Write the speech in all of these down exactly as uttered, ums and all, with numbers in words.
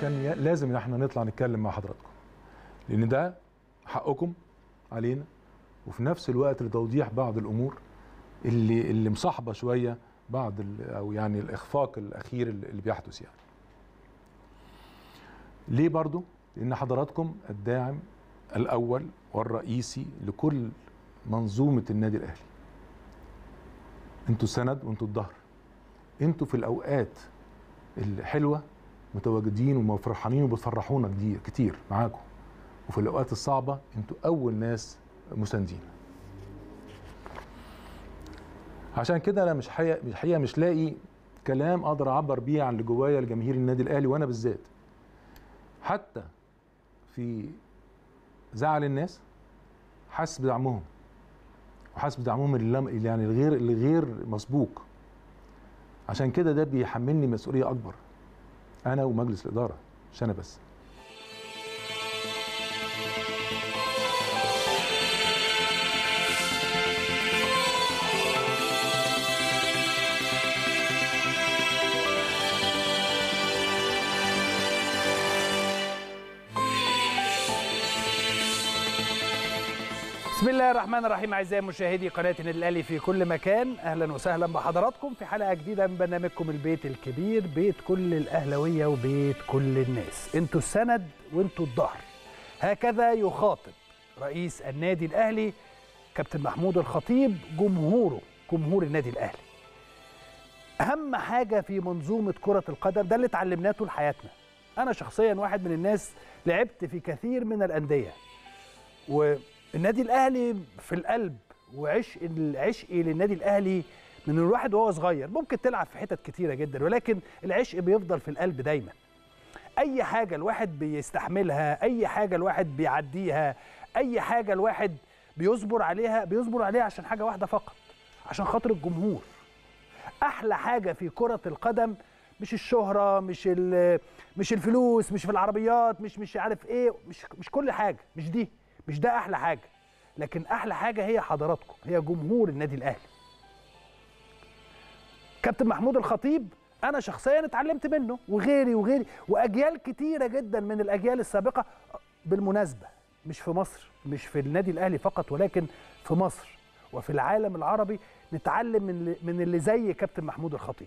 كان لازم ان احنا نطلع نتكلم مع حضراتكم، لان ده حقكم علينا، وفي نفس الوقت لتوضيح بعض الامور اللي اللي مصاحبه شويه بعض او يعني الاخفاق الاخير اللي بيحدث. يعني ليه برضو؟ لان حضراتكم الداعم الاول والرئيسي لكل منظومه النادي الاهلي. انتوا السند وانتوا الظهر. انتوا في الاوقات الحلوه متواجدين ومفرحانين وبتفرحونا كتير كتير معاكم، وفي الاوقات الصعبه انتوا اول ناس مساندين. عشان كده انا مش حقيقه مش حقيقه مش لاقي كلام اقدر اعبر بيه عن اللي جوايا لجماهير النادي الاهلي، وانا بالذات حتى في زعل الناس حاسس بدعمهم، وحاسس بدعمهم اللي يعني الغير الغير مسبوق. عشان كده ده بيحملني مسؤوليه اكبر، انا ومجلس الاداره، مش انا بس. بسم الله الرحمن الرحيم. اعزائي مشاهدي قناه النادي الاهلي في كل مكان، اهلا وسهلا بحضراتكم في حلقه جديده من برنامجكم البيت الكبير، بيت كل الاهلاويه وبيت كل الناس. انتوا السند وانتوا الظهر، هكذا يخاطب رئيس النادي الاهلي كابتن محمود الخطيب جمهوره، جمهور النادي الاهلي. اهم حاجه في منظومه كره القدم، ده اللي اتعلمناه طول حياتنا. انا شخصيا واحد من الناس لعبت في كثير من الانديه، و النادي الاهلي في القلب، وعشق عشقي للنادي الاهلي من الواحد وهو صغير. ممكن تلعب في حتت كتيره جدا، ولكن العشق بيفضل في القلب دايما. اي حاجه الواحد بيستحملها، اي حاجه الواحد بيعديها، اي حاجه الواحد بيصبر عليها، بيصبر عليها عشان حاجه واحده فقط، عشان خاطر الجمهور. احلى حاجه في كره القدم مش الشهره، مش مش الفلوس، مش في العربيات، مش مش عارف ايه، مش مش كل حاجه، مش دي مش ده احلى حاجه، لكن احلى حاجه هي حضراتكم، هي جمهور النادي الاهلي. كابتن محمود الخطيب انا شخصيا اتعلمت منه، وغيري وغيري واجيال كتيره جدا من الاجيال السابقه. بالمناسبه مش في مصر، مش في النادي الاهلي فقط، ولكن في مصر وفي العالم العربي نتعلم من من اللي زي كابتن محمود الخطيب.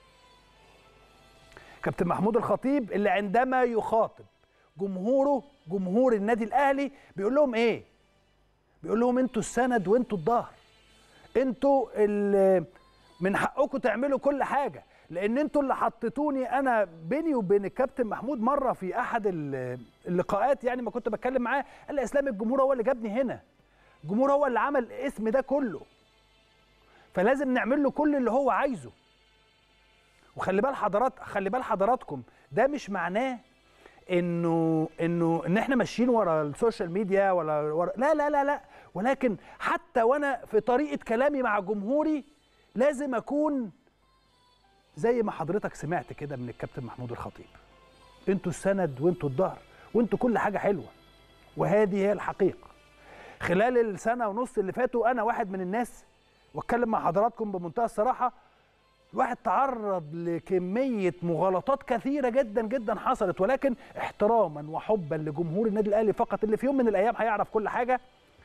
كابتن محمود الخطيب اللي عندما يخاطب جمهوره، جمهور النادي الاهلي، بيقول لهم ايه؟ بيقول لهم انتوا السند وانتوا الظهر، انتوا اللي من حقكم تعملوا كل حاجه، لان انتوا اللي حطيتوني انا بيني وبين الكابتن محمود مره في احد اللقاءات، يعني ما كنت بتكلم معاه، قال لي اسلام الجمهور هو اللي جابني هنا، الجمهور هو اللي عمل الاسم ده كله، فلازم نعمل له كل اللي هو عايزه. وخلي بال حضرات خلي بال حضراتكم ده مش معناه انه انه ان احنا ماشيين ورا السوشيال ميديا ولا ورا، لا لا لا لا، ولكن حتى وانا في طريقه كلامي مع جمهوري لازم اكون زي ما حضرتك سمعت كده من الكابتن محمود الخطيب. انتوا السند وانتوا الظهر وانتوا كل حاجه حلوه، وهذه هي الحقيقه. خلال السنه ونص اللي فاتوا انا واحد من الناس، واتكلم مع حضراتكم بمنتهى الصراحه، الواحد تعرض لكمية مغالطات كثيرة جدا جدا حصلت، ولكن احتراما وحبا لجمهور النادي الأهلي فقط، اللي في يوم من الأيام هيعرف كل حاجة.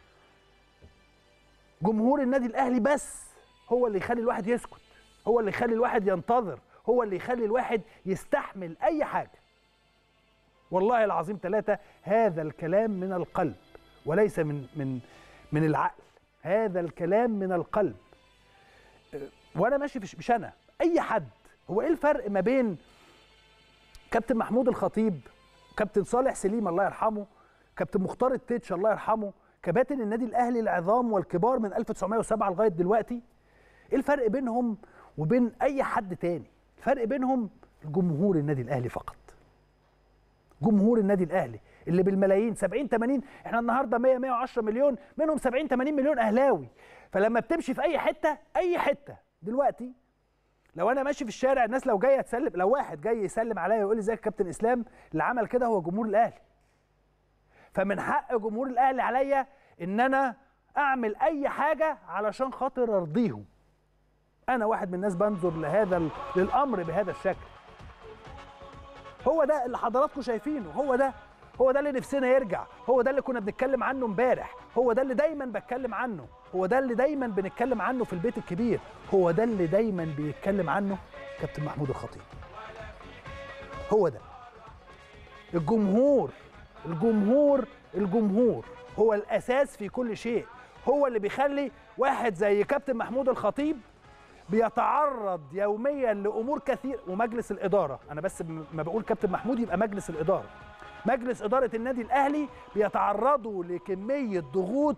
جمهور النادي الأهلي بس هو اللي يخلي الواحد يسكت، هو اللي يخلي الواحد ينتظر، هو اللي يخلي الواحد يستحمل أي حاجة. والله العظيم ثلاثة، هذا الكلام من القلب وليس من من من العقل، هذا الكلام من القلب. وانا ماشي في مش انا اي حد. هو ايه الفرق ما بين كابتن محمود الخطيب، كابتن صالح سليم الله يرحمه، كابتن مختار التتش الله يرحمه، كباتن النادي الاهلي العظام والكبار من ألف وتسعمائة وسبعة لغايه دلوقتي؟ ايه الفرق بينهم وبين اي حد تاني؟ الفرق بينهم جمهور النادي الاهلي فقط. جمهور النادي الاهلي اللي بالملايين، سبعين ثمانين، احنا النهارده مية مية وعشرة مليون، منهم سبعين ثمانين مليون اهلاوي. فلما بتمشي في اي حته، اي حته دلوقتي، لو انا ماشي في الشارع الناس لو جايه تسلم، لو واحد جاي يسلم عليا ويقول لي ازيك يا كابتن اسلام، اللي عمل كده هو جمهور الاهلي. فمن حق جمهور الاهلي عليا ان انا اعمل اي حاجه علشان خاطر ارضيهم. انا واحد من الناس بنظر لهذا للامر بهذا الشكل. هو ده اللي حضراتكم شايفينه، هو ده هو ده اللي نفسنا يرجع، هو ده اللي كنا بنتكلم عنه امبارح، هو ده اللي دايما بتكلم عنه، هو ده اللي دايما بنتكلم عنه في البيت الكبير، هو ده اللي دايما بيتكلم عنه كابتن محمود الخطيب. هو ده الجمهور الجمهور الجمهور هو الاساس في كل شيء، هو اللي بيخلي واحد زي كابتن محمود الخطيب بيتعرض يوميا لامور كثير، ومجلس الاداره، انا بس ما بقول كابتن محمود يبقى مجلس الاداره، مجلس اداره النادي الاهلي بيتعرضوا لكميه ضغوط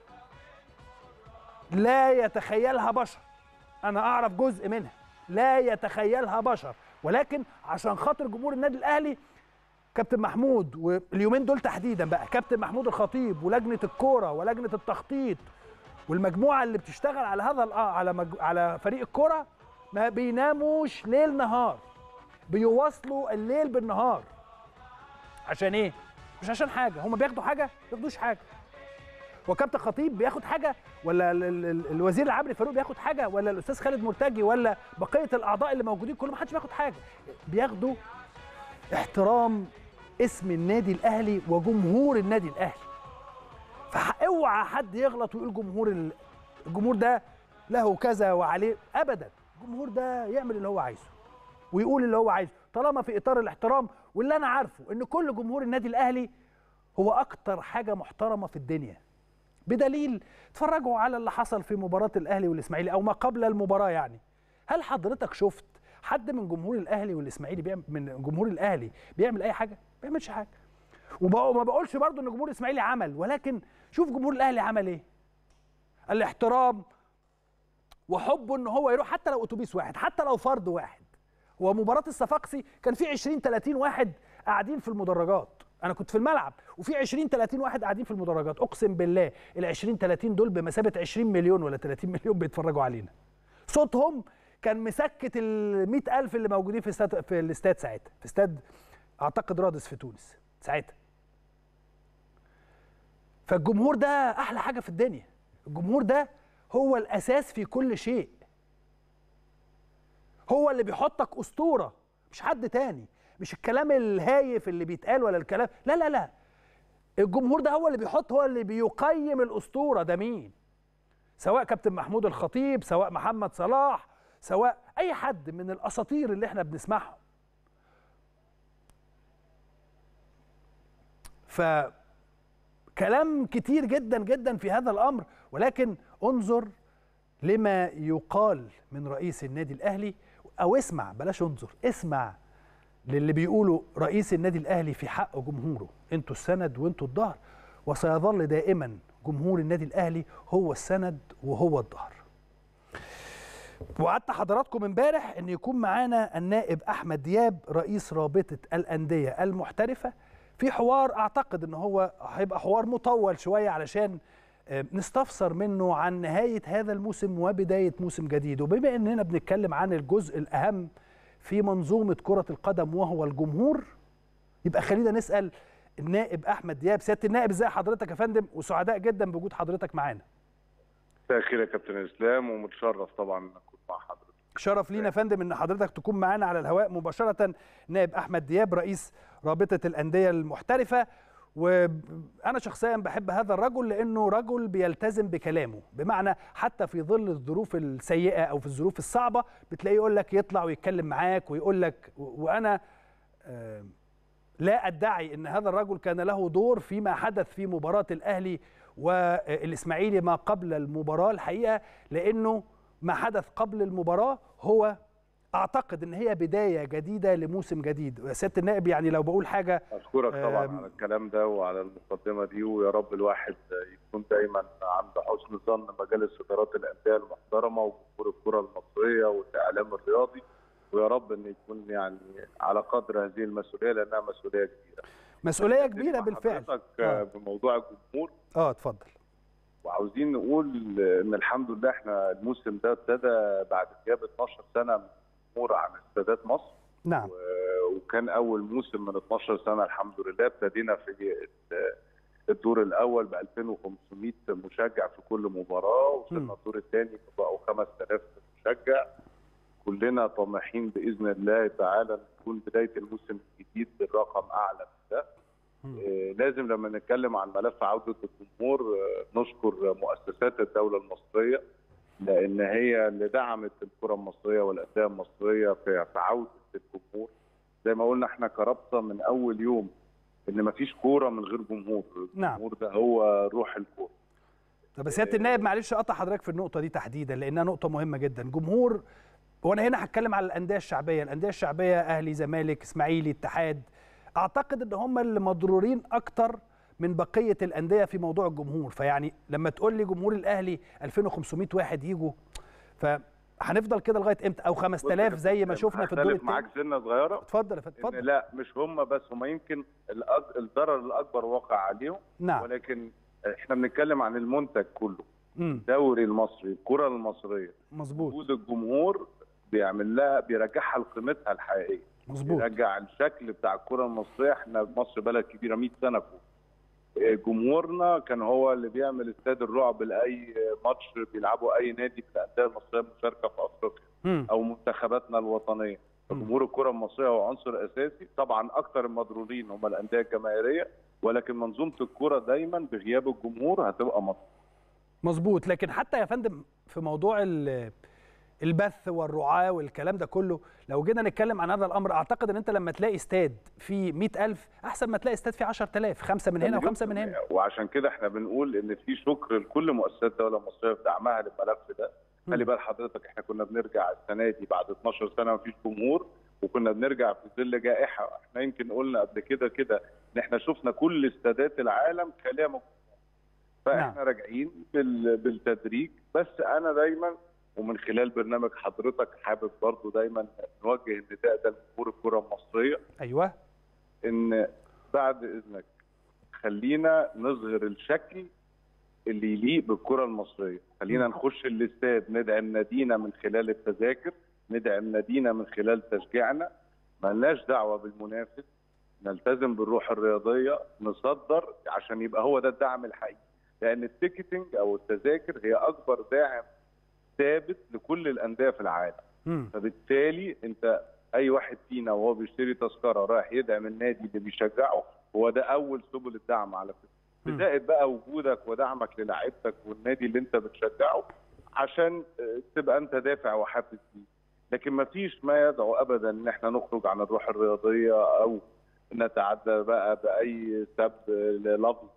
لا يتخيلها بشر. انا اعرف جزء منها لا يتخيلها بشر، ولكن عشان خاطر جمهور النادي الاهلي كابتن محمود، واليومين دول تحديدا بقى كابتن محمود الخطيب ولجنه الكوره ولجنه التخطيط والمجموعه اللي بتشتغل على هذا على مج... على فريق الكوره ما بيناموش ليل نهار، بيواصلوا الليل بالنهار. عشان ايه؟ مش عشان حاجه، هم بياخدوا حاجه؟ ما بياخدوش حاجه. وكابتن خطيب بياخد حاجه؟ ولا ال... ال... الوزير العامل فاروق بياخد حاجه؟ ولا الاستاذ خالد مرتجي؟ ولا بقيه الاعضاء اللي موجودين كلهم؟ ما حدش بياخد حاجه. بياخدوا احترام اسم النادي الاهلي وجمهور النادي الاهلي. فاوعى حد يغلط ويقول جمهور ال... الجمهور ده له كذا وعليه، ابدا. الجمهور ده يعمل اللي هو عايزه ويقول اللي هو عايزه طالما في اطار الاحترام. واللي انا عارفه ان كل جمهور النادي الاهلي هو اكتر حاجه محترمه في الدنيا، بدليل اتفرجوا على اللي حصل في مباراه الاهلي والاسماعيلي او ما قبل المباراه. يعني هل حضرتك شفت حد من جمهور الاهلي والاسماعيلي بيعمل من جمهور الاهلي بيعمل اي حاجه؟ ما بيعملش حاجه. وما بقولش برضو ان جمهور الاسماعيلي عمل، ولكن شوف جمهور الاهلي عمل ايه. الاحترام وحبه ان هو يروح حتى لو اتوبيس واحد، حتى لو فرد واحد. هو مباراه الصفاقسي كان في عشرين ثلاثين واحد قاعدين في المدرجات، انا كنت في الملعب وفي عشرين ثلاثين واحد قاعدين في المدرجات، اقسم بالله ال عشرين ثلاثين دول بمثابه عشرين مليون ولا ثلاثين مليون بيتفرجوا علينا. صوتهم كان مسكت ال مئة ألف اللي موجودين في استاد في الاستاد ساعتها، في استاد اعتقد رادس في تونس ساعتها. فالجمهور ده احلى حاجه في الدنيا، الجمهور ده هو الاساس في كل شيء، هو اللي بيحطك اسطوره مش حد تاني، مش الكلام الهايف اللي بيتقال ولا الكلام، لا لا لا، الجمهور ده هو اللي بيحط، هو اللي بيقيم الاسطوره ده مين، سواء كابتن محمود الخطيب، سواء محمد صلاح، سواء اي حد من الاساطير اللي احنا بنسمعهم. ف كلام كتير جدا جدا في هذا الامر، ولكن انظر لما يقال من رئيس النادي الاهلي، او اسمع، بلاش انظر، اسمع للي بيقوله رئيس النادي الاهلي في حق جمهوره. انتوا السند وانتوا الظهر، وسيظل دائما جمهور النادي الاهلي هو السند وهو الظهر. وعدت حضراتكم امبارح ان يكون معانا النائب احمد دياب رئيس رابطه الانديه المحترفه في حوار، اعتقد ان هو هيبقى حوار مطول شويه علشان نستفسر منه عن نهايه هذا الموسم وبدايه موسم جديد. وبما اننا بنتكلم عن الجزء الاهم في منظومه كره القدم وهو الجمهور، يبقى خلينا نسال النائب احمد دياب. سياده النائب، ازي حضرتك يا فندم؟ وسعداء جدا بوجود حضرتك معانا. مساء الخير يا كابتن اسلام، ومتشرف طبعا ان اكون مع حضرتك. شرف لينا يا فندم ان حضرتك تكون معانا على الهواء مباشره. نائب احمد دياب رئيس رابطه الانديه المحترفه، وانا شخصيا بحب هذا الرجل لانه رجل بيلتزم بكلامه، بمعنى حتى في ظل الظروف السيئه او في الظروف الصعبه بتلاقيه يقول لك، يطلع ويتكلم معاك ويقول لك. وانا لا ادعي ان هذا الرجل كان له دور فيما حدث في مباراه الاهلي والاسماعيلي ما قبل المباراه الحقيقه، لانه ما حدث قبل المباراه هو اعتقد ان هي بدايه جديده لموسم جديد. يا سياده النائب، يعني لو بقول حاجه، اشكرك طبعا على الكلام ده وعلى المقدمه دي، ويا رب الواحد يكون دايما عند حسن ظن مجالس ادارات الانديه المحترمه وجمهور الكره المصريه والاعلام الرياضي، ويا رب ان يكون يعني على قدر هذه المسؤوليه، لانها مسؤوليه كبيره. مسؤوليه كبيره بالفعل. حضرتك آه. بموضوع الجمهور. اه اتفضل. وعاوزين نقول ان الحمد لله احنا الموسم ده ابتدى بعد غياب اتناشر سنه من الجمهور عن استادات مصر. نعم. وكان اول موسم من اتناشر سنه الحمد لله. ابتدينا في الدور الاول ب ألفين وخمسمائة مشجع في كل مباراه، وصلنا الدور الثاني بقوا خمسة آلاف مشجع. كلنا طامحين باذن الله تعالى تكون بدايه الموسم الجديد بالرقم اعلى من ده. آه لازم لما نتكلم عن ملف عوده الجمهور آه نشكر مؤسسات الدوله المصريه، لان هي اللي دعمت الكره المصريه والانديه المصريه في عوده الجمهور. زي ما قلنا احنا كرابطه من اول يوم ان مفيش كوره من غير جمهور، الجمهور ده هو روح الكوره. طب سياده النائب معلش اقطع حضرتك في النقطه دي تحديدا لانها نقطه مهمه جدا. جمهور، وانا هنا هتكلم على الانديه الشعبيه، الانديه الشعبيه اهلي زمالك اسماعيلي اتحاد، اعتقد ان هم اللي مضرورين اكتر من بقيه الانديه في موضوع الجمهور. فيعني لما تقول لي جمهور الاهلي ألفين وخمسمائة واحد يجوا، فهنفضل كده لغايه امتى؟ او خمسة آلاف زي ما شفنا في الدور الثاني. معاك سنه صغيره. اتفضل يا فندم اتفضل. لا مش هم بس، هم يمكن الضرر الاكبر واقع عليهم. نعم. ولكن احنا بنتكلم عن المنتج كله. امم الدوري المصري، الكره المصريه، مظبوط. وجود الجمهور بيعمل لها بيرجعها لقيمتها الحقيقيه. مظبوط. بيرجع الشكل بتاع الكره المصريه. احنا مصر بلد كبيره مئة سنه فوق. جمهورنا كان هو اللي بيعمل استاد الرعب لاي ماتش بيلعبوا اي نادي في الانديه المصريه المشاركه في افريقيا مم. او منتخباتنا الوطنيه. جمهور الكره المصريه هو عنصر اساسي. طبعا اكثر المضرورين هم الانديه الجماهيريه، ولكن منظومه الكره دايما بغياب الجمهور هتبقى مصر. مظبوط. لكن حتى يا فندم في موضوع البث والرعاه والكلام ده كله، لو جينا نتكلم عن هذا الامر، اعتقد ان انت لما تلاقي استاد فيه مئة ألف احسن ما تلاقي استاد فيه عشرة آلاف، خمسه من هنا وخمسه من هنا. وعشان كده احنا بنقول ان في شكر لكل مؤسسات الدوله المصريه في دعمها للملف ده. خلي بال حضرتك احنا كنا بنرجع السنه دي بعد اتناشر سنه مفيش جمهور، وكنا بنرجع في ظل جائحه. احنا يمكن قلنا قبل كده كده ان احنا شفنا كل استادات العالم خاليه من جمهور. فاحنا نعم. راجعين بالتدريج. بس انا دايما ومن خلال برنامج حضرتك حابب برضو دايما نوجه النداء ده لجمهور الكره المصريه. ايوه. ان بعد اذنك خلينا نظهر الشكل اللي يليق بالكره المصريه، خلينا نخش الاستاد ندعم نادينا من خلال التذاكر، ندعم نادينا من خلال تشجيعنا، مالناش دعوه بالمنافس، نلتزم بالروح الرياضيه، نصدر عشان يبقى هو ده الدعم الحقيقي. لان التيكتنج او التذاكر هي اكبر داعم ثابت لكل الانديه في العالم. مم. فبالتالي انت اي واحد فينا وهو بيشتري تذكره رايح يدعم النادي اللي بيشجعه، هو ده اول سبل الدعم على فكره. بزائد بقى وجودك ودعمك للاعيبتك والنادي اللي انت بتشجعه عشان تبقى انت دافع وحافز فيه. لكن ما فيش ما يدعو ابدا ان احنا نخرج عن الروح الرياضيه او نتعدى بقى باي سب لفظ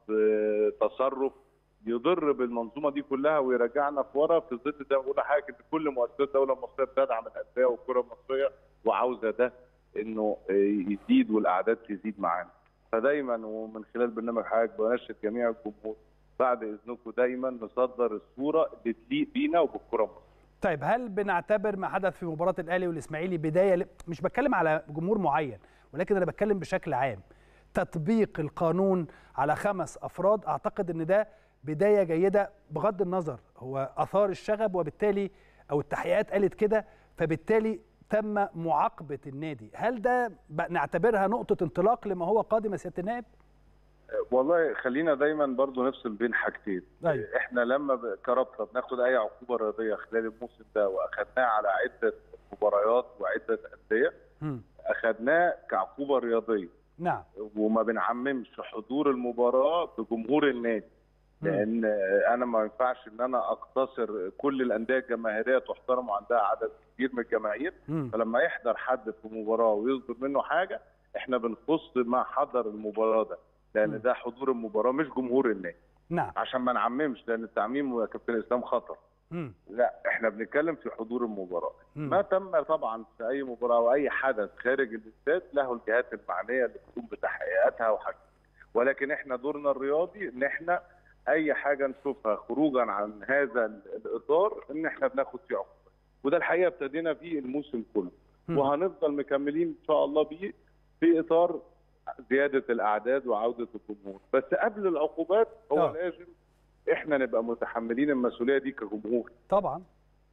تصرف يضر بالمنظومه دي كلها ويرجعنا في ورا، في ضد زي ما بقول حاجه ان كل مؤسسات الدوله المصريه بتدعم الانديه والكره المصريه وعاوزه ده انه يزيد والاعداد تزيد معانا. فدايما ومن خلال برنامج حضرتك بنشد جميع الجمهور بعد اذنكم دايما نصدر الصوره اللي تليق بينا وبالكره المصريه. طيب هل بنعتبر ما حدث في مباراه الاهلي والاسماعيلي بدايه ل... مش بتكلم على جمهور معين ولكن انا بتكلم بشكل عام، تطبيق القانون على خمس افراد، اعتقد ان ده بدايه جيده بغض النظر هو اثار الشغب وبالتالي او التحقيقات قالت كده فبالتالي تم معاقبه النادي. هل ده نعتبرها نقطه انطلاق لما هو قادم يا سياده النائب؟ والله خلينا دايما برضو نفصل بين حاجتين. أيوة. احنا لما كرابطه بناخد اي عقوبه رياضيه خلال الموسم ده واخدناها على عده مباريات وعده انديه، اخدناه كعقوبه رياضيه. نعم. وما بنعممش حضور المباراه بجمهور النادي. لان انا ما ينفعش ان انا اقتصر كل الانديه الجماهيريه تحترم وعندها عدد كبير من الجماهير، فلما يحضر حد في مباراه ويصدر منه حاجه احنا بنخص ما حضر المباراه ده، لان م. ده حضور المباراه مش جمهور النادي. نعم. عشان ما نعممش، لان التعميم يا كابتن اسلام خطر. م. لا احنا بنتكلم في حضور المباراه. م. ما تم طبعا في اي مباراه او اي حدث خارج الاستاد له الجهات المعنيه اللي بتقوم بتحقيقاتها وحاجة. ولكن احنا دورنا الرياضي ان احنا اي حاجه نشوفها خروجا عن هذا الاطار ان احنا بناخد فيه عقوبه، وده الحقيقه ابتدينا فيه الموسم كله م. وهنفضل مكملين ان شاء الله بيه في اطار زياده الاعداد وعوده الجمهور. بس قبل العقوبات هو أوه. لازم احنا نبقى متحملين المسؤوليه دي كجمهور. طبعا.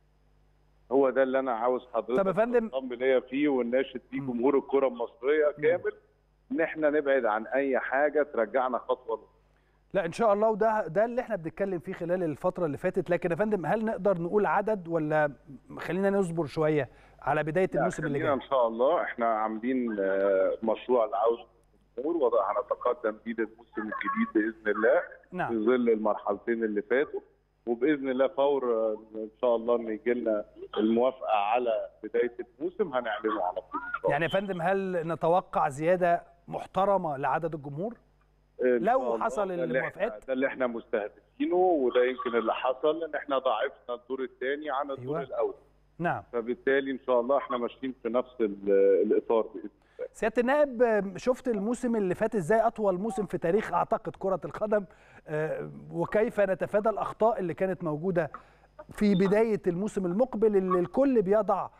هو ده اللي انا عاوز حضرتك طب يا فندم تنضم ليا فيه ونناشد فيه جمهور الكره المصريه كامل، ان احنا نبعد عن اي حاجه ترجعنا خطوه. لا ان شاء الله، وده ده اللي احنا بنتكلم فيه خلال الفتره اللي فاتت. لكن يا فندم هل نقدر نقول عدد ولا خلينا نصبر شويه؟ على بدايه الموسم اللي جاي؟ ان شاء الله احنا عاملين مشروع لعوده الجمهور وهنتقدم بيه للموسم الجديد باذن الله. نعم. في ظل المرحلتين اللي فاتوا، وباذن الله فور ان شاء الله ان يجي لنا الموافقه على بدايه الموسم هنعلنه على طول ان شاء الله. يعني يا فندم هل نتوقع زياده محترمه لعدد الجمهور لو حصل الموافقات؟ ده اللي احنا مستهدفينه، وده يمكن اللي حصل ان احنا ضاعفنا الدور الثاني عن الدور أيوة. الاول. نعم. فبالتالي ان شاء الله احنا ماشيين في نفس الاطار باذن الله. سياده النائب، شفت الموسم اللي فات ازاي؟ اطول موسم في تاريخ اعتقد كره القدم، وكيف نتفادى الاخطاء اللي كانت موجوده في بدايه الموسم المقبل اللي الكل بيضع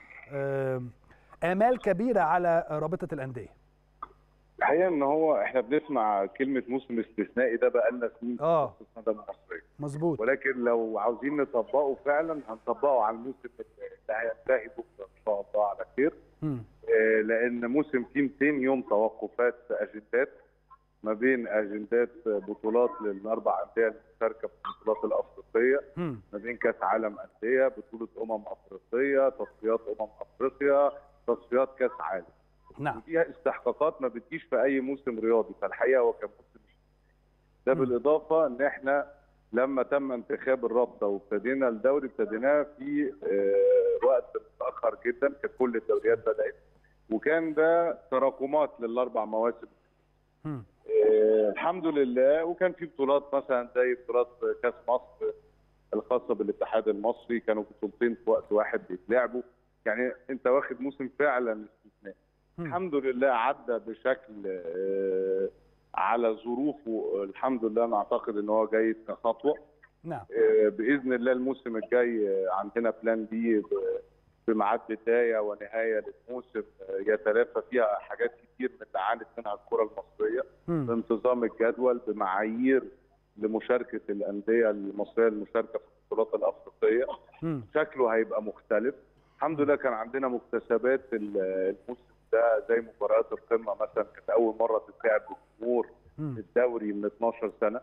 آمال كبيره على رابطه الانديه. الحقيقه ان هو احنا بنسمع كلمه موسم استثنائي ده بقالنا سنين اه في القدم المصريه. مظبوط. ولكن لو عاوزين نطبقه فعلا هنطبقه على الموسم اللي هينتهي بكره ان شاء الله على خير. م. آه لان موسم فيه مئتين يوم توقفات اجندات ما بين اجندات بطولات للاربع انديه المشاركه في البطولات الافريقيه، م. ما بين كاس عالم انديه، بطوله امم افريقيه، تصفيات امم افريقيا، تصفيات كاس عالم. نعم. فيها استحقاقات ما بتجيش في اي موسم رياضي، فالحقيقه هو كان موسم ده. بالاضافه ان احنا لما تم انتخاب الرابطه وابتدينا الدوري ابتديناه في آه وقت متاخر جدا، كانت كل الدوريات بدات، وكان ده تراكمات للاربع مواسم. آه الحمد لله. وكان في بطولات مثلا زي بطولات كاس مصر الخاصه بالاتحاد المصري، كانوا بطولتين في وقت واحد بيتلعبوا، يعني انت واخد موسم فعلا استثنائي. الحمد لله عدى بشكل آه على ظروفه، الحمد لله. انا اعتقد ان هو جاي كخطوه. نعم. آه باذن الله الموسم الجاي عندنا بلان بي بميعاد بدايه ونهايه للموسم يتلافى فيها حاجات كتير من اللي عانت منها الكره المصريه، بانتظام الجدول، بمعايير لمشاركه الانديه المصريه المشاركه في البطولات الافريقيه. م. شكله هيبقى مختلف. الحمد لله كان عندنا مكتسبات الموسم ده زي مباريات القمه مثلا، كانت اول مره تتلعب بالجمهور في الدوري من اتناشر سنه.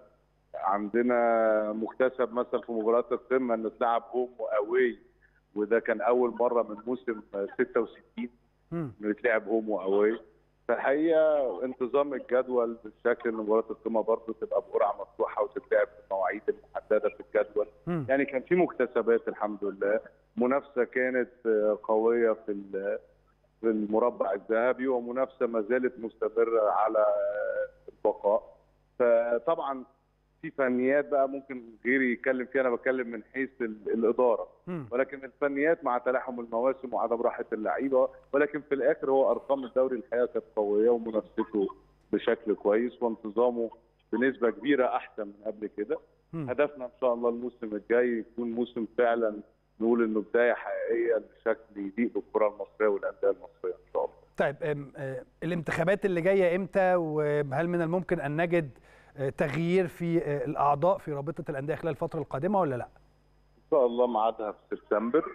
عندنا مكتسب مثلا في مباريات القمه ان تلعب هوم واواي، وده كان اول مره من موسم ستة وستين انه يتلعب هوم واواي. فالحقيقه انتظام الجدول بالشكل ان مباريات القمه برضه تبقى بقرعه مفتوحه وتتلعب بالمواعيد المحدده في الجدول. م. يعني كان في مكتسبات الحمد لله. منافسه كانت قويه في في المربع الذهبي، ومنافسه ما زالت مستمره على البقاء. فطبعا في فنيات بقى ممكن غيري يتكلم فيها، انا بتكلم من حيث الاداره، ولكن الفنيات مع تلاحم المواسم وعدم راحه اللعيبه، ولكن في الاخر هو ارقام الدوري الحقيقه كانت قويه ومنافسته بشكل كويس وانتظامه بنسبه كبيره احسن من قبل كده. هدفنا ان شاء الله الموسم الجاي يكون موسم فعلا نقول انه بدايه حقيقيه بشكل يليق بالكره المصريه والانديه المصريه ان شاء الله. طيب الانتخابات اللي جايه امتى، وهل من الممكن ان نجد تغيير في الاعضاء في رابطه الانديه خلال الفتره القادمه ولا لا؟ ان شاء الله ميعادها في سبتمبر.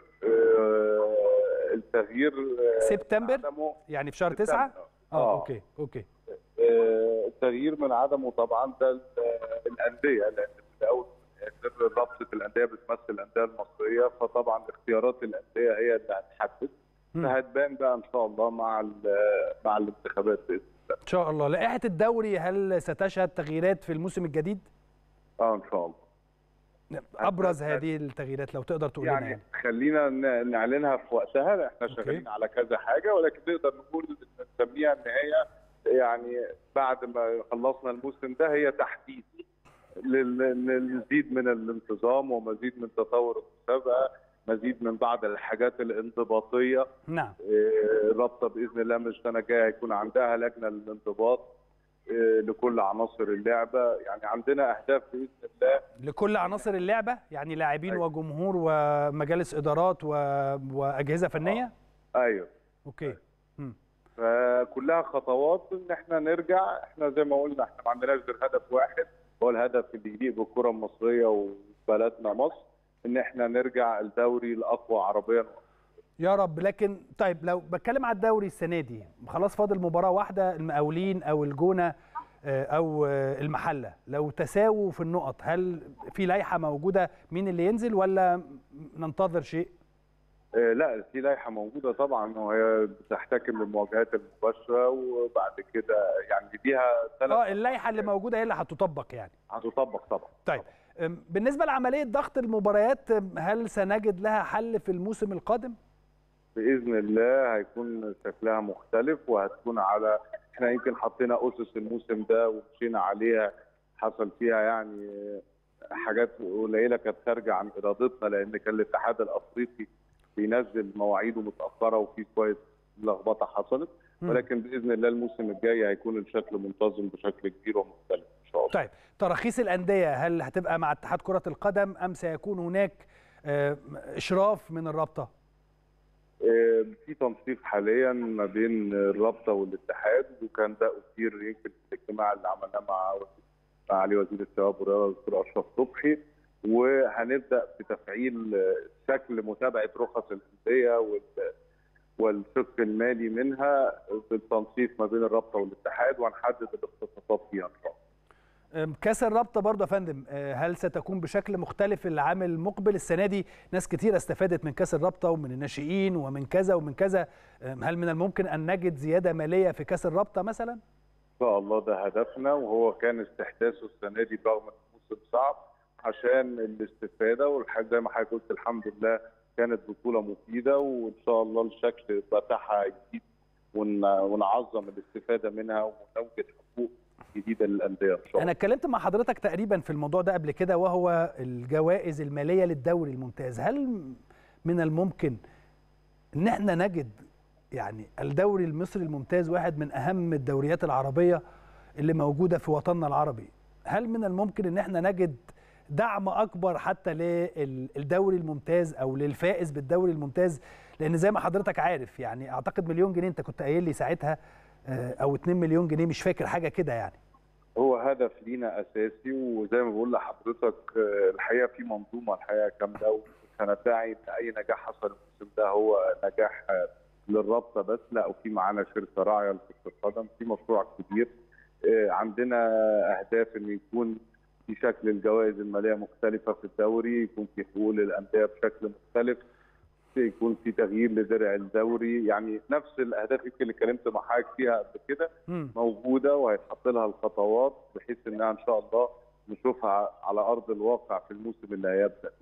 التغيير سبتمبر يعني في شهر تسعة؟ اه, آه. اوكي اوكي. التغيير من عدمه طبعا ده الانديه، لان في الاول رابطه الانديه بتمثل الانديه المصريه، فطبعا اختيارات الانديه هي اللي هتحدد، فهتبان بقى ان شاء الله مع مع الانتخابات باذن الله. ان شاء الله. لائحه الدوري هل ستشهد تغييرات في الموسم الجديد؟ اه ان شاء الله. ابرز هذه التغييرات لو تقدر تقول لنا يعني, يعني خلينا نعلنها في وقتها، احنا شغالين على كذا حاجه، ولكن نقدر نقول نسميها ان هي يعني بعد ما خلصنا الموسم ده هي تحديث للمزيد من الانتظام ومزيد من تطور المسابقه، مزيد من بعض الحاجات الانضباطيه. نعم. الرابطه باذن الله من السنه الجايه هيكون عندها لجنه للانضباط لكل عناصر اللعبه، يعني عندنا اهداف باذن الله لكل عناصر اللعبه، يعني لاعبين أيوة. وجمهور ومجالس ادارات و... واجهزه فنيه. ايوه اوكي. م. فكلها خطوات ان احنا نرجع. احنا زي ما قلنا احنا ما عندناش غير هدف واحد، هو الهدف اللي يليق بالكره المصريه وبلدنا مصر، ان احنا نرجع الدوري الاقوى عربيا يا رب. لكن طيب لو بتكلم على الدوري السنه دي، خلاص فاضل مباراه واحده، المقاولين او الجونه او المحله لو تساووا في النقط، هل في لائحه موجوده مين اللي ينزل ولا ننتظر شيء؟ آه، لا في لائحه موجوده طبعا، وهي بتحتكم للمواجهات المباشره، وبعد كده يعني ليها ثلاث اه اللائحه اللي موجوده هي اللي هتطبق يعني. هتطبق طبعا. طيب أم، بالنسبه لعمليه ضغط المباريات، أم، هل سنجد لها حل في الموسم القادم؟ باذن الله هيكون شكلها مختلف، وهتكون على احنا يمكن حطينا اسس الموسم ده ومشينا عليها، حصل فيها يعني حاجات قليله كانت خارجه عن ارادتنا، لان كان الاتحاد الافريقي بينزل مواعيده متاخره وفي شويه لخبطه حصلت، ولكن باذن الله الموسم الجاي هيكون الشكل منتظم بشكل كبير ومختلف ان شاء الله. طيب تراخيص الانديه هل هتبقى مع اتحاد كره القدم ام سيكون هناك آه، اشراف من الرابطه؟ آه، في تنسيق حاليا ما بين الرابطه والاتحاد، وكان ده اثير يمكن في الاجتماع اللي عملناه مع مع علي وزير الشباب والرياضه الدكتور اشرف صبحي، وهنبدا في تفعيل شكل متابعه رخص الانديه وال- والشق المالي منها بالتنسيق ما بين الرابطه والاتحاد، وهنحدد الاختصاصات فيها ان شاء الله. أم، كاس الرابطه برضه يا فندم، آه، هل ستكون بشكل مختلف العام المقبل؟ السنه دي ناس كتير استفادت من كاس الرابطه ومن الناشئين ومن كذا ومن كذا، أم، هل من الممكن ان نجد زياده ماليه في كاس الرابطه مثلا؟ ان شاء الله ده هدفنا، وهو كان استحداثه السنه دي رغم ان الموسم صعب عشان الاستفاده، والحاجه زي ما حضرتك قلت الحمد لله كانت بطوله مفيده، وان شاء الله الشكل بتاعها جديد ون- ونعظم الاستفاده منها ونوجد حقوق جديده للانديه ان شاء الله. انا اتكلمت مع حضرتك تقريبا في الموضوع ده قبل كده، وهو الجوائز الماليه للدوري الممتاز. هل من الممكن ان احنا نجد يعني الدوري المصري الممتاز واحد من اهم الدوريات العربيه اللي موجوده في وطننا العربي، هل من الممكن ان احنا نجد دعم اكبر حتى للدوري الممتاز او للفائز بالدوري الممتاز؟ لان زي ما حضرتك عارف يعني اعتقد مليون جنيه انت كنت قايل لي ساعتها، آه، او اتنين مليون جنيه، مش فاكر حاجه كده يعني. هو هدف لينا اساسي، وزي ما بقول لحضرتك آه، الحقيقه في منظومه الحقيقه كامله، وسندعي ان اي نجاح حصل الموسم ده هو نجاح آه، للرابطه بس، لا وفي معانا شركه راعيه لكره القدم، في مشروع كبير آه، عندنا اهداف ان يكون في شكل الجوائز الماليه مختلفه في الدوري، يكون في حقوق للانديه بشكل مختلف، يكون في تغيير لدرع الدوري، يعني نفس الاهداف يمكن اللي اتكلمت مع حضرتك فيها قبل كده موجوده، وهيتحط لها الخطوات بحيث انها ان شاء الله نشوفها على ارض الواقع في الموسم اللي هيبدا.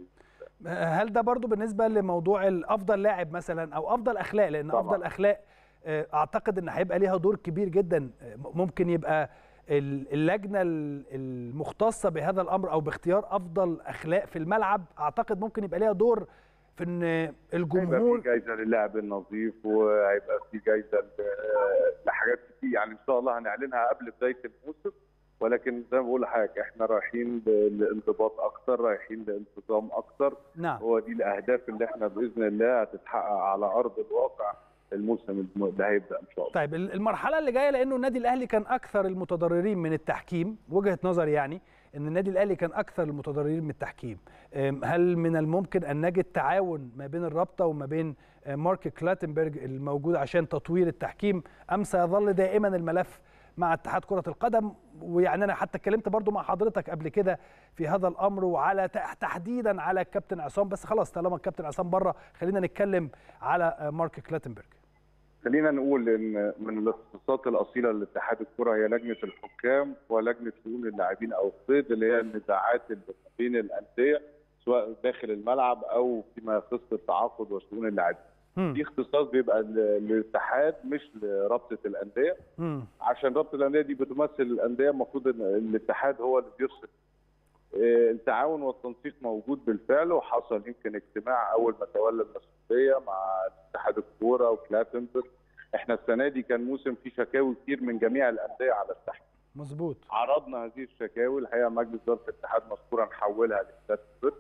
هل ده برضو بالنسبه لموضوع الافضل لاعب مثلا او افضل اخلاق؟ لان طبعا افضل اخلاق آه، اعتقد ان هيبقى ليها دور كبير جدا، آه، ممكن يبقى اللجنه المختصه بهذا الامر او باختيار افضل اخلاق في الملعب، اعتقد ممكن يبقى ليها دور في ان الجمهور. هيبقى في جايزه للاعب النظيف، وهيبقى في جايزه لحاجات كتير، يعني ان شاء الله هنعلنها قبل بدايه الموسم، ولكن زي ما بقول لحضرتك احنا رايحين لانضباط اكتر، رايحين لانتظام اكتر. نعم. هو دي الاهداف اللي احنا باذن الله هتتحقق على ارض الواقع الموسم اللي هيبدا ان شاء الله. طيب المرحله اللي جايه، لانه النادي الاهلي كان اكثر المتضررين من التحكيم، وجهه نظري يعني ان النادي الاهلي كان اكثر المتضررين من التحكيم، هل من الممكن ان نجد تعاون ما بين الرابطه وما بين مارك كلاتنبرج الموجود عشان تطوير التحكيم، ام سيظل دائما الملف مع اتحاد كره القدم؟ ويعني انا حتى اتكلمت برضو مع حضرتك قبل كده في هذا الامر، وعلى تحديدا على الكابتن عصام، بس خلاص طالما الكابتن عصام بره خلينا نتكلم على مارك كلاتنبرج. خلينا نقول ان من الاختصاصات الاصيله لاتحاد الكره هي لجنه الحكام ولجنه شؤون اللاعبين او الصيد، اللي هي النزاعات بين الانديه سواء داخل الملعب او فيما يخص التعاقد وشؤون اللاعبين. دي اختصاص بيبقى للاتحاد مش لرابطه الانديه، مم. عشان رابطه الانديه دي بتمثل الانديه، المفروض ان الاتحاد هو اللي بيفصل. التعاون والتنسيق موجود بالفعل، وحصل يمكن اجتماع اول ما تولى المسؤوليه مع اتحاد الكوره وكلاتنبرج. احنا السنه دي كان موسم فيه شكاوي كتير من جميع الانديه على التحكيم. مظبوط. عرضنا هذه الشكاوي، الحقيقه مجلس اداره الاتحاد مذكورا حولها لكلاتنبرج.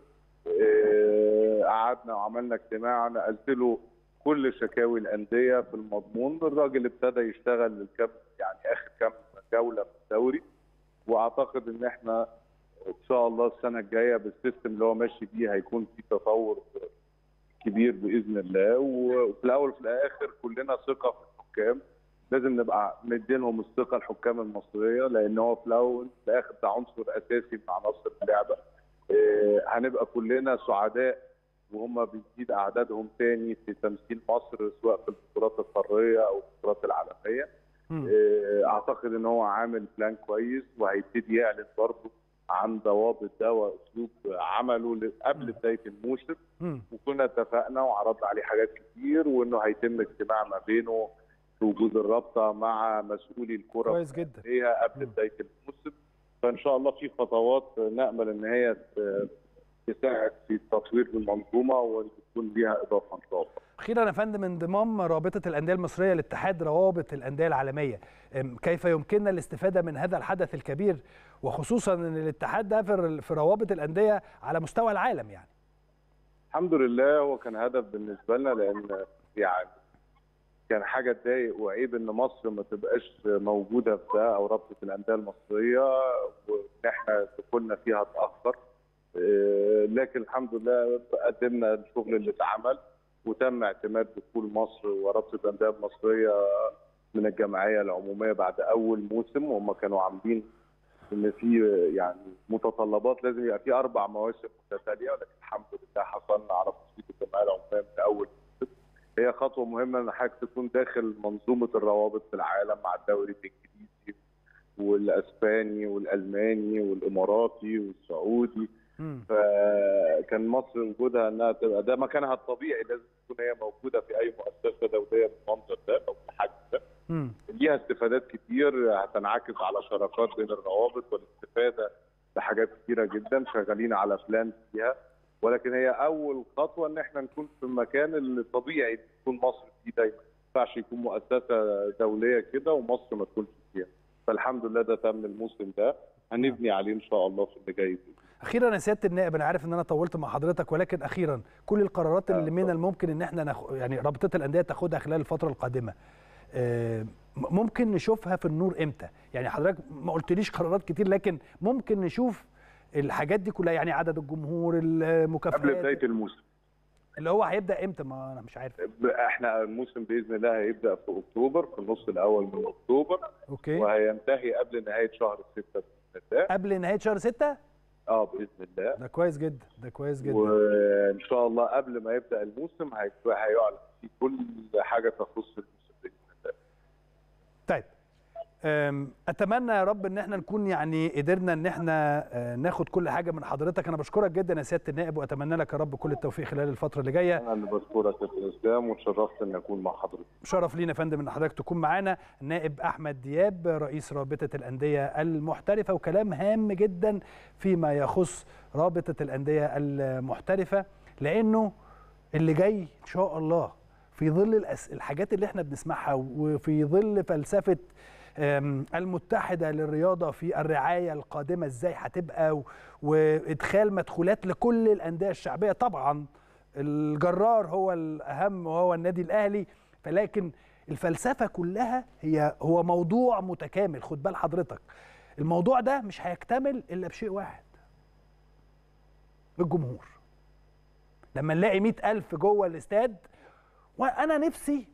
قعدنا وعملنا اجتماع، نقلت له كل شكاوي الانديه في المضمون، الراجل ابتدى يشتغل الكم يعني اخر كام جوله في الدوري، واعتقد ان احنا ان شاء الله السنه الجايه بالسيستم اللي هو ماشي بيه هيكون في تطور كبير باذن الله. وفي الاول وفي الاخر كلنا ثقه في الحكام، لازم نبقى مدينهم الثقه الحكام المصريه، لان هو في الاول وفي الاخر ده عنصر اساسي من عناصر اللعبه. هنبقى كلنا سعداء وهم بيزيد اعدادهم تاني في تمثيل مصر سواء في البطولات القاريه او البطولات العالميه. اعتقد ان هو عامل بلان كويس، وهيبتدي يعلن برضه عن ضوابط ده واسلوب عمله قبل بدايه الموسم. وكنا اتفقنا وعرضنا عليه حاجات كتير، وانه هيتم اجتماع ما بينه في وجود الرابطه مع مسؤولي الكره كويس جدا فيها قبل بدايه الموسم. فان شاء الله في خطوات نامل ان هي تساعد في التطوير المنظومه وتكون ليها اضافه ان شاء الله. اخيرا يا فندم، انضمام رابطه الانديه المصريه لاتحاد روابط الانديه العالميه، كيف يمكننا الاستفاده من هذا الحدث الكبير، وخصوصا ان الاتحاد ده في روابط الانديه على مستوى العالم؟ يعني الحمد لله هو كان هدف بالنسبه لنا، لان يعني كان حاجه تضايق وعيب ان مصر ما تبقاش موجوده في ده او رابطه الانديه المصريه، وان احنا دخولنا فيها اتاخر. لكن الحمد لله قدمنا الشغل اللي اتعمل، وتم اعتماد دخول مصر ورابطه الانديه المصريه من الجمعيه العموميه بعد اول موسم. وهم كانوا عاملين ان في يعني متطلبات لازم يبقى في اربع مواسم متتاليه، ولكن الحمد لله حصلنا على تصويت الجمعيه العموميه من اول موسم. هي خطوه مهمه ان حضرتك تكون داخل منظومه الروابط في العالم مع الدوري الانجليزي والاسباني والالماني والاماراتي والسعودي. فكان مصر وجودها انها تبقى ده مكانها الطبيعي، لازم تكون هي موجوده في اي مؤسسه دوليه بالمنظر ده او بالحجم ده. ليها استفادات كتير هتنعكس على شراكات بين الروابط والاستفاده بحاجات كتيره جدا، شغالين على بلان فيها. ولكن هي اول خطوه ان احنا نكون في المكان اللي طبيعي تكون مصر فيه دايما، ما ينفعش يكون مؤسسه دوليه كده ومصر ما تكونش فيها. فالحمد لله ده تم الموسم ده، هنبني عليه ان شاء الله في اللي جاي. اخيرا يا سياده النائب، انا عارف ان انا طولت مع حضرتك، ولكن اخيرا كل القرارات اللي من الممكن ان احنا نخ... يعني رابطه الانديه تاخدها خلال الفتره القادمه ممكن نشوفها في النور امتى؟ يعني حضرتك ما قلتليش قرارات كتير، لكن ممكن نشوف الحاجات دي كلها، يعني عدد الجمهور، المكافآت، قبل بدايه الموسم اللي هو هيبدا امتى؟ ما انا مش عارف. احنا الموسم باذن الله هيبدا في اكتوبر، في النص الاول من اكتوبر. اوكي. وهينتهي قبل نهايه شهر ستة باذن الله. قبل نهايه شهر ستة؟ اه باذن الله. ده كويس جدا، ده كويس جدا. وان شاء الله قبل ما يبدا الموسم هيعلن في كل حاجه تخص الموسم باذن الله. طيب اتمنى يا رب ان احنا نكون يعني قدرنا ان احنا ناخد كل حاجه من حضرتك. انا بشكرك جدا يا سياده النائب، واتمنى لك يا رب كل التوفيق خلال الفتره اللي جايه. انا اللي بشكرك يا اسلام، وتشرفت ان اكون مع حضرتك. شرف لينا يا فندم ان حضرتك تكون معانا. النائب احمد دياب رئيس رابطه الانديه المحترفه، وكلام هام جدا فيما يخص رابطه الانديه المحترفه، لانه اللي جاي ان شاء الله في ظل الحاجات اللي احنا بنسمعها، وفي ظل فلسفه المتحدة للرياضة في الرعاية القادمة ازاي هتبقى، وادخال مدخولات لكل الأندية الشعبية. طبعا الجرار هو الأهم وهو النادي الأهلي، فلكن الفلسفة كلها هي هو موضوع متكامل. خد بال حضرتك، الموضوع ده مش هيكتمل إلا بشيء واحد: الجمهور. لما نلاقي مئة ألف جوه الاستاد، وأنا نفسي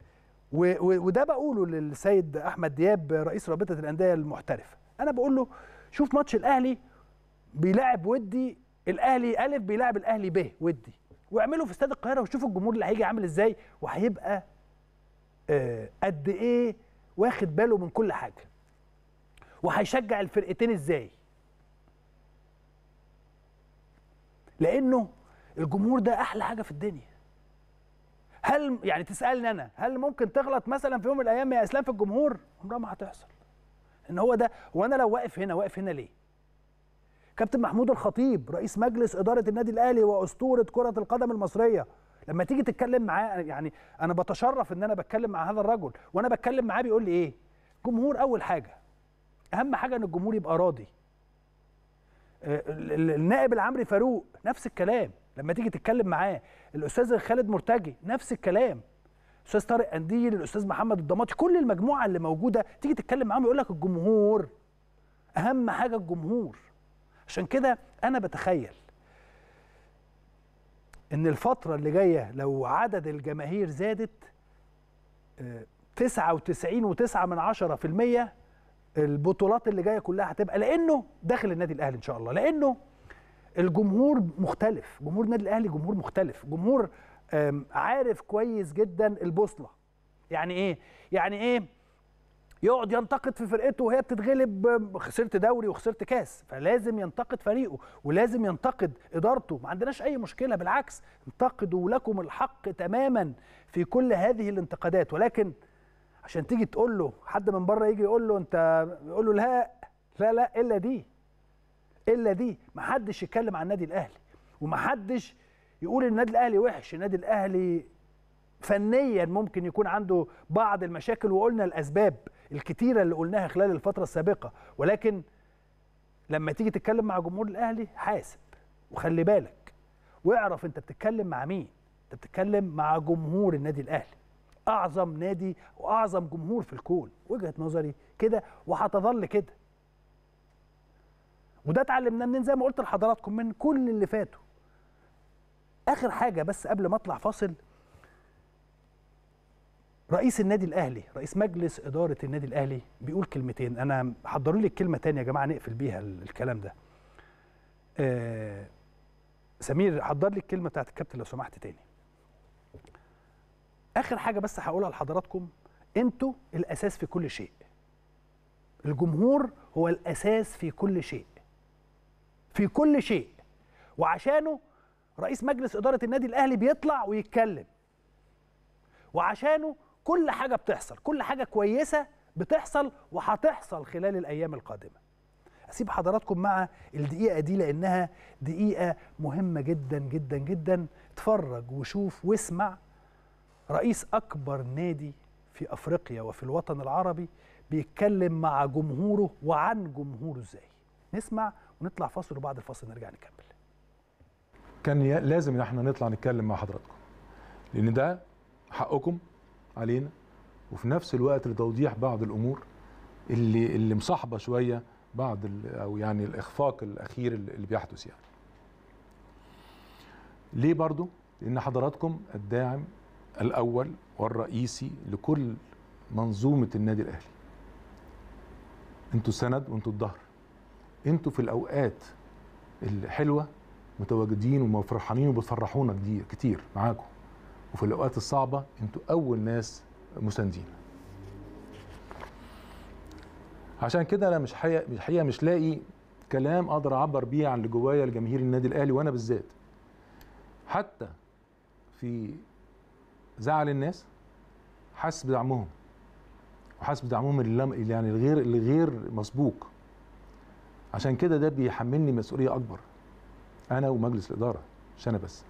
وده بقوله للسيد احمد دياب رئيس رابطه الانديه المحترفه، انا بقول له شوف ماتش الاهلي بيلاعب ودي، الاهلي الف بيلاعب الاهلي ب ودي، واعمله في استاد القاهره وشوف الجمهور اللي هيجي عامل ازاي، وهيبقى آه قد ايه واخد باله من كل حاجه، وهيشجع الفرقتين ازاي. لانه الجمهور ده احلى حاجه في الدنيا. هل يعني تسالني انا، هل ممكن تغلط مثلا في يوم من الايام يا اسلام في الجمهور؟ عمرها ما هتحصل. ان هو ده، وانا لو واقف هنا واقف هنا ليه؟ كابتن محمود الخطيب رئيس مجلس اداره النادي الاهلي واسطوره كره القدم المصريه، لما تيجي تتكلم معاه، يعني انا بتشرف ان انا بتكلم مع هذا الرجل، وانا بتكلم معاه بيقول لي ايه؟ جمهور اول حاجه، اهم حاجه ان الجمهور يبقى راضي. النائب العمري فاروق نفس الكلام، لما تيجي تتكلم معاه. الاستاذ خالد مرتجي نفس الكلام، الاستاذ طارق قنديل، الاستاذ محمد الضماطي، كل المجموعه اللي موجوده تيجي تتكلم معاهم يقول لك الجمهور اهم حاجه، الجمهور. عشان كده انا بتخيل ان الفتره اللي جايه لو عدد الجماهير زادت تسعة وتسعين وتسعة من عشرة في المية، البطولات اللي جايه كلها هتبقى، لانه داخل النادي الاهلي ان شاء الله، لانه الجمهور مختلف، جمهور النادي الاهلي جمهور مختلف، جمهور عارف كويس جدا البوصله. يعني ايه؟ يعني ايه يقعد ينتقد في فرقته وهي بتتغلب، خسرت دوري وخسرت كاس، فلازم ينتقد فريقه ولازم ينتقد ادارته، ما عندناش اي مشكله، بالعكس انتقدوا لكم الحق تماما في كل هذه الانتقادات. ولكن عشان تيجي تقول له حد من بره يجي يقول له انت، يقول له لا لا لا الا دي الا دي، ما حدش يتكلم عن النادي الاهلي وما حدش يقول النادي الاهلي وحش. النادي الاهلي فنيا ممكن يكون عنده بعض المشاكل، وقلنا الاسباب الكتيره اللي قلناها خلال الفتره السابقه، ولكن لما تيجي تتكلم مع جمهور الاهلي حاسب وخلي بالك واعرف انت بتتكلم مع مين. انت بتتكلم مع جمهور النادي الاهلي، اعظم نادي واعظم جمهور في الكون، وجهه نظري كده وهتظل كده. وده اتعلمناه منين؟ زي ما قلت لحضراتكم من كل اللي فاتوا. اخر حاجه بس قبل ما اطلع فاصل، رئيس النادي الاهلي، رئيس مجلس اداره النادي الاهلي بيقول كلمتين، انا حضروا لي الكلمه تانية يا جماعه نقفل بيها الكلام ده. آه سمير حضر لي الكلمه بتاعت الكابتن لو سمحت تاني. اخر حاجه بس هقولها لحضراتكم، انتوا الاساس في كل شيء. الجمهور هو الاساس في كل شيء، في كل شيء، وعشانه رئيس مجلس اداره النادي الاهلي بيطلع ويتكلم، وعشانه كل حاجه بتحصل، كل حاجه كويسه بتحصل وهتحصل خلال الايام القادمه. اسيب حضراتكم مع الدقيقه دي لانها دقيقه مهمه جدا جدا جدا. اتفرج وشوف واسمع رئيس اكبر نادي في افريقيا وفي الوطن العربي بيتكلم مع جمهوره وعن جمهوره ازاي. نسمع ونطلع فاصل، وبعد الفاصل نرجع نكمل. كان لازم ان احنا نطلع نتكلم مع حضراتكم لان ده حقكم علينا، وفي نفس الوقت لتوضيح بعض الامور اللي اللي مصاحبه شويه بعض او يعني الاخفاق الاخير اللي بيحدث. يعني ليه برضو؟ لان حضراتكم الداعم الاول والرئيسي لكل منظومه النادي الاهلي. انتوا السند وانتوا الظهر، انتوا في الاوقات الحلوه متواجدين ومفرحانين وبتفرحونا كتير كتير معاكم، وفي الاوقات الصعبه انتوا اول ناس مساندين. عشان كده انا مش حقيقه مش حقيقه مش لاقي كلام اقدر اعبر بيه عن اللي جوايا لجماهير النادي الاهلي، وانا بالذات حتى في زعل الناس حاسس بدعمهم، وحاسس بدعمهم اللي يعني الغير الغير مسبوق. عشان كده ده بيحملني مسؤوليه اكبر، انا ومجلس الاداره، مش انا بس.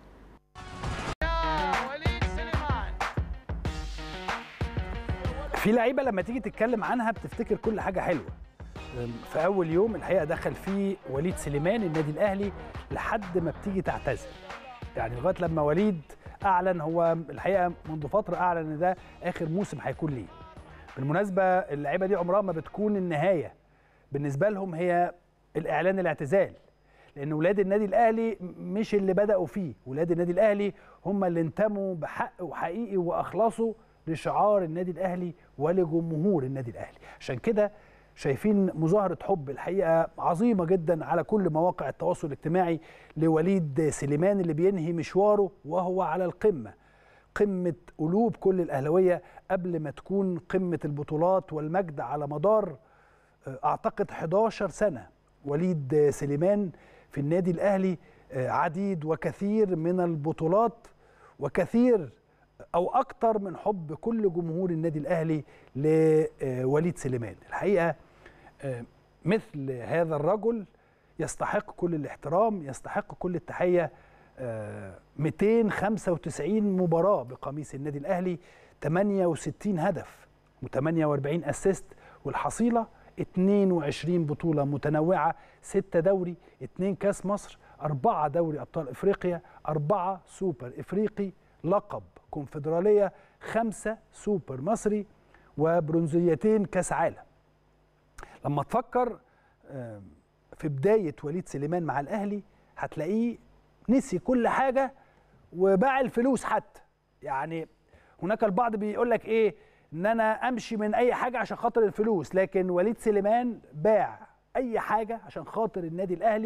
في لعيبه لما تيجي تتكلم عنها بتفتكر كل حاجه حلوه. في اول يوم الحقيقه دخل فيه وليد سليمان النادي الاهلي لحد ما بتيجي تعتزل، يعني لغايه لما وليد اعلن، هو الحقيقه منذ فتره اعلن ان ده اخر موسم هيكون ليه. بالمناسبه اللعيبه دي عمرها ما بتكون النهايه بالنسبه لهم، هي الاعلان الاعتزال، لان ولاد النادي الاهلي مش اللي بداوا فيه، ولاد النادي الاهلي هم اللي انتموا بحق وحقيقي واخلصوا لشعار النادي الاهلي ولجمهور النادي الاهلي. عشان كده شايفين مظاهره حب الحقيقه عظيمه جدا على كل مواقع التواصل الاجتماعي لوليد سليمان اللي بينهي مشواره وهو على القمه، قمه قلوب كل الاهلاويه قبل ما تكون قمه البطولات والمجد على مدار اعتقد حداشر سنه. وليد سليمان في النادي الاهلي عديد وكثير من البطولات، وكثير او اكتر من حب كل جمهور النادي الاهلي لوليد سليمان. الحقيقه مثل هذا الرجل يستحق كل الاحترام، يستحق كل التحيه. مئتين وخمسة وتسعين مباراه بقميص النادي الاهلي، ثمانية وستين هدف وثمانية وأربعين اسيست، والحصيله اثنين وعشرين بطوله متنوعه، ستة دوري، اثنين كاس مصر، أربعة دوري ابطال افريقيا، أربعة سوبر افريقي، لقب كونفدراليه، خمسة سوبر مصري، وبرونزيتين كاس عالم. لما تفكر في بدايه وليد سليمان مع الاهلي هتلاقيه نسي كل حاجه وباع الفلوس حتى. يعني هناك البعض بيقول لك ايه، ان انا امشي من اي حاجه عشان خاطر الفلوس، لكن وليد سليمان باع اي حاجه عشان خاطر النادي الاهلي،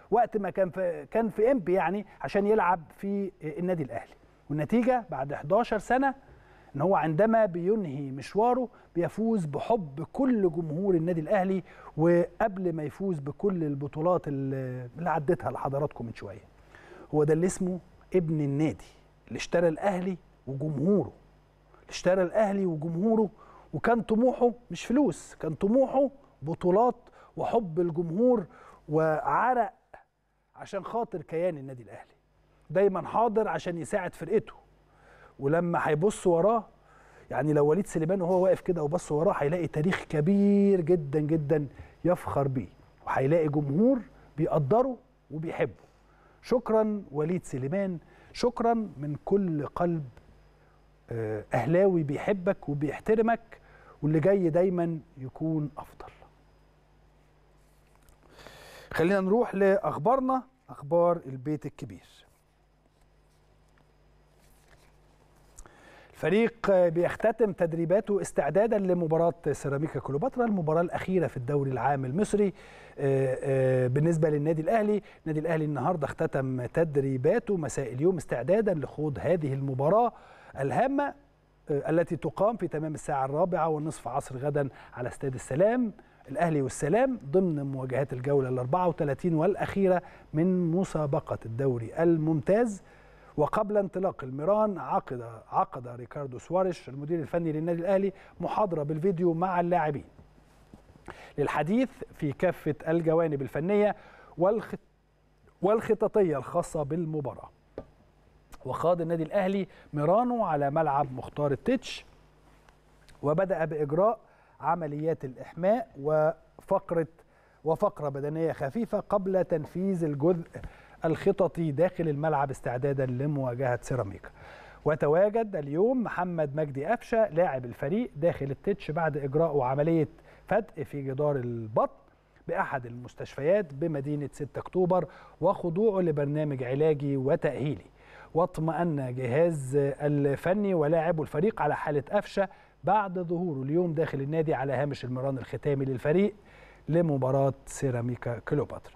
وقت ما كان في كان في امبي يعني عشان يلعب في النادي الاهلي. والنتيجه بعد حداشر سنه ان هو عندما بينهي مشواره بيفوز بحب كل جمهور النادي الاهلي، وقبل ما يفوز بكل البطولات اللي عديتها لحضراتكم من شويه. هو ده اللي اسمه ابن النادي اللي اشترى الاهلي وجمهوره، اللي اشترى الاهلي وجمهوره، وكان طموحه مش فلوس، كان طموحه بطولات وحب الجمهور وعرق عشان خاطر كيان النادي الاهلي. دايما حاضر عشان يساعد فرقته، ولما هيبص وراه يعني لو وليد سليمان وهو واقف كده وبص وراه هيلاقي تاريخ كبير جدا جدا يفخر بيه، وهيلاقي جمهور بيقدره وبيحبه. شكرا وليد سليمان، شكرا من كل قلب أهلاوي بيحبك وبيحترمك، واللي جاي دايما يكون أفضل. خلينا نروح لأخبارنا، أخبار البيت الكبير. الفريق بيختتم تدريباته استعدادا لمباراة سيراميكا كليوباترا، المباراة الأخيرة في الدوري العام المصري بالنسبة للنادي الأهلي. النادي الأهلي النهاردة اختتم تدريباته مساء اليوم استعدادا لخوض هذه المباراة الهامة التي تقام في تمام الساعة الرابعة والنصف عصر غدا على استاد السلام، الأهلي والسلام، ضمن مواجهات الجولة الأربعة وثلاثين والأخيرة من مسابقة الدوري الممتاز. وقبل انطلاق الميران عقد عقد ريكاردو سواريش المدير الفني للنادي الأهلي محاضرة بالفيديو مع اللاعبين للحديث في كافة الجوانب الفنية والخط والخططية الخاصة بالمباراة. وخاض النادي الأهلي ميرانو على ملعب مختار التتش، وبدأ بإجراء عمليات الإحماء وفقرة وفقرة بدنية خفيفة قبل تنفيذ الجزء الخططي داخل الملعب استعدادا لمواجهة سيراميكا. وتواجد اليوم محمد مجدي قفشه لاعب الفريق داخل التتش بعد إجراء عملية فتق في جدار البطن بأحد المستشفيات بمدينة ستة أكتوبر وخضوعه لبرنامج علاجي وتأهيلي. واطمأن جهاز الفني ولاعبو الفريق على حالة قفشه بعد ظهوره اليوم داخل النادي على هامش المران الختامي للفريق لمباراة سيراميكا كليوباترا.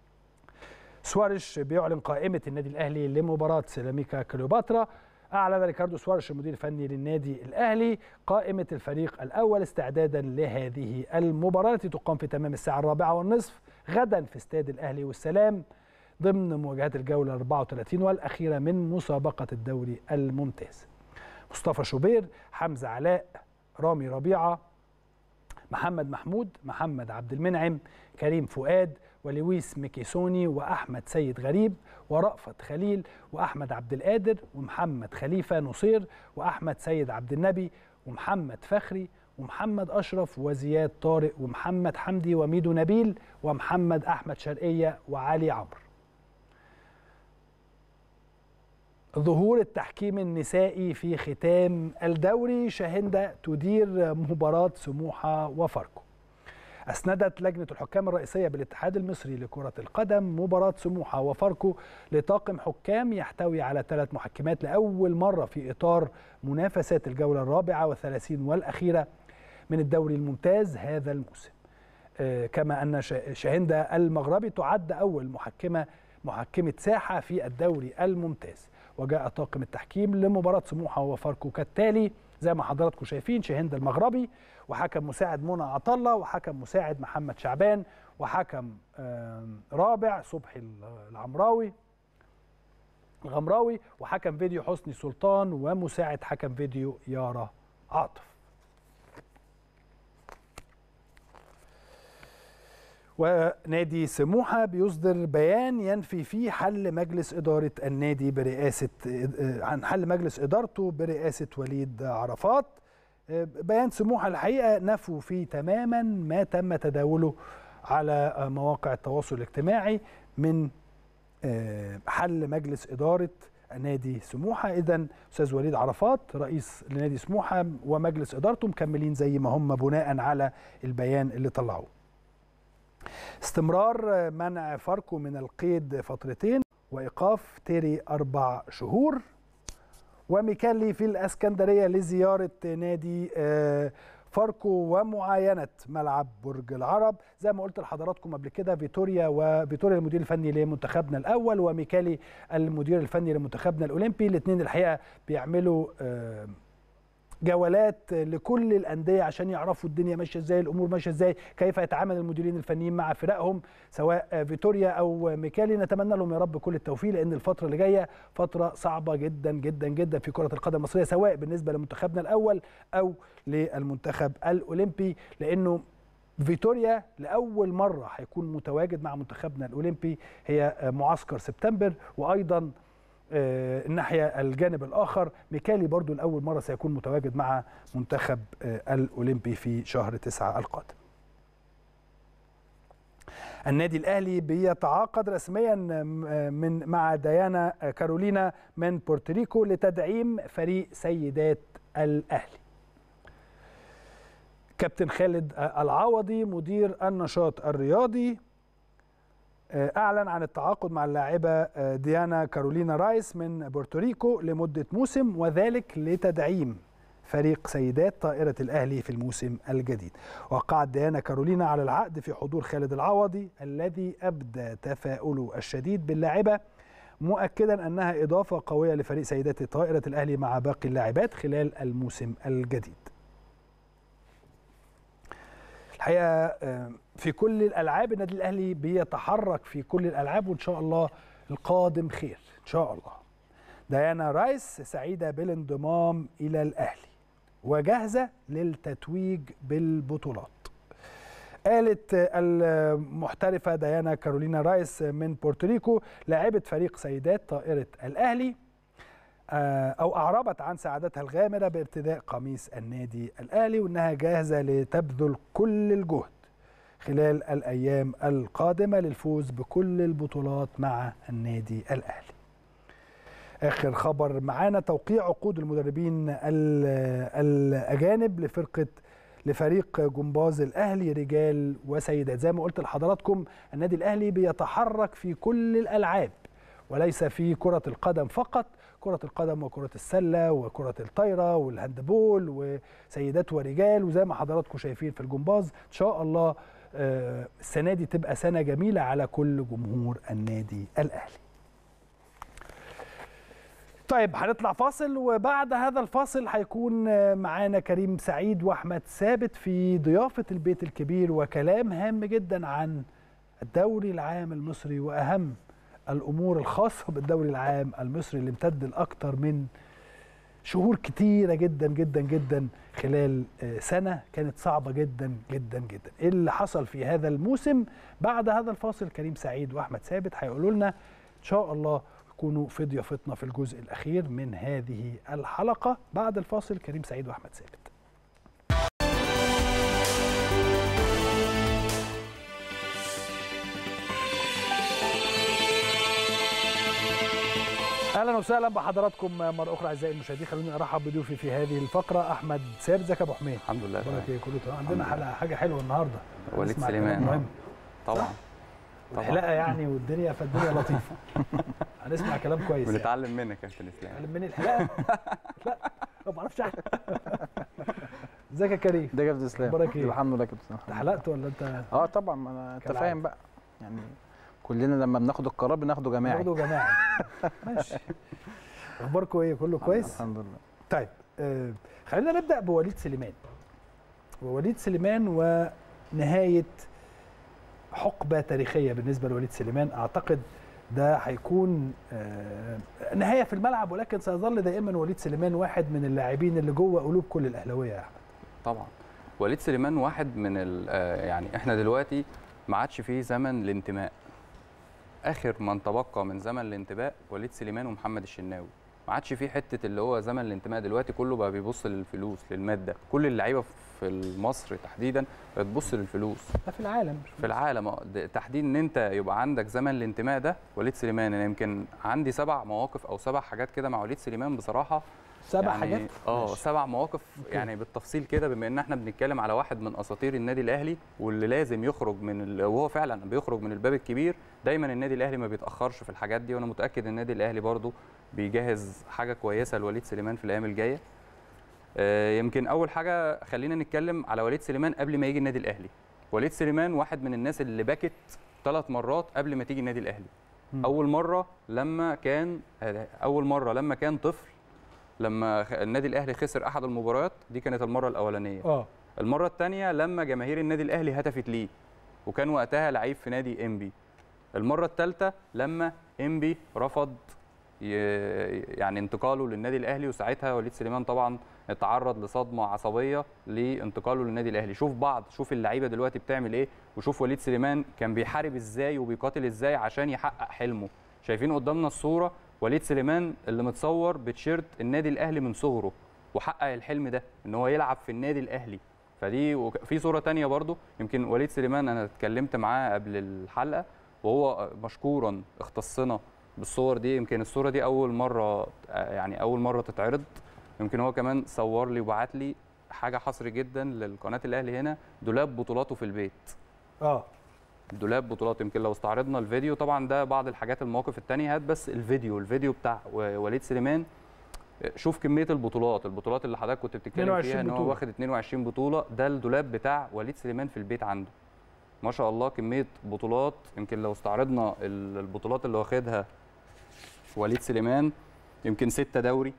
سواريش بيعلن قائمة النادي الأهلي لمباراة سيراميكا كليوباترا. أعلن ريكاردو سواريش المدير الفني للنادي الأهلي قائمة الفريق الأول استعدادا لهذه المباراة التي تقام في تمام الساعة الرابعة والنصف غدا في استاد الأهلي والسلام ضمن مواجهات الجولة أربعة وثلاثين والأخيرة من مسابقة الدوري الممتاز. مصطفى شوبير، حمزة علاء، رامي ربيعة، محمد محمود، محمد عبد المنعم، كريم فؤاد، ولويس ميكيسوني، وأحمد سيد غريب، ورأفت خليل، وأحمد عبد القادر، ومحمد خليفة نصير، وأحمد سيد عبد النبي، ومحمد فخري، ومحمد أشرف، وزياد طارق، ومحمد حمدي، وميدو نبيل، ومحمد أحمد شرقية، وعلي عمرو. ظهور التحكيم النسائي في ختام الدوري. شاهندة تدير مباراة سموحة وفاركو. أسندت لجنة الحكام الرئيسية بالاتحاد المصري لكرة القدم مباراة سموحة وفاركو لطاقم حكام يحتوي على ثلاث محكمات لأول مرة في إطار منافسات الجولة الرابعة والثلاثين والأخيرة من الدوري الممتاز هذا الموسم. كما أن شاهندة المغربي تعد أول محكمة محكمة ساحة في الدوري الممتاز. وجاء طاقم التحكيم لمباراة سموحة وفاركو كالتالي زي ما حضراتكم شايفين: شاهندة المغربي، وحكم مساعد منى عطلة، وحكم مساعد محمد شعبان، وحكم رابع صبحي العمراوي الغمراوي، وحكم فيديو حسني سلطان، ومساعد حكم فيديو يارا عاطف. ونادي سموحة بيصدر بيان ينفي فيه حل مجلس إدارة النادي برئاسة عن حل مجلس إدارته برئاسة وليد عرفات. بيان سموحة الحقيقة نفوا فيه تماما ما تم تداوله على مواقع التواصل الاجتماعي من حل مجلس إدارة نادي سموحة. إذن أستاذ وليد عرفات رئيس لنادي سموحة ومجلس إدارته مكملين زي ما هم بناء على البيان اللي طلعوه. استمرار منع فاركو من القيد فترتين، وإيقاف تيري أربع شهور، وميكالي في الإسكندرية لزيارة نادي فاركو ومعاينه ملعب برج العرب. زي ما قلت لحضراتكم قبل كده، فيتوريا وفيتوريا المدير الفني لمنتخبنا الاول، وميكالي المدير الفني لمنتخبنا الاولمبي، الاثنين الحقيقه بيعملوا جولات لكل الانديه عشان يعرفوا الدنيا ماشيه ازاي، الامور ماشيه ازاي، كيف يتعامل المديرين الفنيين مع فرقهم سواء فيتوريا او ميكالي. نتمنى لهم يا رب كل التوفيق، لان الفتره اللي جايه فتره صعبه جدا جدا جدا في كره القدم المصريه، سواء بالنسبه لمنتخبنا الاول او للمنتخب الاولمبي، لانه فيتوريا لاول مره هيكون متواجد مع منتخبنا الاولمبي هي معسكر سبتمبر، وايضا الناحية الجانب الآخر ميكالي برضو لأول مرة سيكون متواجد مع منتخب الأولمبي في شهر تسعة القادم. النادي الأهلي بيتعاقد رسميا من مع ديانا كارولينا من بورتوريكو لتدعيم فريق سيدات الأهلي. كابتن خالد العوضي مدير النشاط الرياضي أعلن عن التعاقد مع اللاعبة ديانا كارولينا رايس من بورتوريكو لمدة موسم، وذلك لتدعيم فريق سيدات طائرة الأهلي في الموسم الجديد. وقعت ديانا كارولينا على العقد في حضور خالد العوضي الذي أبدى تفاؤله الشديد باللاعبة، مؤكدا أنها إضافة قوية لفريق سيدات طائرة الأهلي مع باقي اللاعبات خلال الموسم الجديد. الحقيقه في كل الالعاب النادي الاهلي بيتحرك في كل الالعاب، وان شاء الله القادم خير ان شاء الله. ديانا رايس سعيده بالانضمام الى الاهلي وجاهزه للتتويج بالبطولات. قالت المحترفه ديانا كارولينا رايس من بورتوريكو لاعبه فريق سيدات طائره الاهلي، أو أعربت عن سعادتها الغامرة بارتداء قميص النادي الأهلي، وأنها جاهزة لتبذل كل الجهد خلال الأيام القادمة للفوز بكل البطولات مع النادي الأهلي. آخر خبر معانا، توقيع عقود المدربين الأجانب لفرقة لفريق جمباز الأهلي رجال وسيدات. زي ما قلت لحضراتكم النادي الأهلي بيتحرك في كل الألعاب وليس في كرة القدم فقط، كرة القدم وكرة السلة وكرة الطايرة والهاندبول وسيدات ورجال، وزي ما حضراتكم شايفين في الجمباز. إن شاء الله السنة دي تبقى سنة جميلة على كل جمهور النادي الأهلي. طيب هنطلع فاصل، وبعد هذا الفاصل هيكون معانا كريم سعيد وأحمد ثابت في ضيافة البيت الكبير، وكلام هام جدا عن الدوري العام المصري وأهم الأمور الخاصة بالدوري العام المصري اللي امتد لأكثر من شهور كتيرة جدا جدا جدا خلال سنة كانت صعبة جدا جدا جدا. إيه اللي حصل في هذا الموسم؟ بعد هذا الفاصل كريم سعيد وأحمد ثابت هيقولوا لنا إن شاء الله يكونوا في ضيافتنا في الجزء الأخير من هذه الحلقة. بعد الفاصل كريم سعيد وأحمد ثابت. اهلا وسهلا بحضراتكم مره اخرى اعزائي المشاهدين. خلوني ارحب بضيوفي في هذه الفقره. احمد ثابت، ازيك يا ابو حميد؟ الحمد لله تمام. ايه كله تمام؟ عندنا حلقه حاجه حلوه النهارده، وليد سليمان مهم طبعا الحلقه يعني، والدنيا فالدنيا لطيفه. هنسمع كلام كويس، بنتعلم منك يا كابتن اسلام. نتعلم مني الحلقه؟ لا ما اعرفش احلق. ازيك يا كريم؟ ده يا كابتن اسلام. اخبارك ايه؟ الحمد لله يا كابتن. انت حلقت ولا انت؟ اه طبعا، ما انا انت فاهم بقى يعني، كلنا لما بناخد القرار بناخده جماعي. بناخده جماعي. ماشي. اخباركم ايه؟ كله كويس؟ الحمد لله. طيب آه خلينا نبدا بوليد سليمان. ووليد سليمان ونهايه حقبه تاريخيه بالنسبه لوليد سليمان. اعتقد ده هيكون آه نهايه في الملعب، ولكن سيظل دائما وليد سليمان واحد من اللاعبين اللي جوه قلوب كل الاهلاويه يا احمد. طبعا وليد سليمان واحد من يعني احنا دلوقتي ما عادش فيه زمن الانتماء. اخر من تبقى من زمن الانتماء وليد سليمان ومحمد الشناوي. ما عادش فيه حته اللي هو زمن الانتماء، دلوقتي كله بقى بيبص للفلوس للماده. كل اللعيبه في مصر تحديدا بتبص للفلوس. ده في العالم في العالم تحديدا ان انت يبقى عندك زمن الانتماء ده وليد سليمان. انا يمكن عندي سبع مواقف او سبع حاجات كده مع وليد سليمان بصراحه. سبع يعني حاجات اه سبع مواقف يعني بالتفصيل كده، بما ان احنا بنتكلم على واحد من اساطير النادي الاهلي واللي لازم يخرج من ال... وهو فعلا بيخرج من الباب الكبير. دايما النادي الاهلي ما بيتاخرش في الحاجات دي، وانا متاكد ان النادي الاهلي برضو بيجهز حاجه كويسه لوليد سليمان في الايام الجايه. آه، يمكن اول حاجه خلينا نتكلم على وليد سليمان قبل ما يجي النادي الاهلي. وليد سليمان واحد من الناس اللي بكت ثلاث مرات قبل ما تيجي النادي الاهلي. مم. اول مره لما كان اول مره لما كان طفل، لما خ- النادي الاهلي خسر احد المباريات، دي كانت المره الاولانيه. اه المره الثانيه لما جماهير النادي الاهلي هتفت ليه، وكان وقتها لعيب في نادي انبي. المره الثالثه لما انبي رفض ي- يعني انتقاله للنادي الاهلي، وساعتها وليد سليمان طبعا اتعرض لصدمه عصبيه لانتقاله للنادي الاهلي. شوف بعض، شوف اللعيبه دلوقتي بتعمل ايه، وشوف وليد سليمان كان بيحارب ازاي وبيقاتل ازاي عشان يحقق حلمه. شايفين قدامنا الصوره وليد سليمان اللي متصور بتشيرت النادي الاهلي من صغره، وحقق الحلم ده ان هو يلعب في النادي الاهلي. فدي وك- في صوره تانية برضو، يمكن وليد سليمان انا اتكلمت معاه قبل الحلقه وهو مشكورا اختصنا بالصور دي. يمكن الصوره دي اول مره يعني اول مره تتعرض. يمكن هو كمان صور لي وبعت لي حاجه حصري جدا للقناه الاهلي هنا، دولاب بطولاته في البيت. اه دولاب بطولات. يمكن لو استعرضنا الفيديو، طبعا ده بعض الحاجات المواقف التانية، هات بس الفيديو الفيديو بتاع و- وليد سليمان. شوف كميه البطولات البطولات اللي حضرتك كنت بتتكلم اتنين فيها وعشرين ان هو بطولة. واخد اتنين وعشرين بطوله. ده الدولاب بتاع وليد سليمان في البيت عنده، ما شاء الله كميه بطولات. يمكن لو استعرضنا ال- البطولات اللي واخدها وليد سليمان، يمكن ستة دوري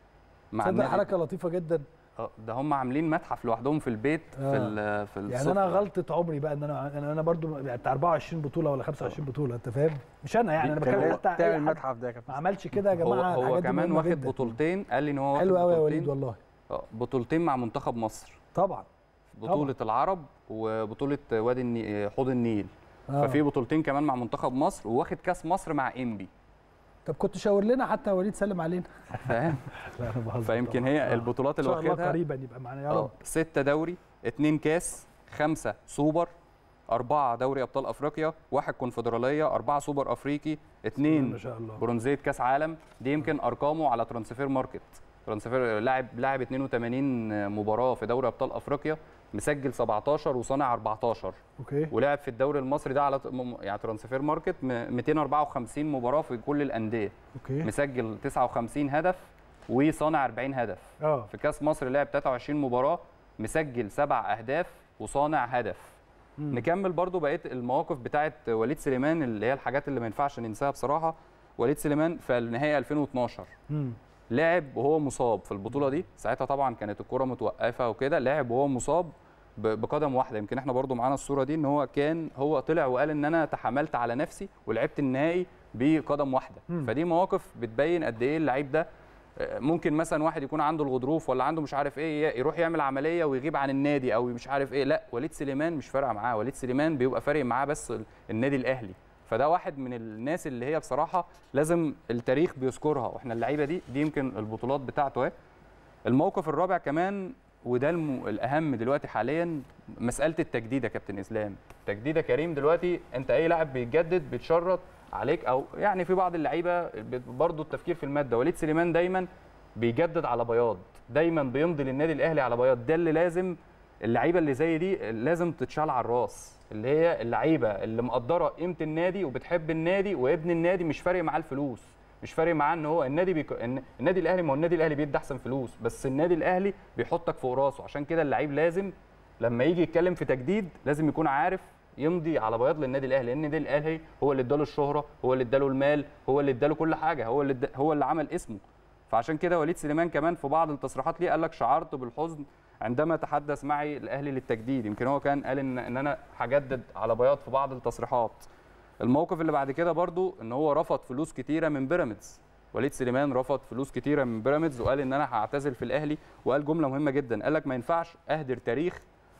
مع تصدق النادي. حركه لطيفه جدا. آه، ده هم عاملين متحف لوحدهم في البيت في آه. ال في يعني انا السفرة. غلطه عمري بقى ان انا انا انا برضو بتاع اربعة وعشرين بطوله ولا خمسة وعشرين بطوله، انت فاهم؟ مش انا يعني، انا كان بتكلم هو حتى أي تعمل حد المتحف ده يا ما كابتن. عملش كده يا هو جماعه. هو الحاجات دي كمان مهمة واخد جداً. بطولتين، قال لي ان هو واخد حلو قوي يا بطولتين. وليد والله. آه، بطولتين مع منتخب مصر، طبعا بطولة العرب وبطولة وادي النيل حوض النيل. آه. ففي بطولتين كمان مع منتخب مصر، وواخد كاس مصر مع انبي. طب كنت شاور لنا حتى يا وليد، سلم علينا. فاهم؟ لا انا بهزر فيمكن طبعاً. هي آه. البطولات ان اللي شاء الله واخدها قريبا يبقى معانا يا آه، رب. ستة دوري، اتنين كاس، خمسة سوبر، أربعة دوري أبطال أفريقيا، واحد كونفدرالية، أربعة سوبر أفريقي، اتنين ما شاء الله. برونزية كاس عالم. دي يمكن أرقامه على ترانسفير ماركت. ترانسفير لاعب لاعب اتنين وتمانين مباراة في دوري أبطال أفريقيا، مسجل سبعتاشر وصانع أربعتاشر. اوكي. ولعب في الدوري المصري ده على ت- م- يعني ترانسفير ماركت م- ميتين وأربعة وخمسين مباراة في كل الأندية، اوكي. مسجل تسعة وخمسين هدف وصانع أربعين هدف. اه في كاس مصر لعب تلاتة وعشرين مباراة، مسجل سبع أهداف وصانع هدف. مم. نكمل برضو بقيه المواقف بتاعه وليد سليمان اللي هي الحاجات اللي ما ينفعش ننساها بصراحه. وليد سليمان في النهائي ألفين واتناشر مم. لعب وهو مصاب في البطوله دي. ساعتها طبعا كانت الكره متوقفه وكده، لعب وهو مصاب ب- بقدم واحده. يمكن احنا برضو معانا الصوره دي، ان هو كان هو طلع وقال ان انا تحملت على نفسي ولعبت النهائي بقدم واحده. مم. فدي مواقف بتبين قد ايه اللعيب ده آه، ممكن مثلا واحد يكون عنده الغضروف ولا عنده مش عارف ايه، يروح يعمل عمليه ويغيب عن النادي او مش عارف ايه. لا، وليد سليمان مش فارقه معاه. وليد سليمان بيبقى فارق معاه بس ال- النادي الاهلي. فده واحد من الناس اللي هي بصراحه لازم التاريخ بيذكرها، واحنا اللعيبه دي دي يمكن البطولات بتاعته اهي. الموقف الرابع كمان وده الم... الاهم دلوقتي حاليا، مساله التجديد يا كابتن اسلام. تجديد يا كريم دلوقتي، انت اي لاعب بيتجدد بيتشرط عليك، او يعني في بعض اللعيبه برضه التفكير في الماده. وليد سليمان دايما بيجدد على بياض، دايما بيمضي للنادي الاهلي على بياض. ده اللي لازم اللعيبه اللي زي دي لازم تتشال على الراس، اللي هي اللعيبه اللي مقدره قيمه النادي وبتحب النادي وابن النادي، مش فارق معاه الفلوس، مش فارق معاه ان هو النادي بيك... إن- النادي الاهلي، ما هو النادي الاهلي بيدي احسن فلوس، بس النادي الاهلي بيحطك فوق راسه. عشان كده اللعيب لازم لما يجي يتكلم في تجديد لازم يكون عارف يمضي على بياض للنادي الاهلي، لان النادي الاهلي هو اللي اداله الشهره، هو اللي اداله المال، هو اللي اداله كل حاجه، هو اللي اد... هو اللي عمل اسمه. فعشان كده وليد سليمان كمان في بعض التصريحات ليه قال لك شعرت بالحزن عندما تحدث معي الاهلي للتجديد. يمكن هو كان قال ان ان انا هجدد على بياض في بعض التصريحات. الموقف اللي بعد كده برضو ان هو رفض فلوس كتيره من بيراميدز. وليد سليمان رفض فلوس كتيره من بيراميدز وقال ان انا هعتزل في الاهلي، وقال جمله مهمه جدا، قال لك ما ينفعش اهدر تاريخ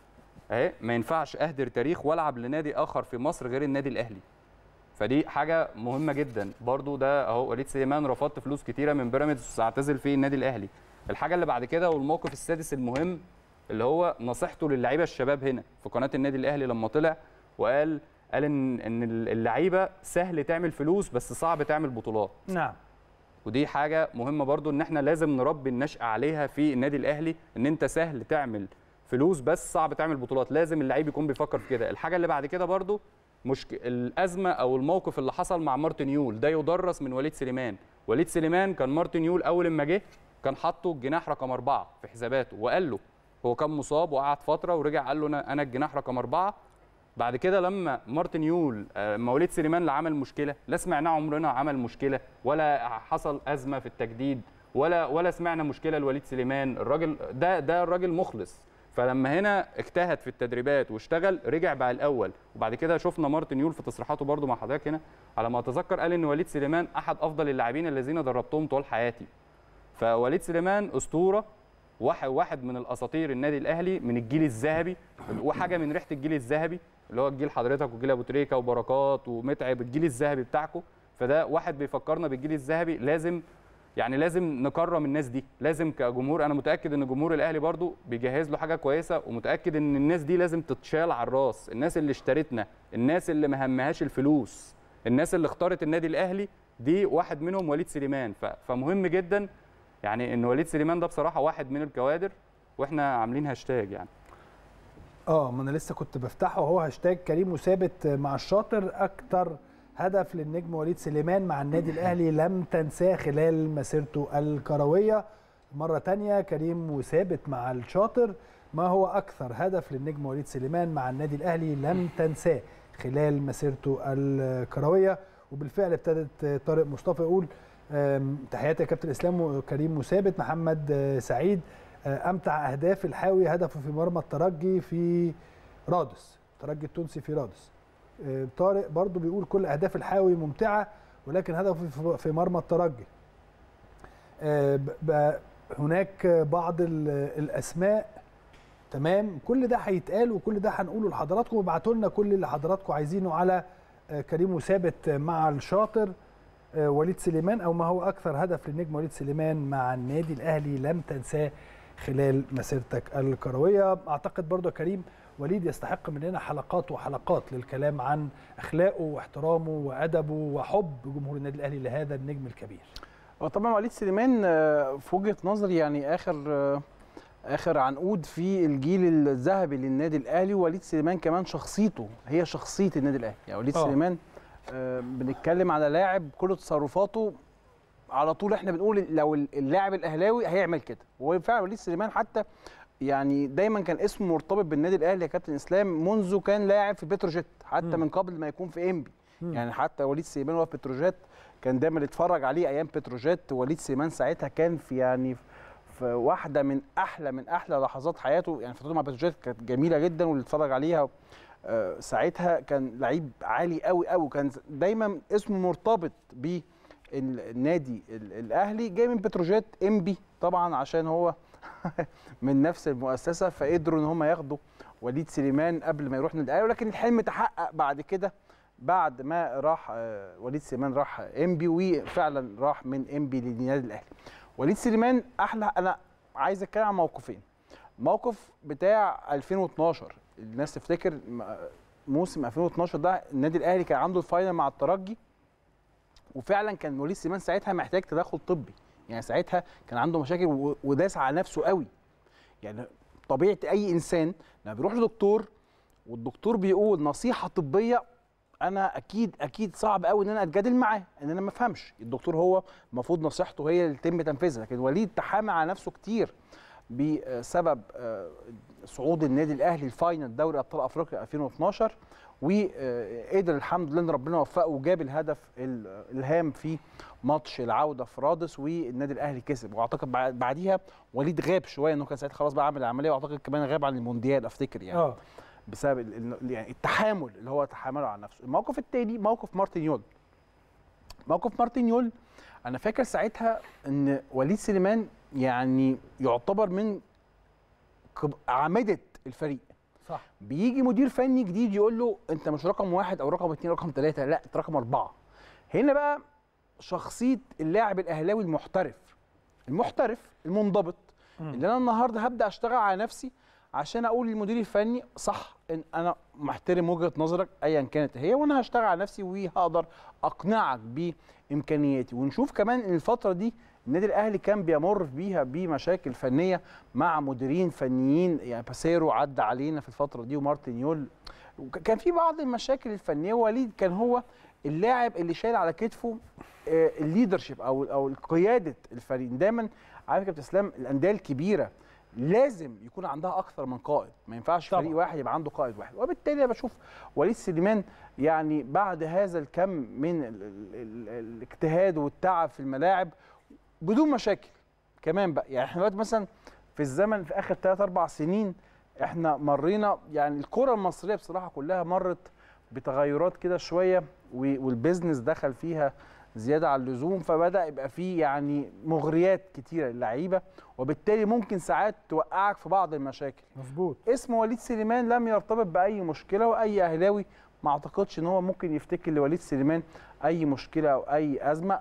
اهي ما ينفعش اهدر تاريخ والعب لنادي اخر في مصر غير النادي الاهلي. فدي حاجه مهمه جدا برضو. ده اهو وليد سليمان رفضت فلوس كتيره من بيراميدز واعتزل في النادي الاهلي. الحاجه اللي بعد كده والموقف السادس المهم اللي هو نصيحته للعيبه الشباب هنا في قناه النادي الاهلي لما طلع وقال قال ان ان اللعيبه سهل تعمل فلوس بس صعب تعمل بطولات. نعم. ودي حاجه مهمه برضو ان احنا لازم نربي النشأة عليها في النادي الاهلي، ان انت سهل تعمل فلوس بس صعب تعمل بطولات. لازم اللعيب يكون بيفكر في كده. الحاجه اللي بعد كده برضو مشك... الازمه او الموقف اللي حصل مع مارتن يول ده يدرس من وليد سليمان. وليد سليمان كان مارتن يول اول ما جه كان حاطه الجناح رقم أربعة في حساباته، وقال له هو كان مصاب وقعد فتره ورجع قال له انا انا الجناح رقم أربعة. بعد كده لما مارتن يول وليد سليمان اللي عمل مشكله، لا سمعناه عمرنا عمل مشكله ولا حصل ازمه في التجديد ولا ولا سمعنا مشكله لوليد سليمان. الراجل ده ده الراجل مخلص، فلما هنا اجتهد في التدريبات واشتغل رجع بقى الاول. وبعد كده شفنا مارتن يول في تصريحاته برده مع حضرتك هنا على ما اتذكر قال ان وليد سليمان احد افضل اللاعبين الذين دربتهم طول حياتي. فوليد سليمان اسطوره، واحد واحد من الاساطير النادي الاهلي من الجيل الذهبي، وحاجه من ريحه الجيل الذهبي اللي هو الجيل حضرتك وجيل ابو تريكه وبركات ومتعب، الجيل الذهبي بتاعكم. فده واحد بيفكرنا بالجيل الذهبي. لازم يعني لازم نكرم الناس دي، لازم كجمهور. انا متاكد ان جمهور الاهلي برضو بيجهز له حاجه كويسه، ومتاكد ان الناس دي لازم تتشال على الراس. الناس اللي اشترتنا، الناس اللي ما همهاش الفلوس، الناس اللي اختارت النادي الاهلي، دي واحد منهم وليد سليمان. فمهم جدا يعني ان وليد سليمان ده بصراحه واحد من الكوادر، واحنا عاملين هاشتاج يعني. اه ما انا لسه كنت بفتحه وهو هاشتاج كريم وثابت مع الشاطر، اكتر هدف للنجم وليد سليمان مع النادي الاهلي لم تنساه خلال مسيرته الكرويه. مره ثانيه كريم وثابت مع الشاطر، ما هو اكثر هدف للنجم وليد سليمان مع النادي الاهلي لم تنساه خلال مسيرته الكرويه. وبالفعل ابتدت طارق مصطفى يقول تحياتي يا كابتن اسلام وكريم وثابت. محمد سعيد امتع اهداف الحاوي هدفه في مرمى الترجي في رادس، الترجي التونسي في رادس. طارق برضو بيقول كل اهداف الحاوي ممتعه ولكن هدفه في مرمى الترجي. هناك بعض الاسماء، تمام، كل ده هيتقال وكل ده هنقوله لحضراتكم. وابعتوا لنا كل اللي حضراتكم عايزينه على كريم وثابت مع الشاطر وليد سليمان، او ما هو اكثر هدف للنجم وليد سليمان مع النادي الاهلي لم تنساه خلال مسيرتك الكرويه. اعتقد برضو يا كريم وليد يستحق مننا حلقات وحلقات للكلام عن اخلاقه واحترامه وادبه وحب جمهور النادي الاهلي لهذا النجم الكبير. وطبعا وليد سليمان في وجهه نظري يعني اخر اخر عنقود في الجيل الذهبي للنادي الاهلي. وليد سليمان كمان شخصيته هي شخصيه النادي الاهلي. يعني وليد أوه. سليمان آه بنتكلم على لاعب كل تصرفاته على طول احنا بنقول لو اللاعب الاهلاوي هيعمل كده. وفعلا وليد سليمان حتى يعني دايما كان اسمه مرتبط بالنادي الاهلي يا كابتن اسلام منذ كان لاعب في بتروجيت، حتى م. من قبل ما يكون في انبي. يعني حتى وليد سليمان وهو في بتروجيت كان دايما يتفرج عليه ايام بتروجيت. وليد سليمان ساعتها كان في يعني في واحده من احلى من احلى لحظات حياته. يعني فترته مع بتروجيت كانت جميله جدا واللي اتفرج عليها آه ساعتها كان لعيب عالي قوي قوي، وكان دايما اسمه مرتبط بالنادي الاهلي. جاي من بتروجيت انبي طبعا عشان هو من نفس المؤسسه، فقدروا ان هم ياخدوا وليد سليمان قبل ما يروح النادي الاهلي. ولكن الحلم تحقق بعد كده بعد ما راح آه وليد سليمان راح انبي، وفعلا راح من انبي للنادي الاهلي. وليد سليمان احلى. انا عايز اتكلم عن موقفين. موقف بتاع ألفين واثناشر، الناس تفتكر موسم ألفين واثناشر ده النادي الاهلي كان عنده الفاينل مع الترجي، وفعلا كان وليد سليمان ساعتها محتاج تدخل طبي. يعني ساعتها كان عنده مشاكل وداس على نفسه قوي. يعني طبيعه اي انسان لما بيروح لدكتور والدكتور بيقول نصيحه طبيه، انا اكيد اكيد صعب قوي ان انا اتجادل معاه، ان انا ما افهمش. الدكتور هو المفروض نصيحته هي اللي يتم تنفيذها. لكن وليد تحامى على نفسه كتير بسبب صعود النادي الاهلي الفاينل دوري ابطال افريقيا ألفين واثناشر، وقدر الحمد لله ان ربنا وفقه وجاب الهدف الهام في ماتش العوده في رادس، والنادي الاهلي كسب. واعتقد بعديها وليد غاب شويه، انه كان ساعتها خلاص بقى عامل العمليه، واعتقد كمان غاب عن المونديال افتكر يعني اه بسبب يعني التحامل اللي هو تحامله على نفسه. الموقف الثاني موقف مارتن يول. موقف مارتن يول انا فاكر ساعتها ان وليد سليمان يعني يعتبر من اعمده الفريق. صح. بيجي مدير فني جديد يقول له انت مش رقم واحد او رقم اثنين رقم ثلاثه، لا انت رقم اربعه. هنا بقى شخصيه اللاعب الاهلاوي المحترف المحترف المنضبط، م. اللي انا النهارده هبدا اشتغل على نفسي عشان اقول للمدير الفني صح ان انا محترم وجهه نظرك ايا كانت هي، وانا هشتغل على نفسي وهقدر اقنعك بامكانياتي. ونشوف كمان ان الفتره دي النادي الاهلي كان بيمر بيها بمشاكل فنيه مع مديرين فنيين. يعني باسيرو عدى علينا في الفتره دي ومارتن يول، كان في بعض المشاكل الفنيه. وليد كان هو اللاعب اللي شايل على كتفه الليدرشيب او او قياده الفريق. دايما عارف يا كابتن اسلام الانديه الكبيره لازم يكون عندها اكثر من قائد، ما ينفعش طبعا. فريق واحد يبقى عنده قائد واحد، وبالتالي انا بشوف وليد سليمان يعني بعد هذا الكم من ال ال ال الاجتهاد والتعب في الملاعب بدون مشاكل كمان بقى. يعني احنا دلوقتي مثلا في الزمن في اخر ثلاث اربع سنين احنا مرينا، يعني الكره المصريه بصراحه كلها مرت بتغيرات كده شويه، والبيزنس دخل فيها زياده عن اللزوم، فبدا يبقى فيه يعني مغريات كتيره للعيبه، وبالتالي ممكن ساعات توقعك في بعض المشاكل. مظبوط. اسم وليد سليمان لم يرتبط باي مشكله، واي اهلاوي ما اعتقدش ان هو ممكن يفتكر لوليد سليمان اي مشكله او اي ازمه.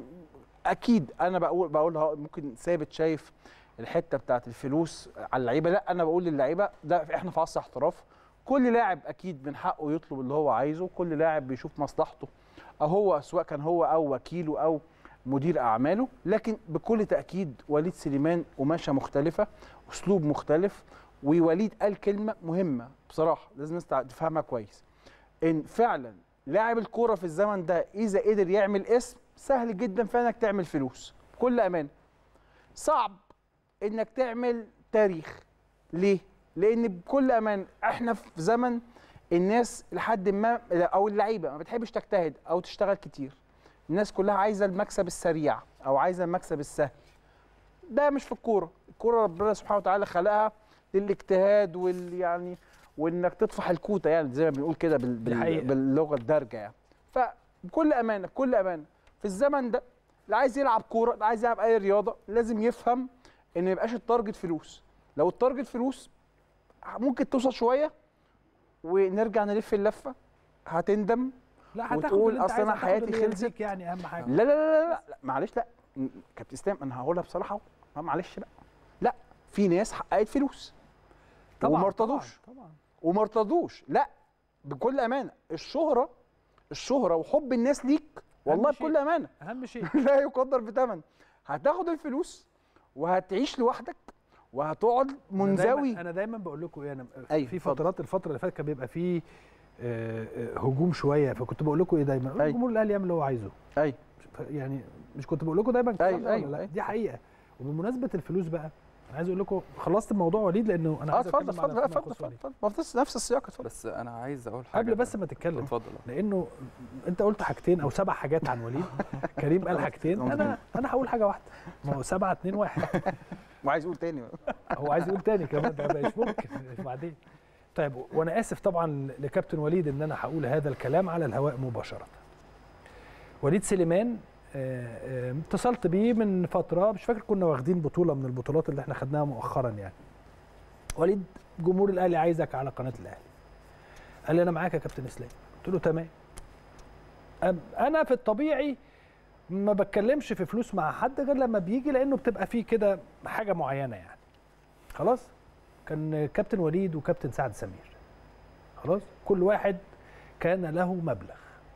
اكيد انا بقول بقولها ممكن ثابت شايف الحته بتاعت الفلوس على اللعيبه، لا انا بقول للعيبه ده احنا في عصر احتراف، كل لاعب اكيد من حقه يطلب اللي هو عايزه، كل لاعب بيشوف مصلحته، او هو سواء كان هو او وكيله او مدير اعماله. لكن بكل تاكيد وليد سليمان قماشه مختلفه، اسلوب مختلف، ووليد قال كلمه مهمه بصراحه لازم الناس تفهمها كويس، ان فعلا لاعب الكوره في الزمن ده اذا قدر يعمل اسم سهل جدا فعلا انك تعمل فلوس بكل امانه. صعب انك تعمل تاريخ. ليه؟ لان بكل امان احنا في زمن الناس لحد ما او اللعيبه ما بتحبش تجتهد او تشتغل كتير، الناس كلها عايزه المكسب السريع او عايزه المكسب السهل. ده مش في الكوره، الكوره ربنا سبحانه وتعالى خلقها للاجتهاد وال يعني وانك تطفح الكوته، يعني زي ما بنقول كده بال... بال... باللغه الدارجه يعني. فبكل امانه بكل امانه في الزمن ده اللي عايز يلعب كوره، اللي عايز يلعب اي رياضه، لازم يفهم ان ما يبقاش التارجت فلوس. لو التارجت فلوس ممكن توصل شويه ونرجع نلف اللفه، هتندم لا وتقول اصل انا حياتي خلصت. يعني اهم حاجه لا لا لا لا, لا معلش، لا كابتن اسلام انا هقولها بصراحه، معلش بقى، لا في ناس حققت فلوس طبعا وما ارتضوش طبعا وما ارتضوش. لا بكل امانه الشهره الشهره وحب الناس ليك والله بكل امانه اهم شيء لا يقدر بثمن. هتاخد الفلوس وهتعيش لوحدك وهتقعد منزوي. انا دايما, أنا دايما بقول لكم ايه، انا أيوة في فترات الفتره اللي فاتت كان بيبقى فيه آه هجوم شويه، فكنت بقول لكم ايه دايما، أيوة. الجمهور الاهلي يعمل اللي هو عايزه. ايوه يعني مش كنت بقول لكم دايما أيوة. أيوة. لا دي حقيقه. وبمناسبه الفلوس بقى انا عايز اقول لكم، خلصت الموضوع وليد لانه انا عايز اتفضل اتفضل اتفضل اتفضل نفس السياق. اتفضل. بس انا عايز اقول حاجه قبل بس ما تتكلم، اتفضل. لانه انت قلت حاجتين او سبع حاجات عن وليد، كريم قال حاجتين، انا انا هقول حاجه واحده، ما هو سبعة اتنين واحد وعايز يقول تاني هو عايز يقول تاني كمان، ده مش ممكن بعدين. طيب وانا اسف طبعا لكابتن وليد ان انا هقول هذا الكلام على الهواء مباشره. وليد سليمان اتصلت بيه من فتره، مش فاكر كنا واخدين بطوله من البطولات اللي احنا خدناها مؤخرا يعني. وليد جمهور الاهلي عايزك على قناه الاهلي. قال لي انا معاك يا كابتن اسلام. قلت له تمام. انا في الطبيعي ما بتكلمش في فلوس مع حد غير لما بيجي، لانه بتبقى فيه كده حاجه معينه يعني. خلاص؟ كان كابتن وليد وكابتن سعد سمير. خلاص؟ كل واحد كان له مبلغ.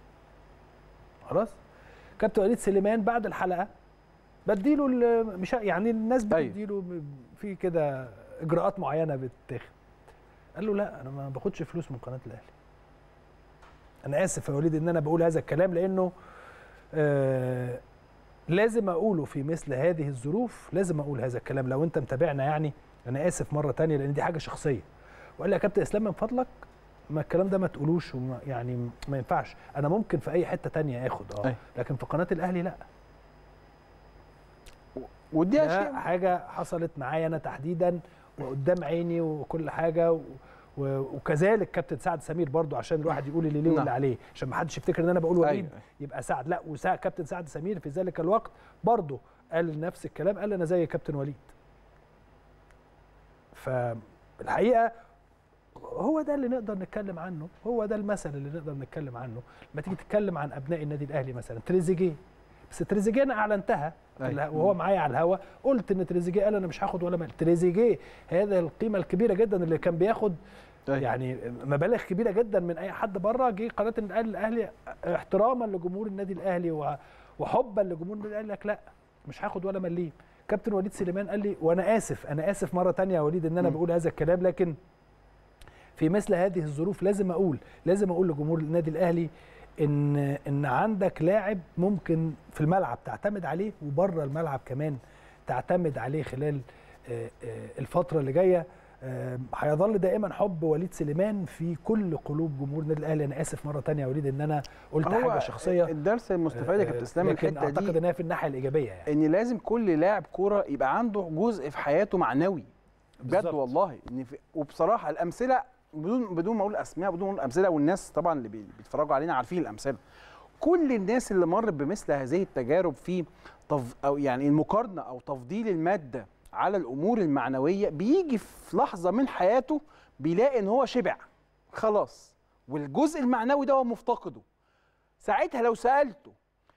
خلاص؟ كابتن وليد سليمان بعد الحلقه بديله مش يعني الناس بتديله في كده اجراءات معينه بتتاخد. قال له لا انا ما باخدش فلوس من قناه الاهلي. انا اسف يا وليد ان انا بقول هذا الكلام، لانه آه لازم اقوله في مثل هذه الظروف، لازم اقول هذا الكلام. لو انت متابعنا يعني انا اسف مره ثانيه لان دي حاجه شخصيه. وقال لي يا كابتن اسلام من فضلك ما الكلام ده ما تقولوش، وما يعني ما ينفعش، انا ممكن في اي حته تانية اخد اه لكن في قناه الاهلي لا. ودي شيء حاجه حصلت معايا انا تحديدا وقدام عيني وكل حاجه، و... وكذلك كابتن سعد سمير برضو، عشان الواحد يقول اللي ليه واللي عليه، عشان ما حدش يفتكر ان انا بقول وليد أيوة. يبقى سعد، لا وسا كابتن سعد سمير في ذلك الوقت برضو قال نفس الكلام، قال انا زي كابتن وليد. فالحقيقه هو ده اللي نقدر نتكلم عنه، هو ده المثل اللي نقدر نتكلم عنه. لما تيجي تتكلم عن ابناء النادي الاهلي مثلا تريزيجيه، بس تريزيجيه انا اعلنتها أيوة. وهو معايا على الهوا قلت ان تريزيجيه قال انا مش هاخد ولا مال. تريزيجيه هذا القيمه الكبيره جدا اللي كان بياخد أيوة. يعني مبالغ كبيره جدا من اي حد بره، جه قناه الاهلي احتراما لجمهور النادي الاهلي وحبا لجمهور النادي الاهلي لك لا مش هاخد ولا مليم. كابتن وليد سليمان قال لي، وانا اسف انا اسف مره ثانيه يا وليد ان انا م. بقول هذا الكلام، لكن في مثل هذه الظروف لازم اقول لازم اقول لجمهور النادي الاهلي ان ان عندك لاعب ممكن في الملعب تعتمد عليه وبره الملعب كمان تعتمد عليه خلال الفتره اللي جايه. هيظل دائما حب وليد سليمان في كل قلوب جمهور النادي الاهلي. انا اسف مره ثانيه يا وليد ان انا قلت حاجه شخصيه. الدرس المستفاد يا كابتن اسلام من الحته دي اعتقد ان هي في الناحيه الايجابيه يعني ان لازم كل لاعب كوره يبقى عنده جزء في حياته معنوي بجد والله. ان في وبصراحه الامثله بدون بدون ما اقول اسماء، بدون ما اقول امثله، والناس طبعا اللي بيتفرجوا علينا عارفين الامثله. كل الناس اللي مرت بمثل هذه التجارب في تف... او يعني المقارنه او تفضيل الماده على الامور المعنويه، بيجي في لحظه من حياته بيلاقي ان هو شبع خلاص، والجزء المعنوي ده هو مفتقده. ساعتها لو سالته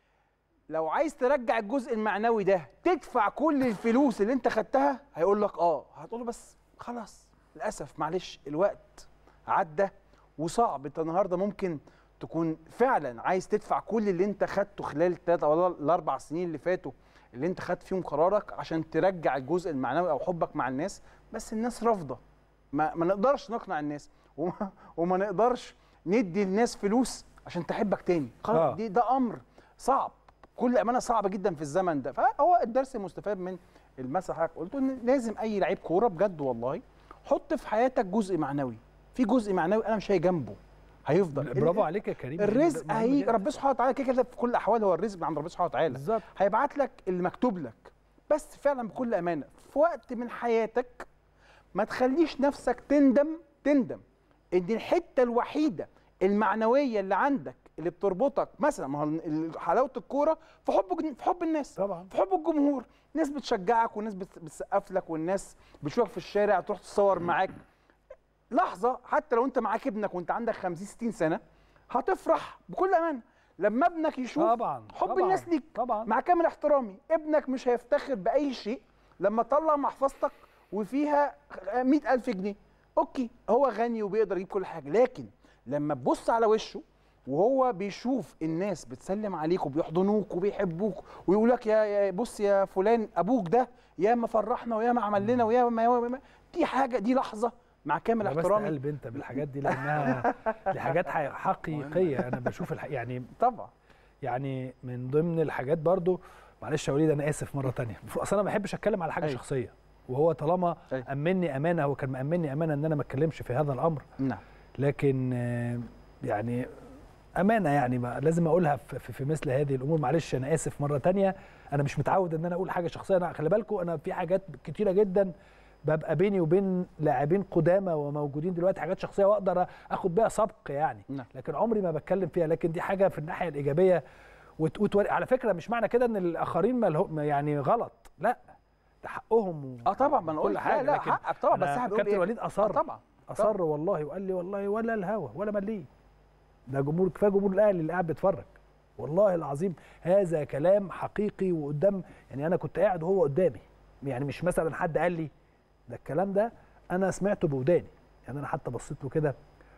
لو عايز ترجع الجزء المعنوي ده تدفع كل الفلوس اللي انت خدتها، هيقول لك اه. هتقول له بس خلاص للاسف معلش الوقت عدى وصعب. انت النهارده ممكن تكون فعلا عايز تدفع كل اللي انت خدته خلال الثلاث او الاربع سنين اللي فاتوا اللي انت خدت فيهم قرارك عشان ترجع الجزء المعنوي او حبك مع الناس، بس الناس رافضه. ما, ما نقدرش نقنع الناس وما, وما نقدرش ندي الناس فلوس عشان تحبك تاني. آه. دي ده امر صعب، كل امانه صعبه جدا في الزمن ده. فهو الدرس المستفاد من المسح حضرتك قلته ان لازم اي لعيب كوره بجد والله حط في حياتك جزء معنوي. في جزء معنوي انا مش هي جنبه هيفضل. برافو عليك يا كريم. الرزق هيجي ربنا سبحانه وتعالى كده كده في كل الاحوال، هو الرزق من عند ربنا سبحانه وتعالى بالظبط. هيبعت لك اللي مكتوب لك، بس فعلا بكل امانه في وقت من حياتك ما تخليش نفسك تندم تندم ان الحته الوحيده المعنويه اللي عندك اللي بتربطك مثلا، ما هو حلاوه الكوره في حب في حب الناس طبعا، في حب الجمهور. ناس بتشجعك وناس بتسقف لك والناس بتشوفك في الشارع تروح تتصور معاك. لحظه حتى لو انت معاك ابنك وانت عندك خمسين ستين سنه هتفرح بكل امانه لما ابنك يشوف طبعا حب طبعا الناس ليك. طبعا مع كامل احترامي ابنك مش هيفتخر باي شيء لما طلع محفظتك وفيها مئة ألف جنيه. اوكي هو غني وبيقدر يجيب كل حاجه، لكن لما تبص على وشه وهو بيشوف الناس بتسلم عليك وبيحضنوك وبيحبوك ويقول لك يا بص يا فلان ابوك ده يا ما فرحنا ويا ما عمل لنا ويا ما، دي حاجه، دي لحظه مع كامل احترامي. بس قلب انت بالحاجات دي لانها دي حاجات حقيقيه. انا بشوف الح... يعني طبعا يعني من ضمن الحاجات برضو، معلش يا وليد انا اسف مره ثانيه، اصل انا ما بحبش اتكلم على حاجه أي. شخصيه، وهو طالما أي. امني امانه، هو كان مامني امانه ان انا ما اتكلمش في هذا الامر. نعم. لكن يعني امانه يعني ما لازم اقولها في, في مثل هذه الامور. معلش انا اسف مره ثانيه، انا مش متعود ان انا اقول حاجه شخصيه. انا خلي بالكم انا في حاجات كتيره جدا ببقى بيني وبين لاعبين قدامى وموجودين دلوقتي حاجات شخصيه واقدر اخد بيها سبق يعني، نعم. لكن عمري ما بتكلم فيها. لكن دي حاجه في الناحيه الايجابيه وت... على فكره مش معنى كده ان الاخرين مالهم يعني غلط، لا ده حقهم و... اه طبعا ما انا كل حاجه. لا, لا حقك طبعا، بس احنا كابتن وليد اصر. آه طبعا اصر والله وقال لي والله ولا الهوا ولا مليه، ده جمهور كفايه جمهور الاهلي اللي قاعد بيتفرج، والله العظيم هذا كلام حقيقي وقدام يعني انا كنت قاعد وهو قدامي، يعني مش مثلا حد قال لي ده، الكلام ده انا سمعته بوداني، يعني انا حتى بصيت له كده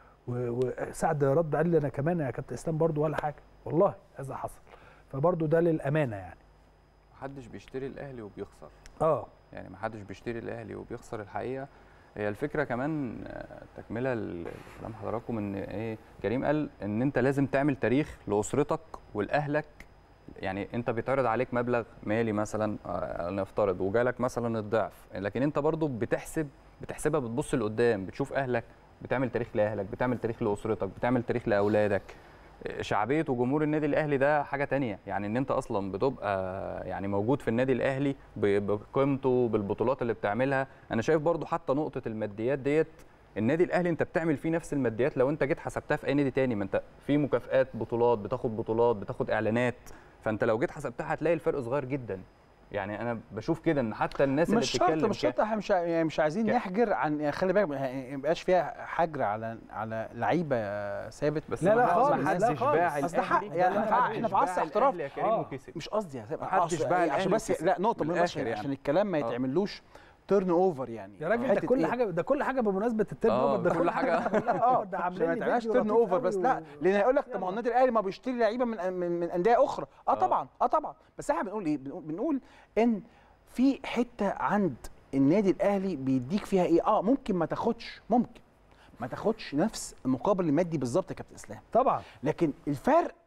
وسعد رد قال لي انا كمان يا كابتن اسلام برضو ولا حاجه، والله هذا حصل. فبرضو ده للامانه يعني محدش بيشتري الاهلي وبيخسر. اه يعني محدش بيشتري الاهلي وبيخسر. الحقيقه هي الفكره كمان تكمله لكلام حضراتكم ان ايه كريم قال ان انت لازم تعمل تاريخ لاسرتك ولاهلك. يعني انت بيتعرض عليك مبلغ مالي مثلا نفترض وجالك مثلا الضعف، لكن انت برضو بتحسب بتحسبها بتبص لقدام، بتشوف اهلك، بتعمل تاريخ لاهلك، بتعمل تاريخ لاسرتك، بتعمل تاريخ لاولادك. شعبيه وجمهور النادي الاهلي ده حاجه تانية، يعني ان انت اصلا بتبقى يعني موجود في النادي الاهلي بقيمته بالبطولات اللي بتعملها. انا شايف برضو حتى نقطه الماديات ديت، النادي الاهلي انت بتعمل فيه نفس الماديات لو انت جيت حسبتها في اي نادي تاني، ما انت في مكافآت بطولات، بتاخد بطولات، بتاخد اعلانات، فانت لو جيت حسبتها هتلاقي الفرق صغير جدا. يعني انا بشوف كده ان حتى الناس اللي مش بتتكلم شرط مش شرط احنا مش يعني مش عايزين نحجر عن، يعني خلي بالك ما يبقاش فيها حجر على على لعيبه ثابت، بس لا لا خالص ما حدش باع اصل ده حق يعني احنا في عصر احتراف يا كريم وكسب. مش قصدي يا ما حدش باع الاهلي عشان بس لا نقطه من عشان, يعني. عشان الكلام ما يتعملوش تيرن اوفر يعني يا راجل ده كل إيه؟ حاجه ده كل حاجه بمناسبه التيرن اوفر ده كل حاجه اه ده عاملين ما تعملش تيرن اوفر بس لا، لان هيقول لك طب ما هو النادي الاهلي ما بيشتري لعيبه من من, من انديه اخرى. اه طبعا اه طبعا بس احنا بنقول ايه؟ بنقول, بنقول ان في حته عند النادي الاهلي بيديك فيها ايه؟ اه ممكن ما تاخدش ممكن ما تاخدش نفس المقابل المادي بالظبط يا كابتن اسلام طبعا، لكن الفرق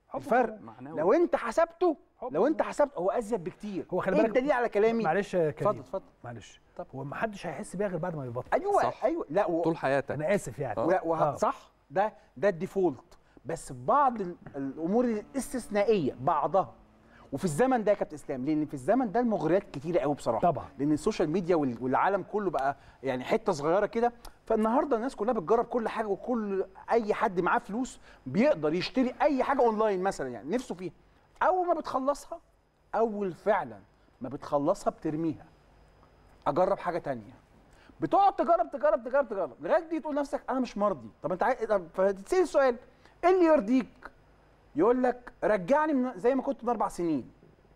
الفرق معنوي. لو انت حسبته حب لو انت حسبته هو ازيد بكتير. هو خلي ايه بالك الدليل على كلامي؟ معلش يا كريم، اتفضل اتفضل. معلش طب. هو ما حدش هيحس بيها غير بعد ما يبطل. ايوه صح. ايوه لا و... طول حياتك. انا اسف يعني ولا وه... آه. صح، ده ده الديفولت، بس في بعض ال- الامور الاستثنائيه بعضها. وفي الزمن ده يا كابتن اسلام، لان في الزمن ده المغريات كتيره قوي بصراحه طبعا. لان السوشيال ميديا وال- والعالم كله بقى يعني حته صغيره كده. فالنهارده الناس كلها بتجرب كل حاجه، وكل اي حد معاه فلوس بيقدر يشتري اي حاجه اونلاين مثلا يعني نفسه فيها. اول ما بتخلصها، اول فعلا ما بتخلصها بترميها، اجرب حاجه تانية. بتقعد تجرب تجرب تجرب تجرب لغايه دي تقول لنفسك انا مش مرضي. طب انت عايز، طب فتتسال السؤال ايه اللي يرضيك؟ يقول لك رجعني من زي ما كنت من اربع سنين.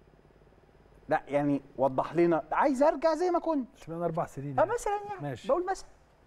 لا يعني وضح لنا، عايز ارجع زي ما كنت. مش من اربع سنين اه يعني. مثلا يعني ماشي. بقول مثلا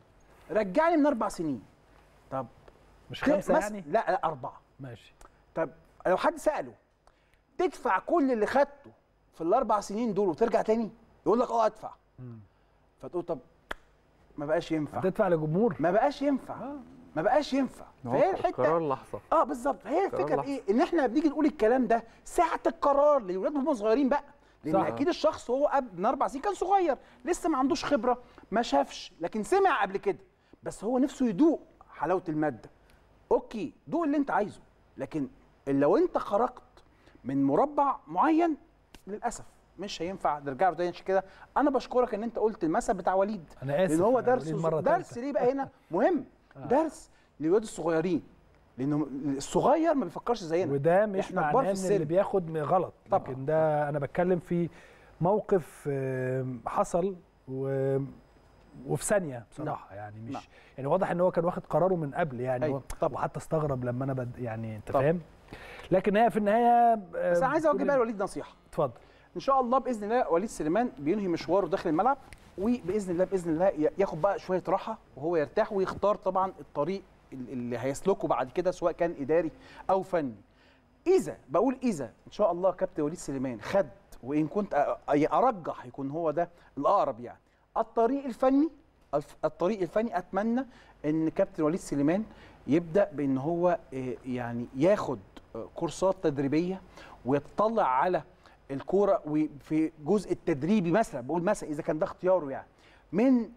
رجعني من اربع سنين. طب مش خمسه مثلا- يعني؟ لا لا اربعه. ماشي. طب لو حد ساله تدفع كل اللي خدته في الاربع سنين دول وترجع تاني؟ يقول لك اه ادفع. مم. فتقول طب ما بقاش ينفع، هتدفع لجمهور. ما بقاش ينفع، ما بقاش ينفع. فهي الحته قرار لحظه. اه بالظبط. فهي قرار الفكره لحظة. في ايه؟ ان احنا بنيجي نقول الكلام ده ساعه القرار لاولاد وهم صغيرين بقى، لان صح. اكيد الشخص هو قبل من اربع سنين كان صغير لسه ما عندوش خبره، ما شافش، لكن سمع قبل كده، بس هو نفسه يدوق حلاوه الماده. اوكي دوق اللي انت عايزه، لكن لو انت خرجت من مربع معين للاسف مش هينفع نرجع له تاني. عشان كده انا بشكرك ان انت قلت المثل بتاع وليد، انا اسف لان هو أنا درس وليد مرة درس تالتة. ليه بقى هنا مهم. درس للولاد الصغيرين، لانه الصغير ما بيفكرش زينا، وده مش إحنا كبار معناه في ان السن. اللي بياخد م- غلط. طبعاً. لكن ده انا بتكلم في موقف آم، حصل و... وفي ثانيه بصراحه يعني مش نعم. يعني واضح ان هو كان واخد قراره من قبل يعني. أيوة، هو طبعاً. وحتى استغرب لما انا بد... يعني انت طبعاً. فاهم. لكن هي في النهايه بس انا عايز اوجه بقى لوليد نصيحه. اتفضل. ان شاء الله باذن الله وليد سليمان بينهي مشواره داخل الملعب، وباذن الله باذن الله ي- ياخد بقى شويه راحه وهو يرتاح، ويختار طبعا الطريق ال- اللي هيسلكه بعد كده سواء كان اداري او فني. اذا بقول اذا ان شاء الله كابتن وليد سليمان خد، وان كنت أ- أ- ارجح يكون هو ده الاقرب يعني، الطريق الفني، الف- الطريق الفني اتمنى ان كابتن وليد سليمان يبدا بان هو آه، يعني ياخد آه، كورسات تدريبيه ويتطلع على الكوره، وفي جزء التدريبي مثلا بقول مثلا اذا كان ده اختياره يعني من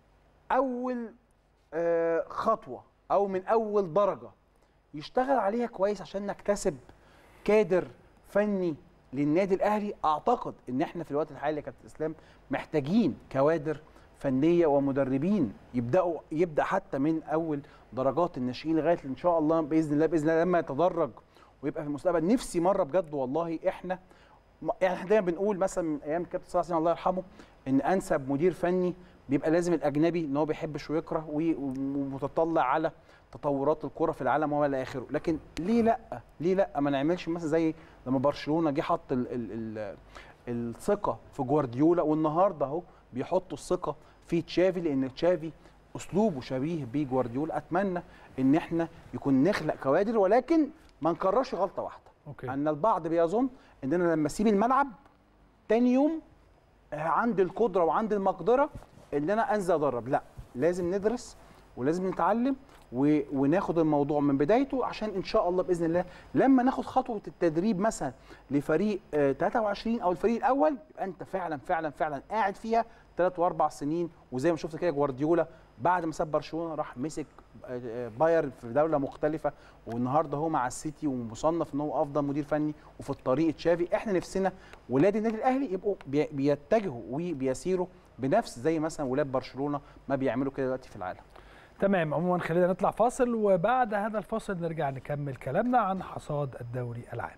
اول آه، خطوه او من اول درجه يشتغل عليها كويس عشان نكتسب كادر فني للنادي الاهلي. اعتقد ان احنا في الوقت الحالي يا كابتن اسلام محتاجين كوادر فنيه ومدربين يبداوا يبدا حتى من اول درجات الناشئين لغايه ان شاء الله باذن الله باذن الله لما يتدرج ويبقى في المستقبل. نفسي مره بجد والله احنا يعني احنا دايما بنقول مثلا من ايام الكابتن صلاح حسين الله يرحمه ان انسب مدير فني بيبقى لازم الاجنبي، ان هو بيحبش ويكره ومتطلع على تطورات الكره في العالم وما الى اخره. لكن ليه لا ليه لا ما نعملش مثلا زي لما برشلونه جه حط ال ال ال الثقه في جوارديولا، والنهارده اهو بيحطوا الثقه في تشافي، لان تشافي اسلوبه شبيه بجوارديولا. اتمنى ان احنا يكون نخلق كوادر ولكن ما نكررش غلطه واحده. أوكي. ان البعض بيظن ان انا لما اسيب الملعب تاني يوم عندي القدره وعندي المقدره ان انا انزل ادرب. لا، لازم ندرس ولازم نتعلم و... وناخد الموضوع من بدايته، عشان ان شاء الله باذن الله لما ناخد خطوه التدريب مثلا لفريق آه ثلاثة وعشرين او الفريق الاول، يبقى انت فعلا فعلا فعلا قاعد فيها ثلاث واربع سنين. وزي ما شفت كده جوارديولا بعد ما ساب برشلونه راح مسك آه بايرن في دوله مختلفه، والنهارده هو مع السيتي ومصنف ان هو افضل مدير فني وفي الطريق تشافي. احنا نفسنا ولاد النادي الاهلي يبقوا بي... بيتجهوا وبيسيروا بنفس زي مثلا ولاد برشلونه ما بيعملوا كده دلوقتي في العالم. تمام. عموما خلينا نطلع فاصل، وبعد هذا الفاصل نرجع نكمل كلامنا عن حصاد الدوري العام.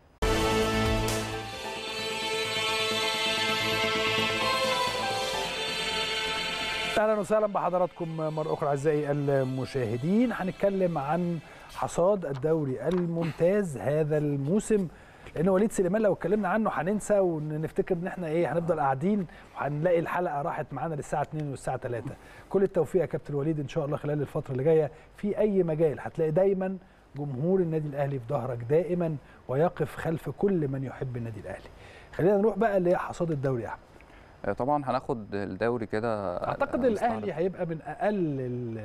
اهلا وسهلا بحضراتكم مره اخرى اعزائي المشاهدين. هنتكلم عن حصاد الدوري الممتاز هذا الموسم، لان وليد سليمان لو اتكلمنا عنه هننسى ونفتكر ان احنا ايه هنفضل قاعدين وهنلاقي الحلقه راحت معانا للساعه اتنين والساعه تلاتة. كل التوفيق يا كابتن وليد ان شاء الله خلال الفتره اللي جايه في اي مجال. هتلاقي دايما جمهور النادي الاهلي في ظهرك دائما ويقف خلف كل من يحب النادي الاهلي. خلينا نروح بقى لحصاد الدوري يا احمد. طبعا هناخد الدوري كده. اعتقد الاهلي هيبقى من اقل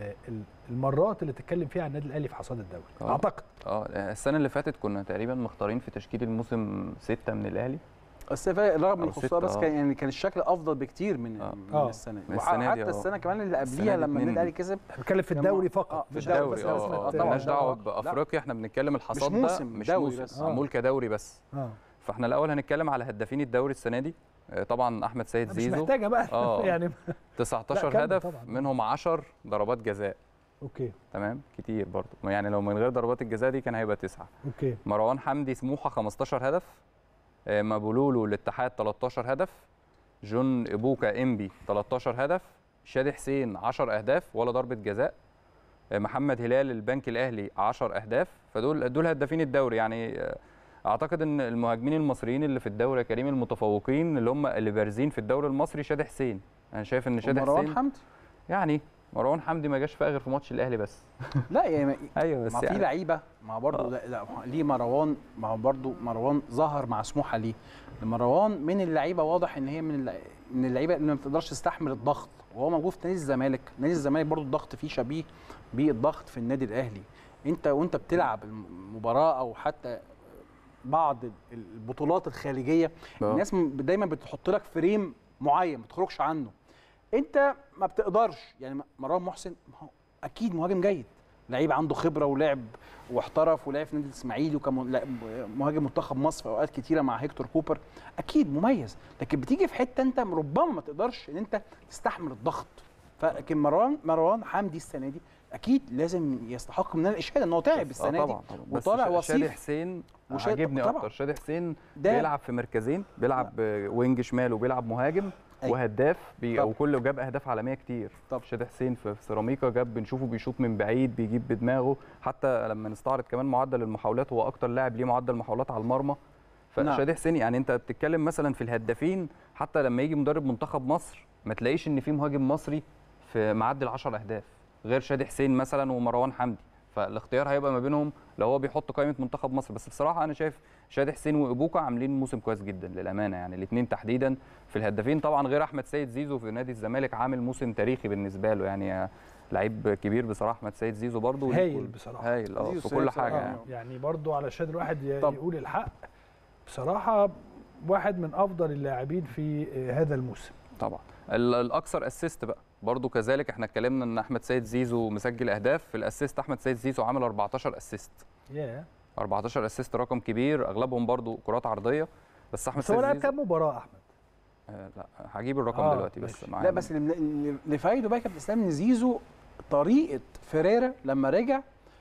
المرات اللي تتكلم فيها عن النادي الاهلي في حصاد الدوري. أوه. اعتقد اه السنه اللي فاتت كنا تقريبا مختارين في تشكيل الموسم سته من الاهلي، بس رغم الخساره بس كان يعني كان الشكل افضل بكتير من, آه. من آه. السنه دي، وحتى حتى السنه كمان اللي قبليها لما النادي الاهلي كسب. بنتكلم في الدوري فقط. آه. في الدوري اه مالناش دعوه بافريقيا، احنا بنتكلم الحصاد ده مش موسم مش دوري موسم بس. معمول كدوري بس. اه فاحنا الاول هنتكلم على هدافين الدوري السنه دي. طبعا احمد سيد زيزو مش محتاجه بقى آه. يعني تسعتاشر هدف طبعاً. منهم عشرة ضربات جزاء. اوكي تمام كتير برضو، يعني لو من غير ضربات الجزاء دي كان هيبقى تسعة. اوكي مروان حمدي سموحه خمستاشر هدف، مابولولو الاتحاد تلتاشر هدف، جون ابوكا انبي تلتاشر هدف، شادي حسين عشرة اهداف ولا ضربه جزاء، محمد هلال البنك الاهلي عشرة اهداف. فدول دول هدافين الدوري. يعني اعتقد ان المهاجمين المصريين اللي في الدوري يا كريم المتفوقين اللي هم اللي بارزين في الدوري المصري شادي حسين. انا شايف ان شادي حسين مروان حمدي يعني مروان حمدي ما جاش فيها غير في ماتش الاهلي بس. لا يعني ايوه بس ما يعني في لعيبه ما برضه لا, لا ليه مروان، ما هو برضه مروان ظهر مع سموحه ليه؟ مروان من اللعيبه واضح ان هي من من اللعيبه اللي ما بتقدرش تستحمل الضغط، وهو موجود في نادي الزمالك. نادي الزمالك برضه الضغط فيه شبيه بالضغط في النادي الاهلي. انت وانت بتلعب المباراه او حتى بعض البطولات الخارجيه أوه. الناس دايما بتحط لك فريم معين ما تخرجش عنه، انت ما بتقدرش. يعني مروان محسن اكيد مهاجم جيد، لعيب عنده خبره ولعب واحترف ولعب في نادي الاسماعيلي وكان مهاجم منتخب مصر في اوقات كتيره مع هيكتور كوبر، اكيد مميز. لكن بتيجي في حته انت ربما ما تقدرش ان انت تستحمل الضغط. فلكن مروان مروان حمدي السنه دي اكيد لازم يستحق من الاشاده ان هو تعب السنه طبعا دي وطالع وصيف. شادي حسين عاجبني اكتر. شادي حسين بيلعب في مركزين، بيلعب وينج شمال وبيلعب مهاجم أي. وهداف بي وكله جاب اهداف عالميه كتير. طب شادي حسين في سيراميكا جاب بنشوفه بيشوط من بعيد بيجيب بدماغه، حتى لما نستعرض كمان معدل المحاولات هو اكتر لاعب ليه معدل محاولات على المرمى. فشادي حسين يعني انت بتتكلم مثلا في الهدافين، حتى لما يجي مدرب منتخب مصر ما تلاقيش ان في مهاجم مصري في معدل عشرة اهداف غير شادي حسين مثلا ومروان حمدي. فالاختيار هيبقى ما بينهم لو هو بيحط قائمه منتخب مصر. بس بصراحه انا شايف شادي حسين وابوكا عاملين موسم كويس جدا للامانه، يعني الاثنين تحديدا في الهدافين. طبعا غير احمد سيد زيزو في نادي الزمالك عامل موسم تاريخي بالنسبه له، يعني لعيب كبير بصراحه. احمد سيد زيزو برده هايل بصراحه، هايل اه في كل حاجه يعني. يعني برده علشان الواحد يقول الحق بصراحه واحد من افضل اللاعبين في هذا الموسم. طبعا الاكثر اسيست بقى برضو كذلك. احنا اتكلمنا ان احمد سيد زيزو مسجل اهداف، في الاسيست احمد سيد زيزو عامل اربعتاشر اسيست. ياه yeah. اربعتاشر اسيست رقم كبير، اغلبهم برضو كرات عرضيه. بس احمد سيد زيزو هو لعب كام مباراه احمد؟ آه لا هجيب الرقم آه دلوقتي بس معايا. لا بس اللي فايده بقى كابتن اسلام ان زيزو طريقه فيريرا لما رجع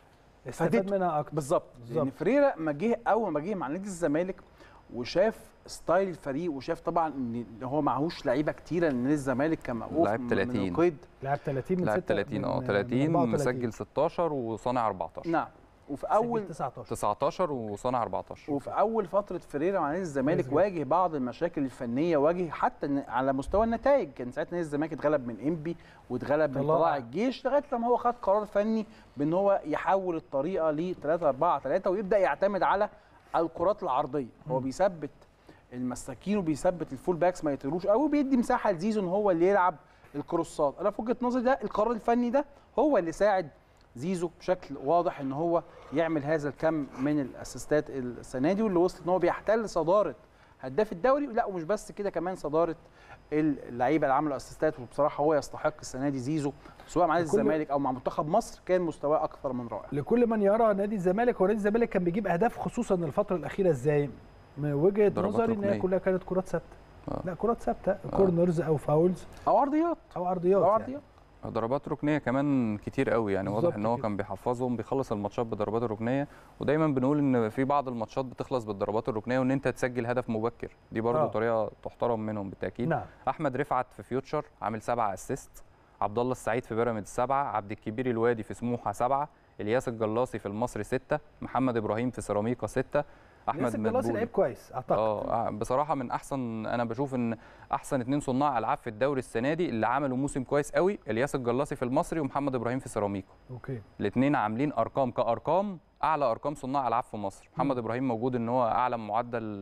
استفاد منها اكتر. بالظبط، يعني فريرا ما جه اول ما جه مع نادي الزمالك وشاف ستايل الفريق وشاف طبعا ان هو معهوش لعيبه كتيره لان الزمالك كان موقوف لعب تلاتين من القيد. لعب تلاتين من لعب تلاتين اه تلاتين مسجل ستاشر وصانع اربعتاشر. نعم وفي اول تسعتاشر وصانع اربعتاشر. وفي اول فتره فريرا مع نادي الزمالك واجه بعض المشاكل الفنيه، واجه حتى على مستوى النتائج. كان ساعتها نادي الزمالك اتغلب من انبي واتغلب من طلائع الجيش لغايه لما هو خد قرار فني بان هو يحول الطريقه ل تلاتة اربعة تلاتة ويبدا يعتمد على الكرات العرضيه. هو بيثبت المساكين وبيثبت الفول باكس ما يطيروش قوي، وبيدي مساحه لزيزو ان هو اللي يلعب الكروسات. انا في وجهه نظري ده القرار الفني ده هو اللي ساعد زيزو بشكل واضح ان هو يعمل هذا الكم من الاسيستات السنه دي، واللي وصل ان هو بيحتل صداره هداف الدوري. لا ومش بس كده، كمان صداره اللعيبه اللي عملوا اسيستات. وبصراحه هو يستحق السنه دي زيزو سواء مع نادي الزمالك او مع منتخب مصر، كان مستواه اكثر من رائع. لكل من يرى نادي الزمالك، هو نادي الزمالك كان بيجيب اهداف خصوصا الفتره الاخيره ازاي؟ من وجهه نظري ان هي كلها كانت كرات ثابته. آه. لا كرات ثابته آه. كورنرز او فاولز او عرضيات او عرضيات او عرضيات يعني. ضربات ركنيه كمان كتير قوي، يعني واضح ان هو كان بيحفظهم، بيخلص الماتشات بالضربات الركنيه. ودايما بنقول ان في بعض الماتشات بتخلص بالضربات الركنيه وان انت تسجل هدف مبكر، دي برضو آه. طريقه تحترم منهم بالتاكيد. نعم. احمد رفعت في فيوتشر عامل سبعة اسيست، عبد الله السعيد في بيراميدز سبعة، عبد الكبير الوادي في سموحه سبعة، الياس الجلاصي في المصري ستة، محمد ابراهيم في سيراميكا ستة، احمد مدبولي لعيب كويس اعتقد. اه بصراحه من احسن، انا بشوف ان احسن اثنين صناع العاب في الدوري السنه دي اللي عملوا موسم كويس قوي، الياس الجلاصي في المصري ومحمد ابراهيم في سيراميكا. اوكي الاثنين عاملين ارقام كارقام اعلى ارقام صناع العاب في مصر. محمد ابراهيم موجود ان هو اعلى معدل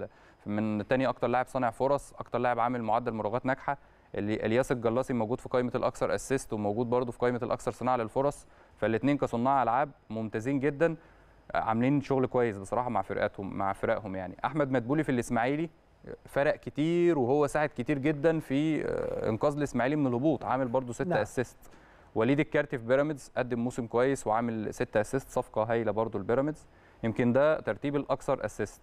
من تاني اكتر لاعب صانع فرص، اكتر لاعب عامل معدل مراوغات ناجحه. اللي الياس الجلاصي موجود في قائمه الاكثر اسيست وموجود برده في قائمه الاكثر صناعه للفرص، فالاثنين كصناع العاب ممتازين جدا، عاملين شغل كويس بصراحه مع فرقاتهم مع فرقهم يعني. احمد مدبولي في الاسماعيلي فرق كتير وهو ساعد كتير جدا في انقاذ الاسماعيلي من الهبوط، عامل برده ستة نعم. اسيست. وليد الكارتي في بيراميدز قدم موسم كويس وعامل ستة اسيست، صفقه هايله برده البيراميدز، يمكن ده ترتيب الاكثر اسيست.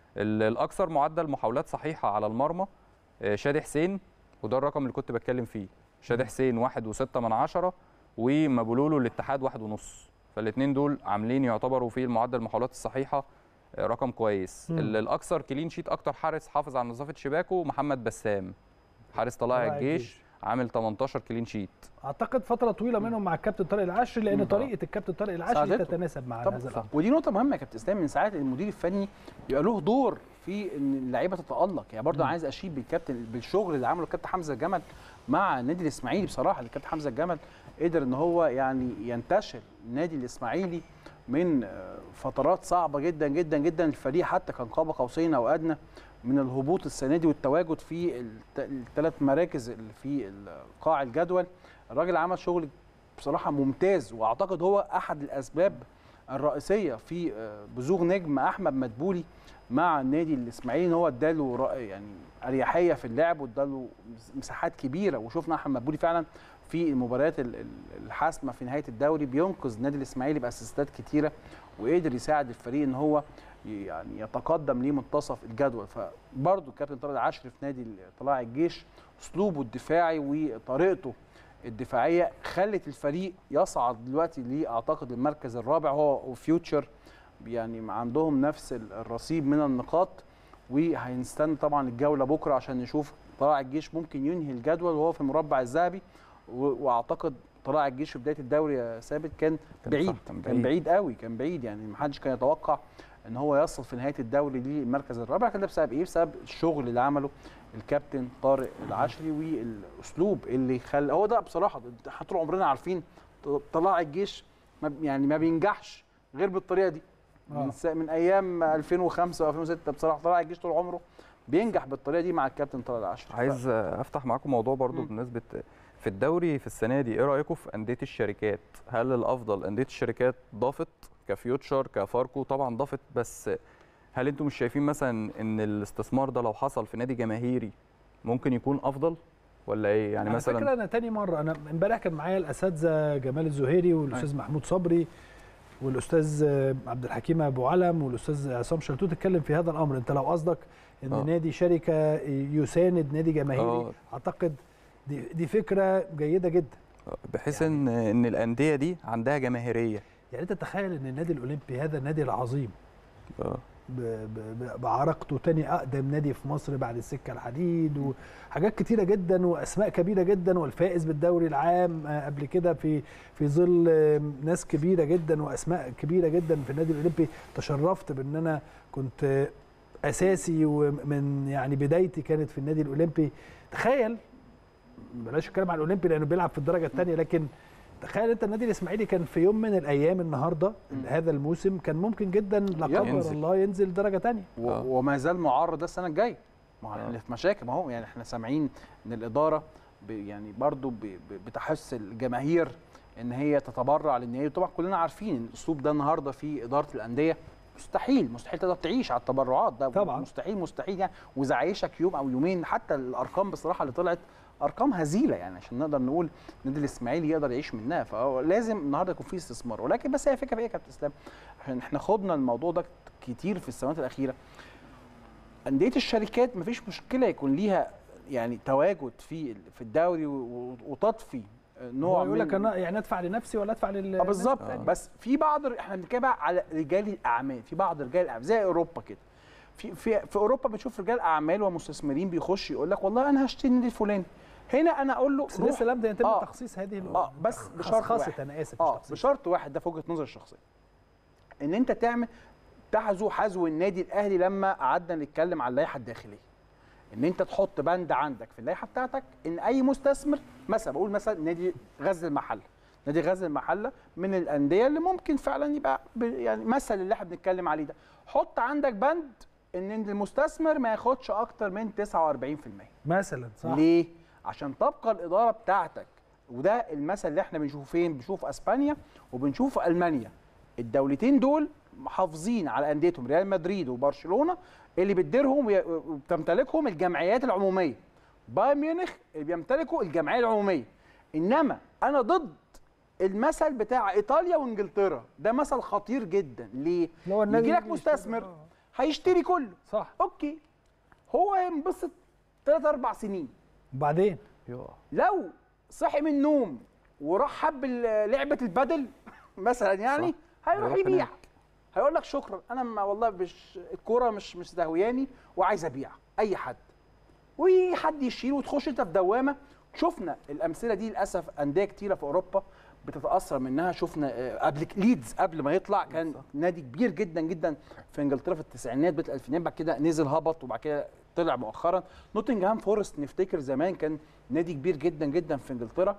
الاكثر معدل محاولات صحيحه على المرمى شادي حسين، وده الرقم اللي كنت بتكلم فيه. شادي حسين واحد وستة من عشرة ومبولولو الاتحاد واحد ونص، فالاثنين دول عاملين يعتبروا في المعدل المحاولات الصحيحه رقم كويس. الاكثر كلين شيت، اكتر حارس حافظ على نظافه شباكه محمد بسام، حارس طلائع الجيش، عامل تمنتاشر كلين شيت. اعتقد فتره طويله منهم مع الكابتن طارق العشري، لان طريقه الكابتن طارق العشري تتناسب مع هذا الامر. ودي نقطه مهمه يا كابتن اسلام، من ساعات المدير الفني بيبقى له دور في ان اللعيبه تتالق، يعني برضه انا عايز اشيد بالكابتن بالشغل اللي عمله الكابتن حمزه الجمل مع النادي الاسماعيلي. بصراحه الكابتن حمزه الجمل قدر ان هو يعني ينتشل النادي الاسماعيلي من فترات صعبه جدا جدا جدا. الفريق حتى كان قاب قوسين او ادنى من الهبوط السنه دي، والتواجد في الثلاث مراكز اللي في قاع الجدول. الراجل عمل شغل بصراحه ممتاز، واعتقد هو احد الاسباب الرئيسيه في بزوغ نجم احمد مدبولي مع النادي الاسماعيلي، ان هو اداله يعني اريحيه في اللعب واداله مساحات كبيره. وشفنا احمد مدبولي فعلا في المباريات الحاسمه في نهايه الدوري بينقذ النادي الاسماعيلي باسيستات كتيره، وقدر يساعد الفريق ان هو يعني يتقدم لمنتصف الجدول. فبرضه الكابتن طارق العشري في نادي طلائع الجيش اسلوبه الدفاعي وطريقته الدفاعيه خلت الفريق يصعد دلوقتي لاعتقد المركز الرابع، هو وفيوتشر يعني عندهم نفس الرصيد من النقاط. وهنستنى طبعا الجوله بكره عشان نشوف طلائع الجيش ممكن ينهي الجدول وهو في المربع الذهبي. واعتقد طلائع الجيش في بدايه الدوري يا ثابت كان بعيد، كان بعيد, كان بعيد قوي، كان بعيد يعني ما حدش كان يتوقع ان هو يصل في نهايه الدوري للمركز الرابع. كان ده بسبب ايه؟ بسبب الشغل اللي عمله الكابتن طارق العشري والاسلوب اللي خلى هو ده. بصراحه احنا طول عمرنا عارفين طلائع الجيش يعني ما بينجحش غير بالطريقه دي. من, من ايام ألفين وخمسة وألفين وستة بصراحه طلائع الجيش طول عمره بينجح بالطريقه دي مع الكابتن طارق العشري. عايز افتح معاكم موضوع برضو م. بالنسبه في الدوري في السنه دي، ايه رايكم في انديه الشركات؟ هل الافضل انديه الشركات ضافت كفيوتشر كفاركو؟ طبعا ضافت، بس هل انتم مش شايفين مثلا ان الاستثمار ده لو حصل في نادي جماهيري ممكن يكون افضل ولا ايه؟ يعني مثلا فكره انا تاني مره، انا امبارح كان معايا الاساتذه جمال الزهيري والاستاذ محمود صبري والاستاذ عبد الحكيم ابو علم والاستاذ عصام شلتوت اتكلم في هذا الامر. انت لو قصدك ان أوه. نادي شركه يساند نادي جماهيري أوه. اعتقد دي دي فكره جيده جدا، بحيث يعني ان ان الانديه دي عندها جماهيريه. يعني انت تخيل ان النادي الاولمبي هذا النادي العظيم اه بعرقته تاني اقدم نادي في مصر بعد السكه الحديد وحاجات كتيره جدا واسماء كبيره جدا، والفائز بالدوري العام قبل كده في في ظل ناس كبيره جدا واسماء كبيره جدا في النادي الاولمبي. تشرفت بان انا كنت اساسي ومن يعني بدايتي كانت في النادي الاولمبي. تخيل، بلاش اتكلم عن الاولمبي لانه بيلعب في الدرجه الثانيه، لكن تخيل انت النادي الاسماعيلي كان في يوم من الايام النهارده هذا الموسم كان ممكن جدا لا قدر الله ينزل درجه ثانيه، وما زال معرض ده السنه الجايه. ما احنا في مشاكل، ما هو يعني احنا سامعين ان الاداره يعني برضو بتحث الجماهير ان هي تتبرع للنادي. طبعا كلنا عارفين ان الاسلوب ده النهارده في اداره الانديه مستحيل مستحيل تقدر تعيش على التبرعات ده طبعا. مستحيل مستحيل يعني، واذا عايشك يوم او يومين. حتى الارقام بصراحه اللي طلعت ارقام هزيله يعني عشان نقدر نقول النادي الاسماعيلي يقدر يعيش منها، فلازم النهارده يكون في استثمار. ولكن بس هي فكره في ايه يا كابتن اسلام؟ عشان احنا خضنا الموضوع ده كتير في السنوات الاخيره. انديه الشركات مفيش مشكله يكون ليها يعني تواجد في في الدوري وتضفي نوع يقول لك انا يعني ادفع لنفسي ولا ادفع لل اه بالظبط. آه. بس في بعض احنا بنتكلم على رجال الاعمال، في بعض رجال الاعمال زي اوروبا كده. في في في اوروبا بنشوف رجال اعمال ومستثمرين بيخش يقول لك والله انا هشتري النادي الفلاني. هنا انا اقول له بس لسه لم يتم آه تخصيص هذه اه بس بشرط واحد. انا اسف اه بشرط واحد، ده في وجهه نظري الشخصيه، ان انت تعمل تحذو حذو النادي الاهلي. لما قعدنا نتكلم على اللائحه الداخليه، ان انت تحط بند عندك في اللائحه بتاعتك ان اي مستثمر، مثلا بقول مثلا نادي غزل المحله، نادي غزل المحله من الانديه اللي ممكن فعلا يبقى يعني مثل اللي احنا بنتكلم عليه ده، حط عندك بند ان المستثمر ما ياخدش اكتر من تسعة وأربعين في المية. مثلا صح. ليه؟ عشان تبقى الاداره بتاعتك، وده المثل اللي احنا بنشوفه فين؟ بنشوفه اسبانيا وبنشوفه المانيا. الدولتين دول محافظين على انديتهم، ريال مدريد وبرشلونه اللي بتديرهم وبتمتلكهم الجمعيات العموميه. بايرن ميونخ اللي بيمتلكوا الجمعيه العموميه. انما انا ضد المثل بتاع ايطاليا وانجلترا، ده مثل خطير جدا. ليه؟ يجي لك مستثمر هيشتري كله، صح، اوكي، هو ينبسط ثلاث اربع سنين، وبعدين لو صحي من النوم وراح حب لعبه البادل مثلا يعني هيروح يبيع، هيقول لك شكرا انا ما والله مش الكوره مش مش دهوياني وعايز ابيع اي حد، وحد يشيل وتخش انت في دوامه. شفنا الامثله دي للاسف، انديه كتيره في اوروبا بتتاثر منها. شفنا قبل ليدز قبل ما يطلع كان نادي كبير جدا جدا في انجلترا في التسعينات بدايه الالفينات، بعد كده نزل هبط وبعد كده طلع مؤخرا. نوتنجهام فورست نفتكر زمان كان نادي كبير جدا جدا في انجلترا.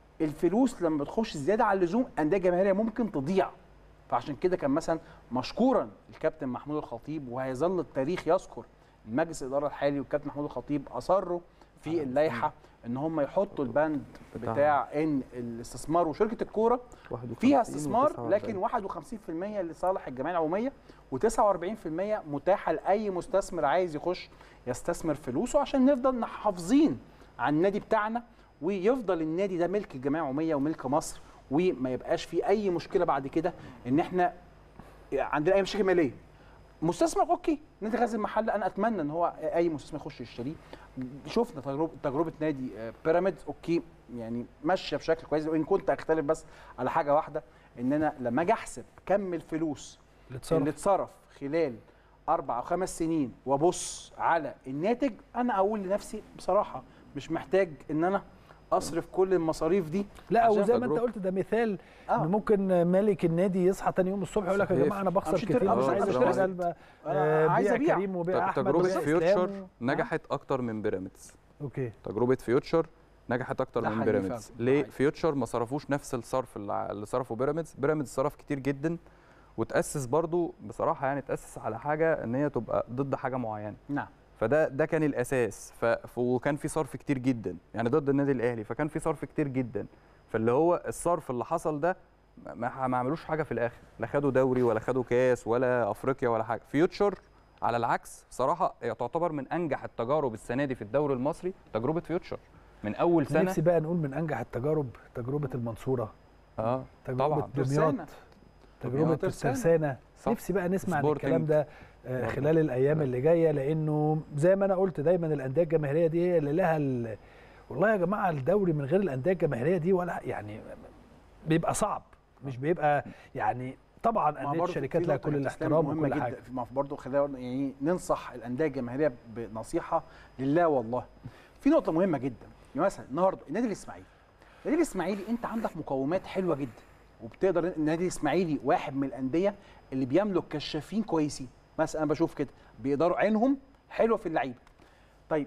الفلوس لما بتخش زياده عن اللزوم انديه جماهيريه ممكن تضيع. فعشان كده كان مثلا مشكورا الكابتن محمود الخطيب، وهيظل التاريخ يذكر المجلس الاداره الحالي والكابتن محمود الخطيب اصروا في اللائحه ان هم يحطوا البند بتاع ان الاستثمار وشركه الكوره فيها استثمار، لكن واحد وخمسين في المية لصالح الجمعيه العموميه وتسعة وأربعين في المية متاحه لاي مستثمر عايز يخش يستثمر فلوسه، عشان نفضل محافظين على النادي بتاعنا، ويفضل النادي ده ملك الجمعيه العموميه وملك مصر، وما يبقاش في اي مشكله بعد كده ان احنا عندنا اي مشاكل ماليه. مستثمر اوكي، نادي غزل المحله انا اتمنى ان هو اي مستثمر يخش يشتريه. شفنا تجربه تجربه نادي بيراميدز اوكي، يعني ماشيه بشكل كويس، وان كنت اختلف بس على حاجه واحده، ان انا لما اجي احسب كم الفلوس اللي اتصرف خلال اربع او خمس سنين وابص على الناتج، انا اقول لنفسي بصراحه مش محتاج ان انا اصرف كل المصاريف دي. لا وزي ما انت قلت ده مثال آه. ان ممكن مالك النادي يصحى تاني يوم الصبح يقول لك يا جماعه انا بخسر كتير مش عايز اشتغل، عايز ابيع كريم وبيع احمد. تجربه فيوتشر نجحت اكتر من بيراميدز. اوكي، تجربه فيوتشر نجحت اكتر من بيراميدز. ليه؟ فيوتشر ما صرفوش نفس الصرف اللي صرفه بيراميدز. بيراميدز صرف كتير جدا، وتاسس برضو بصراحه يعني تاسس على حاجه ان هي تبقى ضد حاجه معينه. نعم، فده ده كان الاساس. ف... وكان في صرف كتير جدا يعني ضد النادي الاهلي، فكان في صرف كتير جدا. فاللي هو الصرف اللي حصل ده ما, ما عملوش حاجه في الاخر، لا خدوا دوري ولا خدوا كاس ولا افريقيا ولا حاجه. فيوتشر على العكس بصراحه تعتبر من انجح التجارب السنه دي في الدوري المصري، تجربه فيوتشر من اول سنه. نفسي بقى نقول من انجح التجارب تجربه المنصوره، اه تجربه طبعا دمياط، تجربه الترسانه. نفسي بقى نسمع الكلام ده خلال الايام اللي جايه، لانه زي ما انا قلت دايما الانديه الجماهيريه دي هي اللي لها ال... والله يا جماعه الدوري من غير الانديه الجماهيريه دي ولا يعني بيبقى صعب، مش بيبقى يعني طبعا انديه الشركات لها كل الاحترام وكل حاجه. برضه خلينا يعني ننصح الانديه الجماهيريه بنصيحه لله والله. في نقطه مهمه جدا، يعني مثلا النهارده النادي الاسماعيلي، النادي الاسماعيلي انت عندك مقومات حلوه جدا، وبتقدر النادي الاسماعيلي واحد من الانديه اللي بيملك كشافين كويسين، مثلا انا بشوف كده بيقدروا عينهم حلوه في اللعيبه. طيب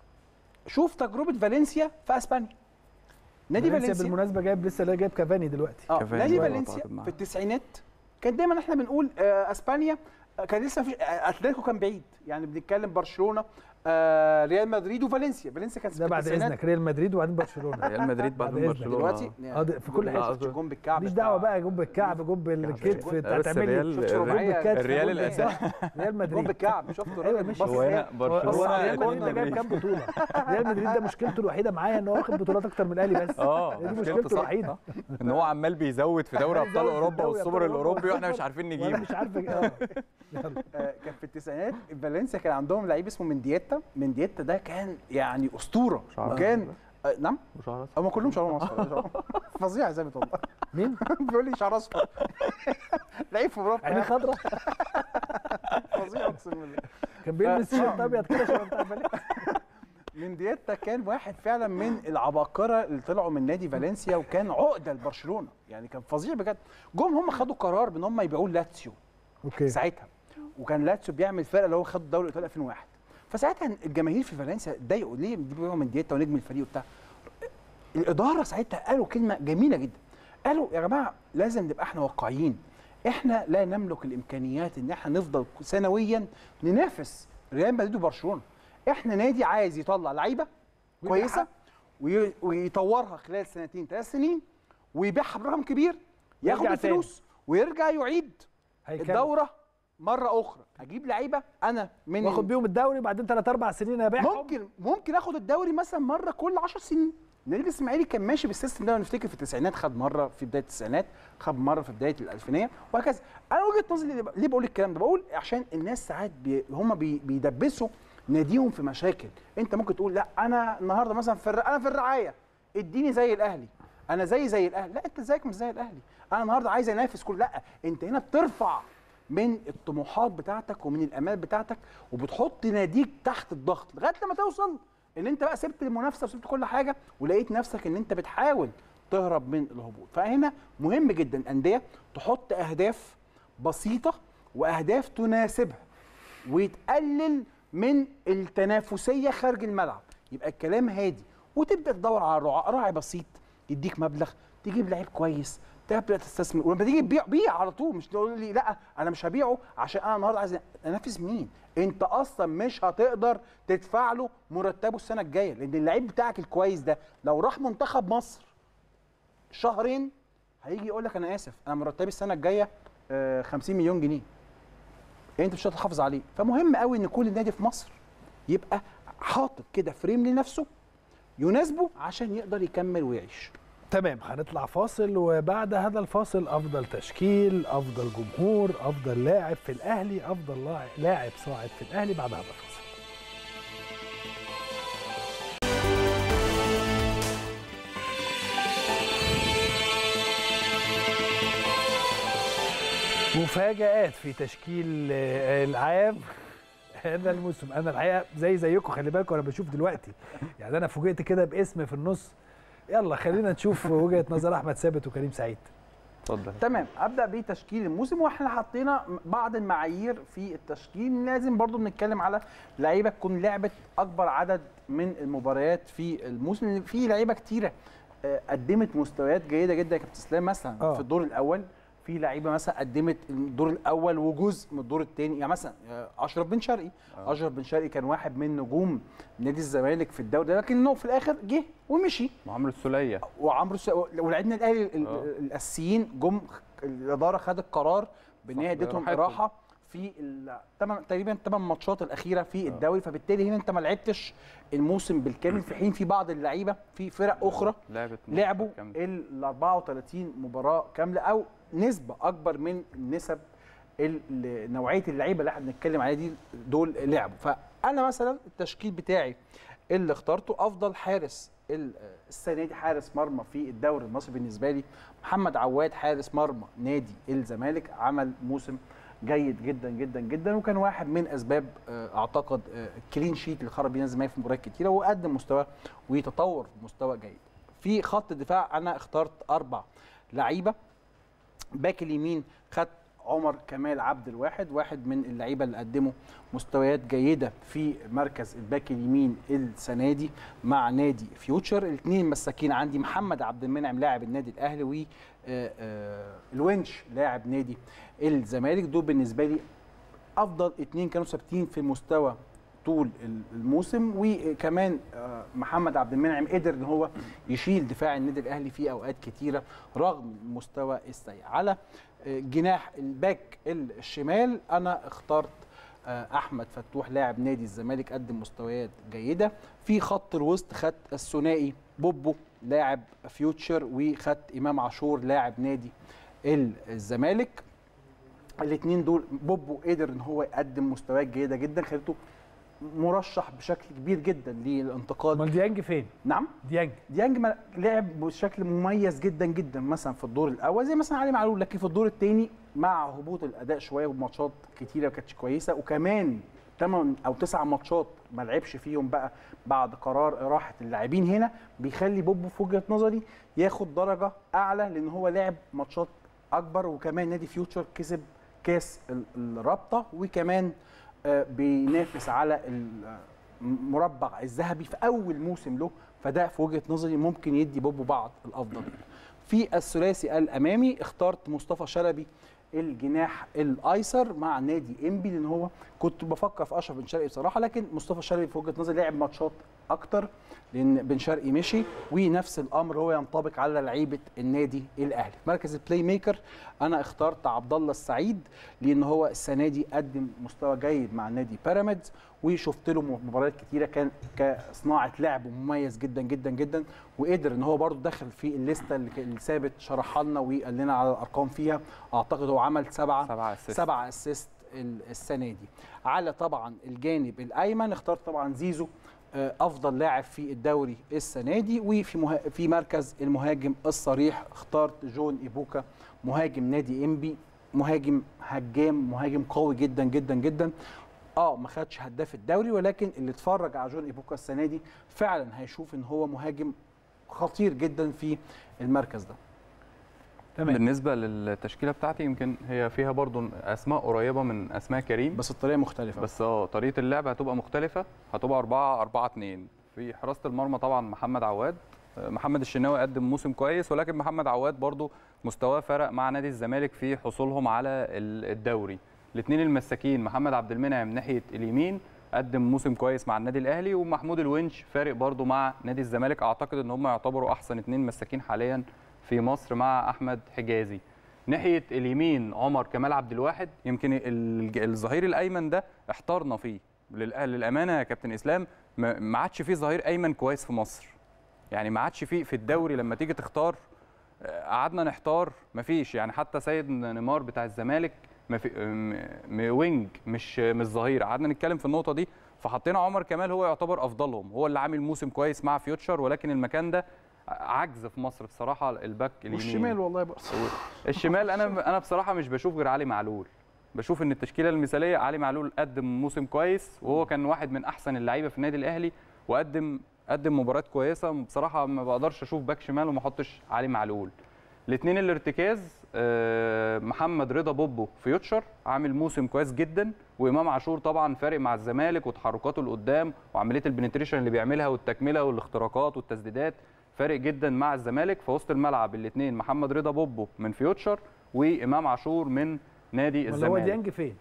شوف تجربه فالنسيا في اسبانيا. نادي فالنسيا بالمناسبه جايب لسه جايب كافاني دلوقتي. اه نادي فالنسيا في التسعينات كان دايما احنا بنقول آه اسبانيا كان لسه في اتلتيكو كان بعيد، يعني بنتكلم برشلونه آه ريال مدريد وفالنسيا. فالنسيا كان ده بعد اذنك ريال مدريد وبعدين برشلونه. ريال مدريد بعدين برشلونه دلوقتي اه في كل حته جون بالكعب، مش دعوه بقى جون بالكعب جون بالكتف تعمل شفت رباعيه الريال الاساسي ريال مدريد جون بالكعب شفت ايوه مش هو هنا برشلونه ريال مدريد ده جايب كام بطوله؟ ريال مدريد ده مشكلته الوحيده معايا ان هو واخد بطولات اكتر من الاهلي بس. اه دي مشكلته الوحيده ان هو عمال بيزود في دوري ابطال اوروبا والسوبر الاوروبي واحنا مش عارفين نجيبه. مش عارف اه كان في التسعينات فالنسيا كان عندهم لعيب اسمه مندييتا. مندييتا ده كان يعني اسطوره، وكان آه نعم هم كلهم شعرهم اصفر فظيع زي ما تقول. مين بيقول لي شعر اصفر لعيب في اوروبا عينيه خضراء فظيع اقسم بالله. كان بيلبس تيشيرت ابيض كده شبه بتاع فالنسيا. مندييتا كان واحد فعلا من العباقره اللي طلعوا من نادي فالنسيا، وكان عقده لبرشلونه، يعني كان فظيع بجد. جم هم خدوا قرار بان هم يبيعوه لاتسيو اوكي ساعتها، وكان لاتسيو بيعمل فرقه اللي هو خد الدوري الايطالي ألفين وواحد. فساعتها الجماهير في فالنسيا اتضايقوا ليه بيبيعوا مندييتا ونجم الفريق وبتاع. الاداره ساعتها قالوا كلمه جميله جدا، قالوا يا جماعه لازم نبقى احنا واقعيين، احنا لا نملك الامكانيات ان احنا نفضل سنويا ننافس ريال مدريد وبرشلونه. احنا نادي عايز يطلع لعيبه كويسه وي- ويطورها خلال سنتين ثلاث سنين ويبيعها برقم كبير، ياخد ويرجع الفلوس ويرجع يعيد هيكمل. الدوره مره اخرى. اجيب لعيبه انا من واخد بيهم الدوري بعدين ثلاث اربع سنين ابيعهم. ممكن ممكن اخد الدوري مثلا مره كل عشر سنين. النادي الاسماعيلي كان ماشي بالسيستم ده، نفتكر في التسعينات خد مره في بدايه التسعينات، خد مره في بدايه الالفينيه وهكذا. انا وجهه نظري ليه بقول الكلام ده؟ بقول عشان الناس ساعات بي هم بي بيدبسوا ناديهم في مشاكل. انت ممكن تقول لا انا النهارده مثلا في الر- انا في الرعايه اديني زي الاهلي، انا زي زي الاهلي. لا انت زيك مش زي الاهلي، انا النهارده عايز انافس كل. لا انت هنا بترفع من الطموحات بتاعتك ومن الامال بتاعتك وبتحط ناديك تحت الضغط لغايه لما توصل ان انت بقى سبت المنافسه وسبت كل حاجه ولقيت نفسك ان انت بتحاول تهرب من الهبوط. فهنا مهم جدا الانديه تحط اهداف بسيطه واهداف تناسبها وتقلل من التنافسيه خارج الملعب، يبقى الكلام هادي وتبدا تدور على راعي راعي بسيط يديك مبلغ، تجيب لعيب كويس، تبدا تستثمر، ولما تيجي تبيع بيع على طول. مش تقول لي لا انا مش هبيعه عشان انا النهارده عايز انافس مين؟ انت اصلا مش هتقدر تدفع له مرتبه السنه الجايه، لان اللعيب بتاعك الكويس ده لو راح منتخب مصر شهرين هيجي يقول لك انا اسف انا مرتبي السنه الجايه آه، خمسين مليون جنيه. انت مش هتحافظ عليه. فمهم قوي ان كل نادي في مصر يبقى حاطط كده فريم لنفسه يناسبه عشان يقدر يكمل ويعيش. تمام، هنطلع فاصل وبعد هذا الفاصل افضل تشكيل، افضل جمهور، افضل لاعب في الاهلي، افضل لاعب صاعد في الاهلي بعد هذا الفاصل. مفاجآت في تشكيل العام هذا الموسم. انا الحقيقه زي زيكم، خلي بالكم انا بشوف دلوقتي، يعني انا فوجئت كده باسم في النص. يلا خلينا نشوف وجهه نظر احمد ثابت وكريم سعيد. اتفضل. تمام، ابدا بتشكيل الموسم، واحنا حطينا بعض المعايير في التشكيل. لازم برضو بنتكلم على لعيبه تكون لعبت اكبر عدد من المباريات في الموسم. في لعيبه كتيره قدمت مستويات جيده جدا يا كابتن اسلام. مثلا أوه. في الدور الاول في لعيبه مثلا قدمت الدور الاول وجزء من الدور الثاني، يعني مثلا اشرف بن شرقي. أوه. اشرف بن شرقي كان واحد من نجوم نادي الزمالك في الدوري ده، لكنه في الاخر جه ومشي. وعمرو السوليه وعمرو السوليه ولاعبنا الاهلي الاساسيين جم، الاداره خدت قرار بان هي اديتهم راحه في الثمان تقريبا ثمان ماتشات الاخيره في الدوري. فبالتالي هنا انت ما لعبتش الموسم بالكامل، في حين في بعض اللعيبه في فرق اخرى لعبوا ال أربعة وثلاثين مباراه كامله او نسبه اكبر من النسب نوعيه اللعيبه اللي احنا بنتكلم عليها دي دول لعبوا. فانا مثلا التشكيل بتاعي اللي اخترته افضل حارس السنه دي حارس مرمى في الدوري المصري بالنسبه لي محمد عواد، حارس مرمى نادي الزمالك. عمل موسم جيد جدا جدا جدا، وكان واحد من اسباب اعتقد الكلين شيت اللي خرج بينا الزمالك في مباريات كتيره، وقدم مستوى ويتطور في مستوى جيد. في خط الدفاع انا اخترت اربع لعيبه. باك اليمين خدت عمر كمال عبد الواحد، واحد من اللعيبه اللي قدموا مستويات جيده في مركز الباك اليمين السنه دي مع نادي فيوتشر. الاثنين مساكين عندي محمد عبد المنعم لاعب النادي الاهلي و الونش لاعب نادي الزمالك. دول بالنسبه لي افضل اثنين كانوا ثابتين في المستوى طول الموسم. وكمان محمد عبد المنعم قدر ان هو يشيل دفاع النادي الاهلي في اوقات كتيره رغم المستوى السيء. على جناح الباك الشمال انا اخترت احمد فتوح لاعب نادي الزمالك، قدم مستويات جيده. في خط الوسط خدت الثنائي بوبو لاعب فيوتشر، وخدت امام عاشور لاعب نادي الزمالك. الاثنين دول بوبو قدر ان هو يقدم مستويات جيده جدا، خلته مرشح بشكل كبير جدا للانتقال. امال ديانج فين؟ نعم ديانج ديانج لعب بشكل مميز جدا جدا مثلا في الدور الاول زي مثلا علي معلول، لكن في الدور الثاني مع هبوط الاداء شويه وماتشات كتيره ما كانتش كويسه، وكمان ثمان او تسع ماتشات ما لعبش فيهم بقى بعد قرار راحه اللاعبين. هنا بيخلي بوبو في وجهه نظري ياخد درجه اعلى لان هو لعب ماتشات اكبر، وكمان نادي فيوتشر كسب كاس الرابطه، وكمان بينافس على المربع الذهبي في اول موسم له. فده في وجهه نظري ممكن يدي بوبو بعض الافضليه. في الثلاثي الامامي اخترت مصطفى شلبي الجناح الايسر مع نادي انبي، لان هو كنت بفكر في اشرف بن شرقي بصراحه، لكن مصطفى شلبي في وجهه نظري لعب ماتشات اكتر لان بن شرقي مشي، ونفس الامر هو ينطبق على لعيبه النادي الاهلي. مركز البلاي ميكر انا اخترت عبد الله السعيد، لان هو السنه دي قدم مستوى جيد مع نادي بيراميدز، وشفت له مباريات كتيره كان كصناعه لعب مميز جدا جدا جدا، وقدر ان هو برده دخل في الليسته اللي ثابت شرحها لنا وقال لنا على الارقام فيها. اعتقد هو عمل سبعه سبعه اسيست سبعه اسيست السنه دي. على طبعا الجانب الايمن اخترت طبعا زيزو افضل لاعب في الدوري السنه دي، وفي مه... في مركز المهاجم الصريح اخترت جون ايبوكا مهاجم نادي انبي، مهاجم هجام، مهاجم قوي جدا جدا جدا. اه ما خدش هداف الدوري، ولكن اللي اتفرج على جون ايبوكا السنه دي فعلا هيشوف ان هو مهاجم خطير جدا في المركز ده. تمام. بالنسبه للتشكيله بتاعتي يمكن هي فيها برضو اسماء قريبه من اسماء كريم، بس الطريقه مختلفه. بس اه طريقه اللعب هتبقى مختلفه، هتبقى أربعة أربعة اتنين. في حراسه المرمى طبعا محمد عواد، محمد الشناوي قدم موسم كويس، ولكن محمد عواد برضو مستواه فرق مع نادي الزمالك في حصولهم على الدوري. الاثنين المساكين محمد عبد المنعم ناحيه اليمين قدم موسم كويس مع النادي الاهلي، ومحمود الونش فارق برضو مع نادي الزمالك. اعتقد ان هم يعتبروا احسن اثنين مساكين حاليا في مصر مع احمد حجازي. ناحيه اليمين عمر كمال عبد الواحد، يمكن الظهير الايمن ده احترنا فيه للامانه يا كابتن اسلام، ما عادش فيه ظهير ايمن كويس في مصر، يعني ما عادش فيه في الدوري. لما تيجي تختار قعدنا نحتار، ما فيش يعني. حتى سيد نيمار بتاع الزمالك ما في وينج مش مش ظهير، قعدنا نتكلم في النقطه دي، فحطينا عمر كمال هو يعتبر افضلهم، هو اللي عامل موسم كويس مع فيوتشر، ولكن المكان ده عجز في مصر بصراحه. الباك اليمين والشمال والله بقى الشمال انا انا بصراحه مش بشوف غير علي معلول. بشوف ان التشكيله المثاليه علي معلول قدم موسم كويس، وهو كان واحد من احسن اللعيبه في النادي الاهلي، وقدم قدم مباريات كويسه. بصراحه ما بقدرش اشوف باك شمال وما احطش علي معلول. الاثنين الارتكاز محمد رضا بوبو فيوتشر عامل موسم كويس جدا، وامام عاشور طبعا فارق مع الزمالك وتحركاته لقدام وعمليه البنتريشن اللي بيعملها والتكمله والاختراقات والتسديدات فارق جدا مع الزمالك. في وسط الملعب الاثنين محمد رضا بوبو من فيوتشر وامام عاشور من نادي الزمالك. هو ديانج فين؟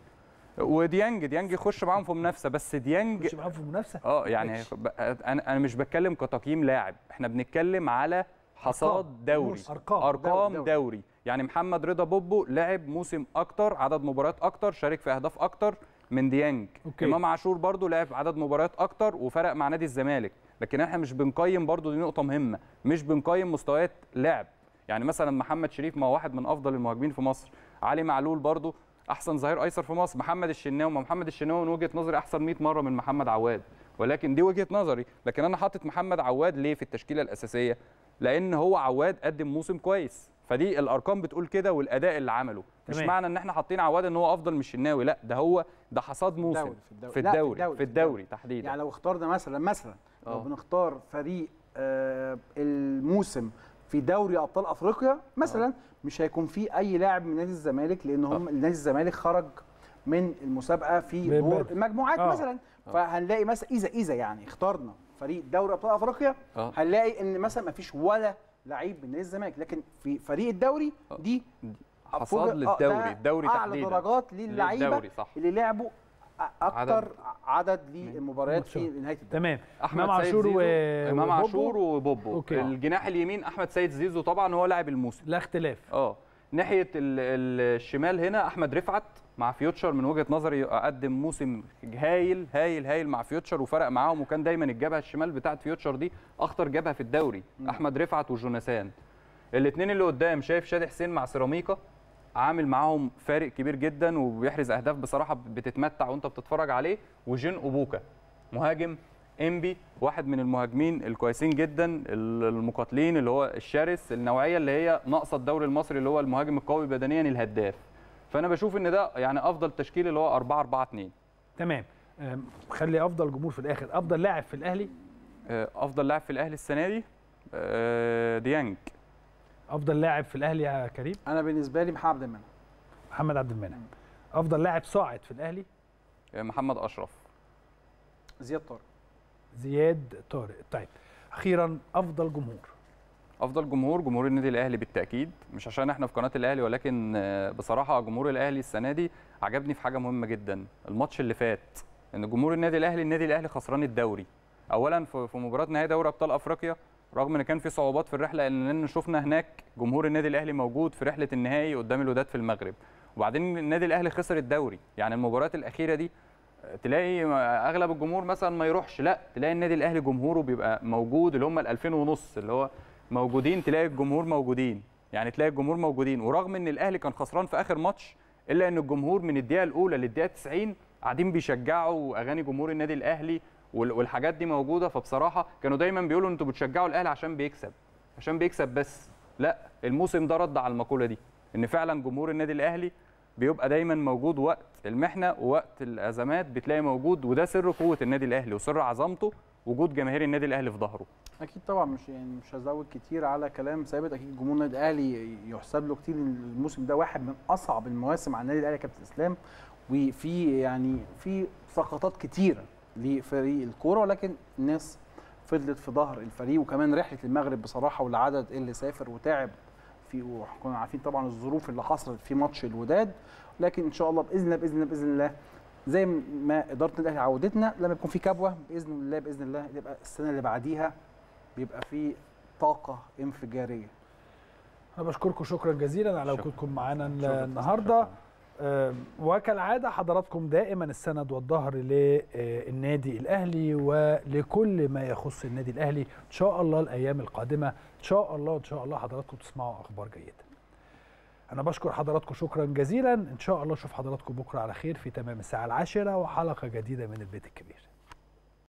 وديانج ديانج يخش معاهم في منافسه، بس ديانج يخش معاهم في منافسه؟ اه يعني انا انا مش بتكلم كتقييم لاعب، احنا بنتكلم على حصاد دوري، ارقام ارقام دوري. دوري يعني محمد رضا بوبو لعب موسم اكتر، عدد مباريات اكتر، شارك في اهداف اكتر من ديانج. أوكي. امام عاشور برضو لعب عدد مباريات اكتر وفرق مع نادي الزمالك، لكن احنا مش بنقيم، برضو دي نقطه مهمه، مش بنقيم مستويات لعب. يعني مثلا محمد شريف ما هو واحد من افضل المهاجمين في مصر، علي معلول برضو احسن ظهير ايسر في مصر، محمد الشناوي، ما محمد الشناوي من وجهه نظري احسن مئة مره من محمد عواد، ولكن دي وجهه نظري. لكن انا حاطط محمد عواد ليه في التشكيله الاساسيه؟ لان هو عواد قدم موسم كويس، فدي الارقام بتقول كده والاداء اللي عمله. مش تمام. معنى ان احنا حاطين عواد ان هو افضل من الشناوي، لا، ده هو ده حصاد موسم في الدوري في الدوري, في الدوري, في الدوري تحديدا. يعني لو اخترنا مثلا مثلا لو أوه. بنختار فريق آه الموسم في دوري ابطال افريقيا مثلا، أوه. مش هيكون فيه اي لاعب من نادي الزمالك، لان هم نادي الزمالك خرج من المسابقه في دور المجموعات مثلا. أوه. فهنلاقي مثلا اذا اذا يعني اخترنا فريق دوري ابطال افريقيا، أوه. هنلاقي ان مثلا ما فيش ولا لعيب من نادي الزمالك، لكن في فريق الدوري دي حصاد للدوري، الدوري تحديدا اعلى درجات للعيبه اللي لعبوا اكتر عدد, عدد للمباريات في نهايه الدوري. تمام. امام عاشور و... امام عاشور وبوبو. الجناح اليمين احمد سيد زيزو طبعا هو لاعب الموسم، لا اختلاف. اه ناحيه الشمال هنا احمد رفعت مع فيوتشر، من وجهه نظري قدم موسم هايل هايل هايل مع فيوتشر وفرق معاهم، وكان دايما الجبهه الشمال بتاعه فيوتشر دي اخطر جبهه في الدوري. م. احمد رفعت وجوناثان. الاثنين اللي قدام شايف شادي حسين مع سيراميكا عامل معاهم فارق كبير جدا وبيحرز اهداف بصراحه بتتمتع وانت بتتفرج عليه. وجين اوبوكا مهاجم انبي، واحد من المهاجمين الكويسين جدا المقاتلين، اللي هو الشرس، النوعيه اللي هي ناقصه الدوري المصري، اللي هو المهاجم القوي بدنيا الهداف. فانا بشوف ان ده يعني افضل تشكيل اللي هو أربعة أربعة اتنين. تمام. خلي افضل جمهور في الاخر. افضل لاعب في الاهلي؟ افضل لاعب في الاهلي السنه دي ديانج. افضل لاعب في الاهلي يا كريم؟ انا بالنسبه لي محمد عبد المنعم. محمد عبد المنعم. افضل لاعب صاعد في الاهلي؟ محمد اشرف. زياد طارق. زياد طارق. طيب اخيرا افضل جمهور. افضل جمهور جمهور النادي الاهلي بالتاكيد، مش عشان احنا في قناه الاهلي، ولكن بصراحه جمهور الاهلي السنه دي عجبني في حاجه مهمه جدا. الماتش اللي فات ان جمهور النادي الاهلي النادي الاهلي خسران الدوري. اولا في مباراه نهائي دوري ابطال افريقيا، رغم ان كان في صعوبات في الرحله، لان شفنا هناك جمهور النادي الاهلي موجود في رحله النهائي قدام الوداد في المغرب، وبعدين النادي الاهلي خسر الدوري. يعني المباريات الاخيره دي تلاقي اغلب الجمهور مثلا ما يروحش، لا تلاقي النادي الاهلي جمهوره بيبقى موجود، اللي هم الألفين ونص اللي هو موجودين، تلاقي الجمهور موجودين، يعني تلاقي الجمهور موجودين. ورغم ان الاهلي كان خسران في اخر ماتش، الا ان الجمهور من الدقيقه الاولى للدقيقه تسعين قاعدين بيشجعوا اغاني جمهور النادي الاهلي والحاجات دي موجوده. فبصراحه كانوا دايما بيقولوا انتوا بتشجعوا الاهلي عشان بيكسب، عشان بيكسب بس. لا، الموسم ده رد على المقوله دي، ان فعلا جمهور النادي الاهلي بيبقى دايما موجود وقت المحنه ووقت الازمات، بتلاقي موجود. وده سر قوه النادي الاهلي وسر عظمته، وجود جماهير النادي الاهلي في ظهره. اكيد طبعا، مش يعني مش هزود كتير على كلام ثابت. اكيد جمهور النادي الاهلي يحسب له كتير، الموسم ده واحد من اصعب المواسم على النادي الاهلي يا كابتن اسلام، وفي يعني في سقطات كتيره لفريق الكوره، ولكن الناس فضلت في ظهر الفريق. وكمان رحله المغرب بصراحه، والعدد اللي سافر وتعب في، وكنا عارفين طبعا الظروف اللي حصلت في ماتش الوداد، لكن ان شاء الله باذن الله باذن الله باذن الله زي ما اداره النادي الاهلي عودتنا، لما يكون في كبوه باذن الله باذن الله يبقى السنه اللي بعديها بيبقى في طاقه انفجاريه. انا بشكركم شكرا جزيلا على وجودكم معانا النهارده. وكالعاده حضراتكم دائما السند والظهر للنادي الاهلي ولكل ما يخص النادي الاهلي. ان شاء الله الايام القادمه ان شاء الله ان شاء الله حضراتكم تسمعوا اخبار جيده. انا بشكر حضراتكم شكرا جزيلا. ان شاء الله اشوف حضراتكم بكره على خير في تمام الساعه العاشره وحلقه جديده من البيت الكبير.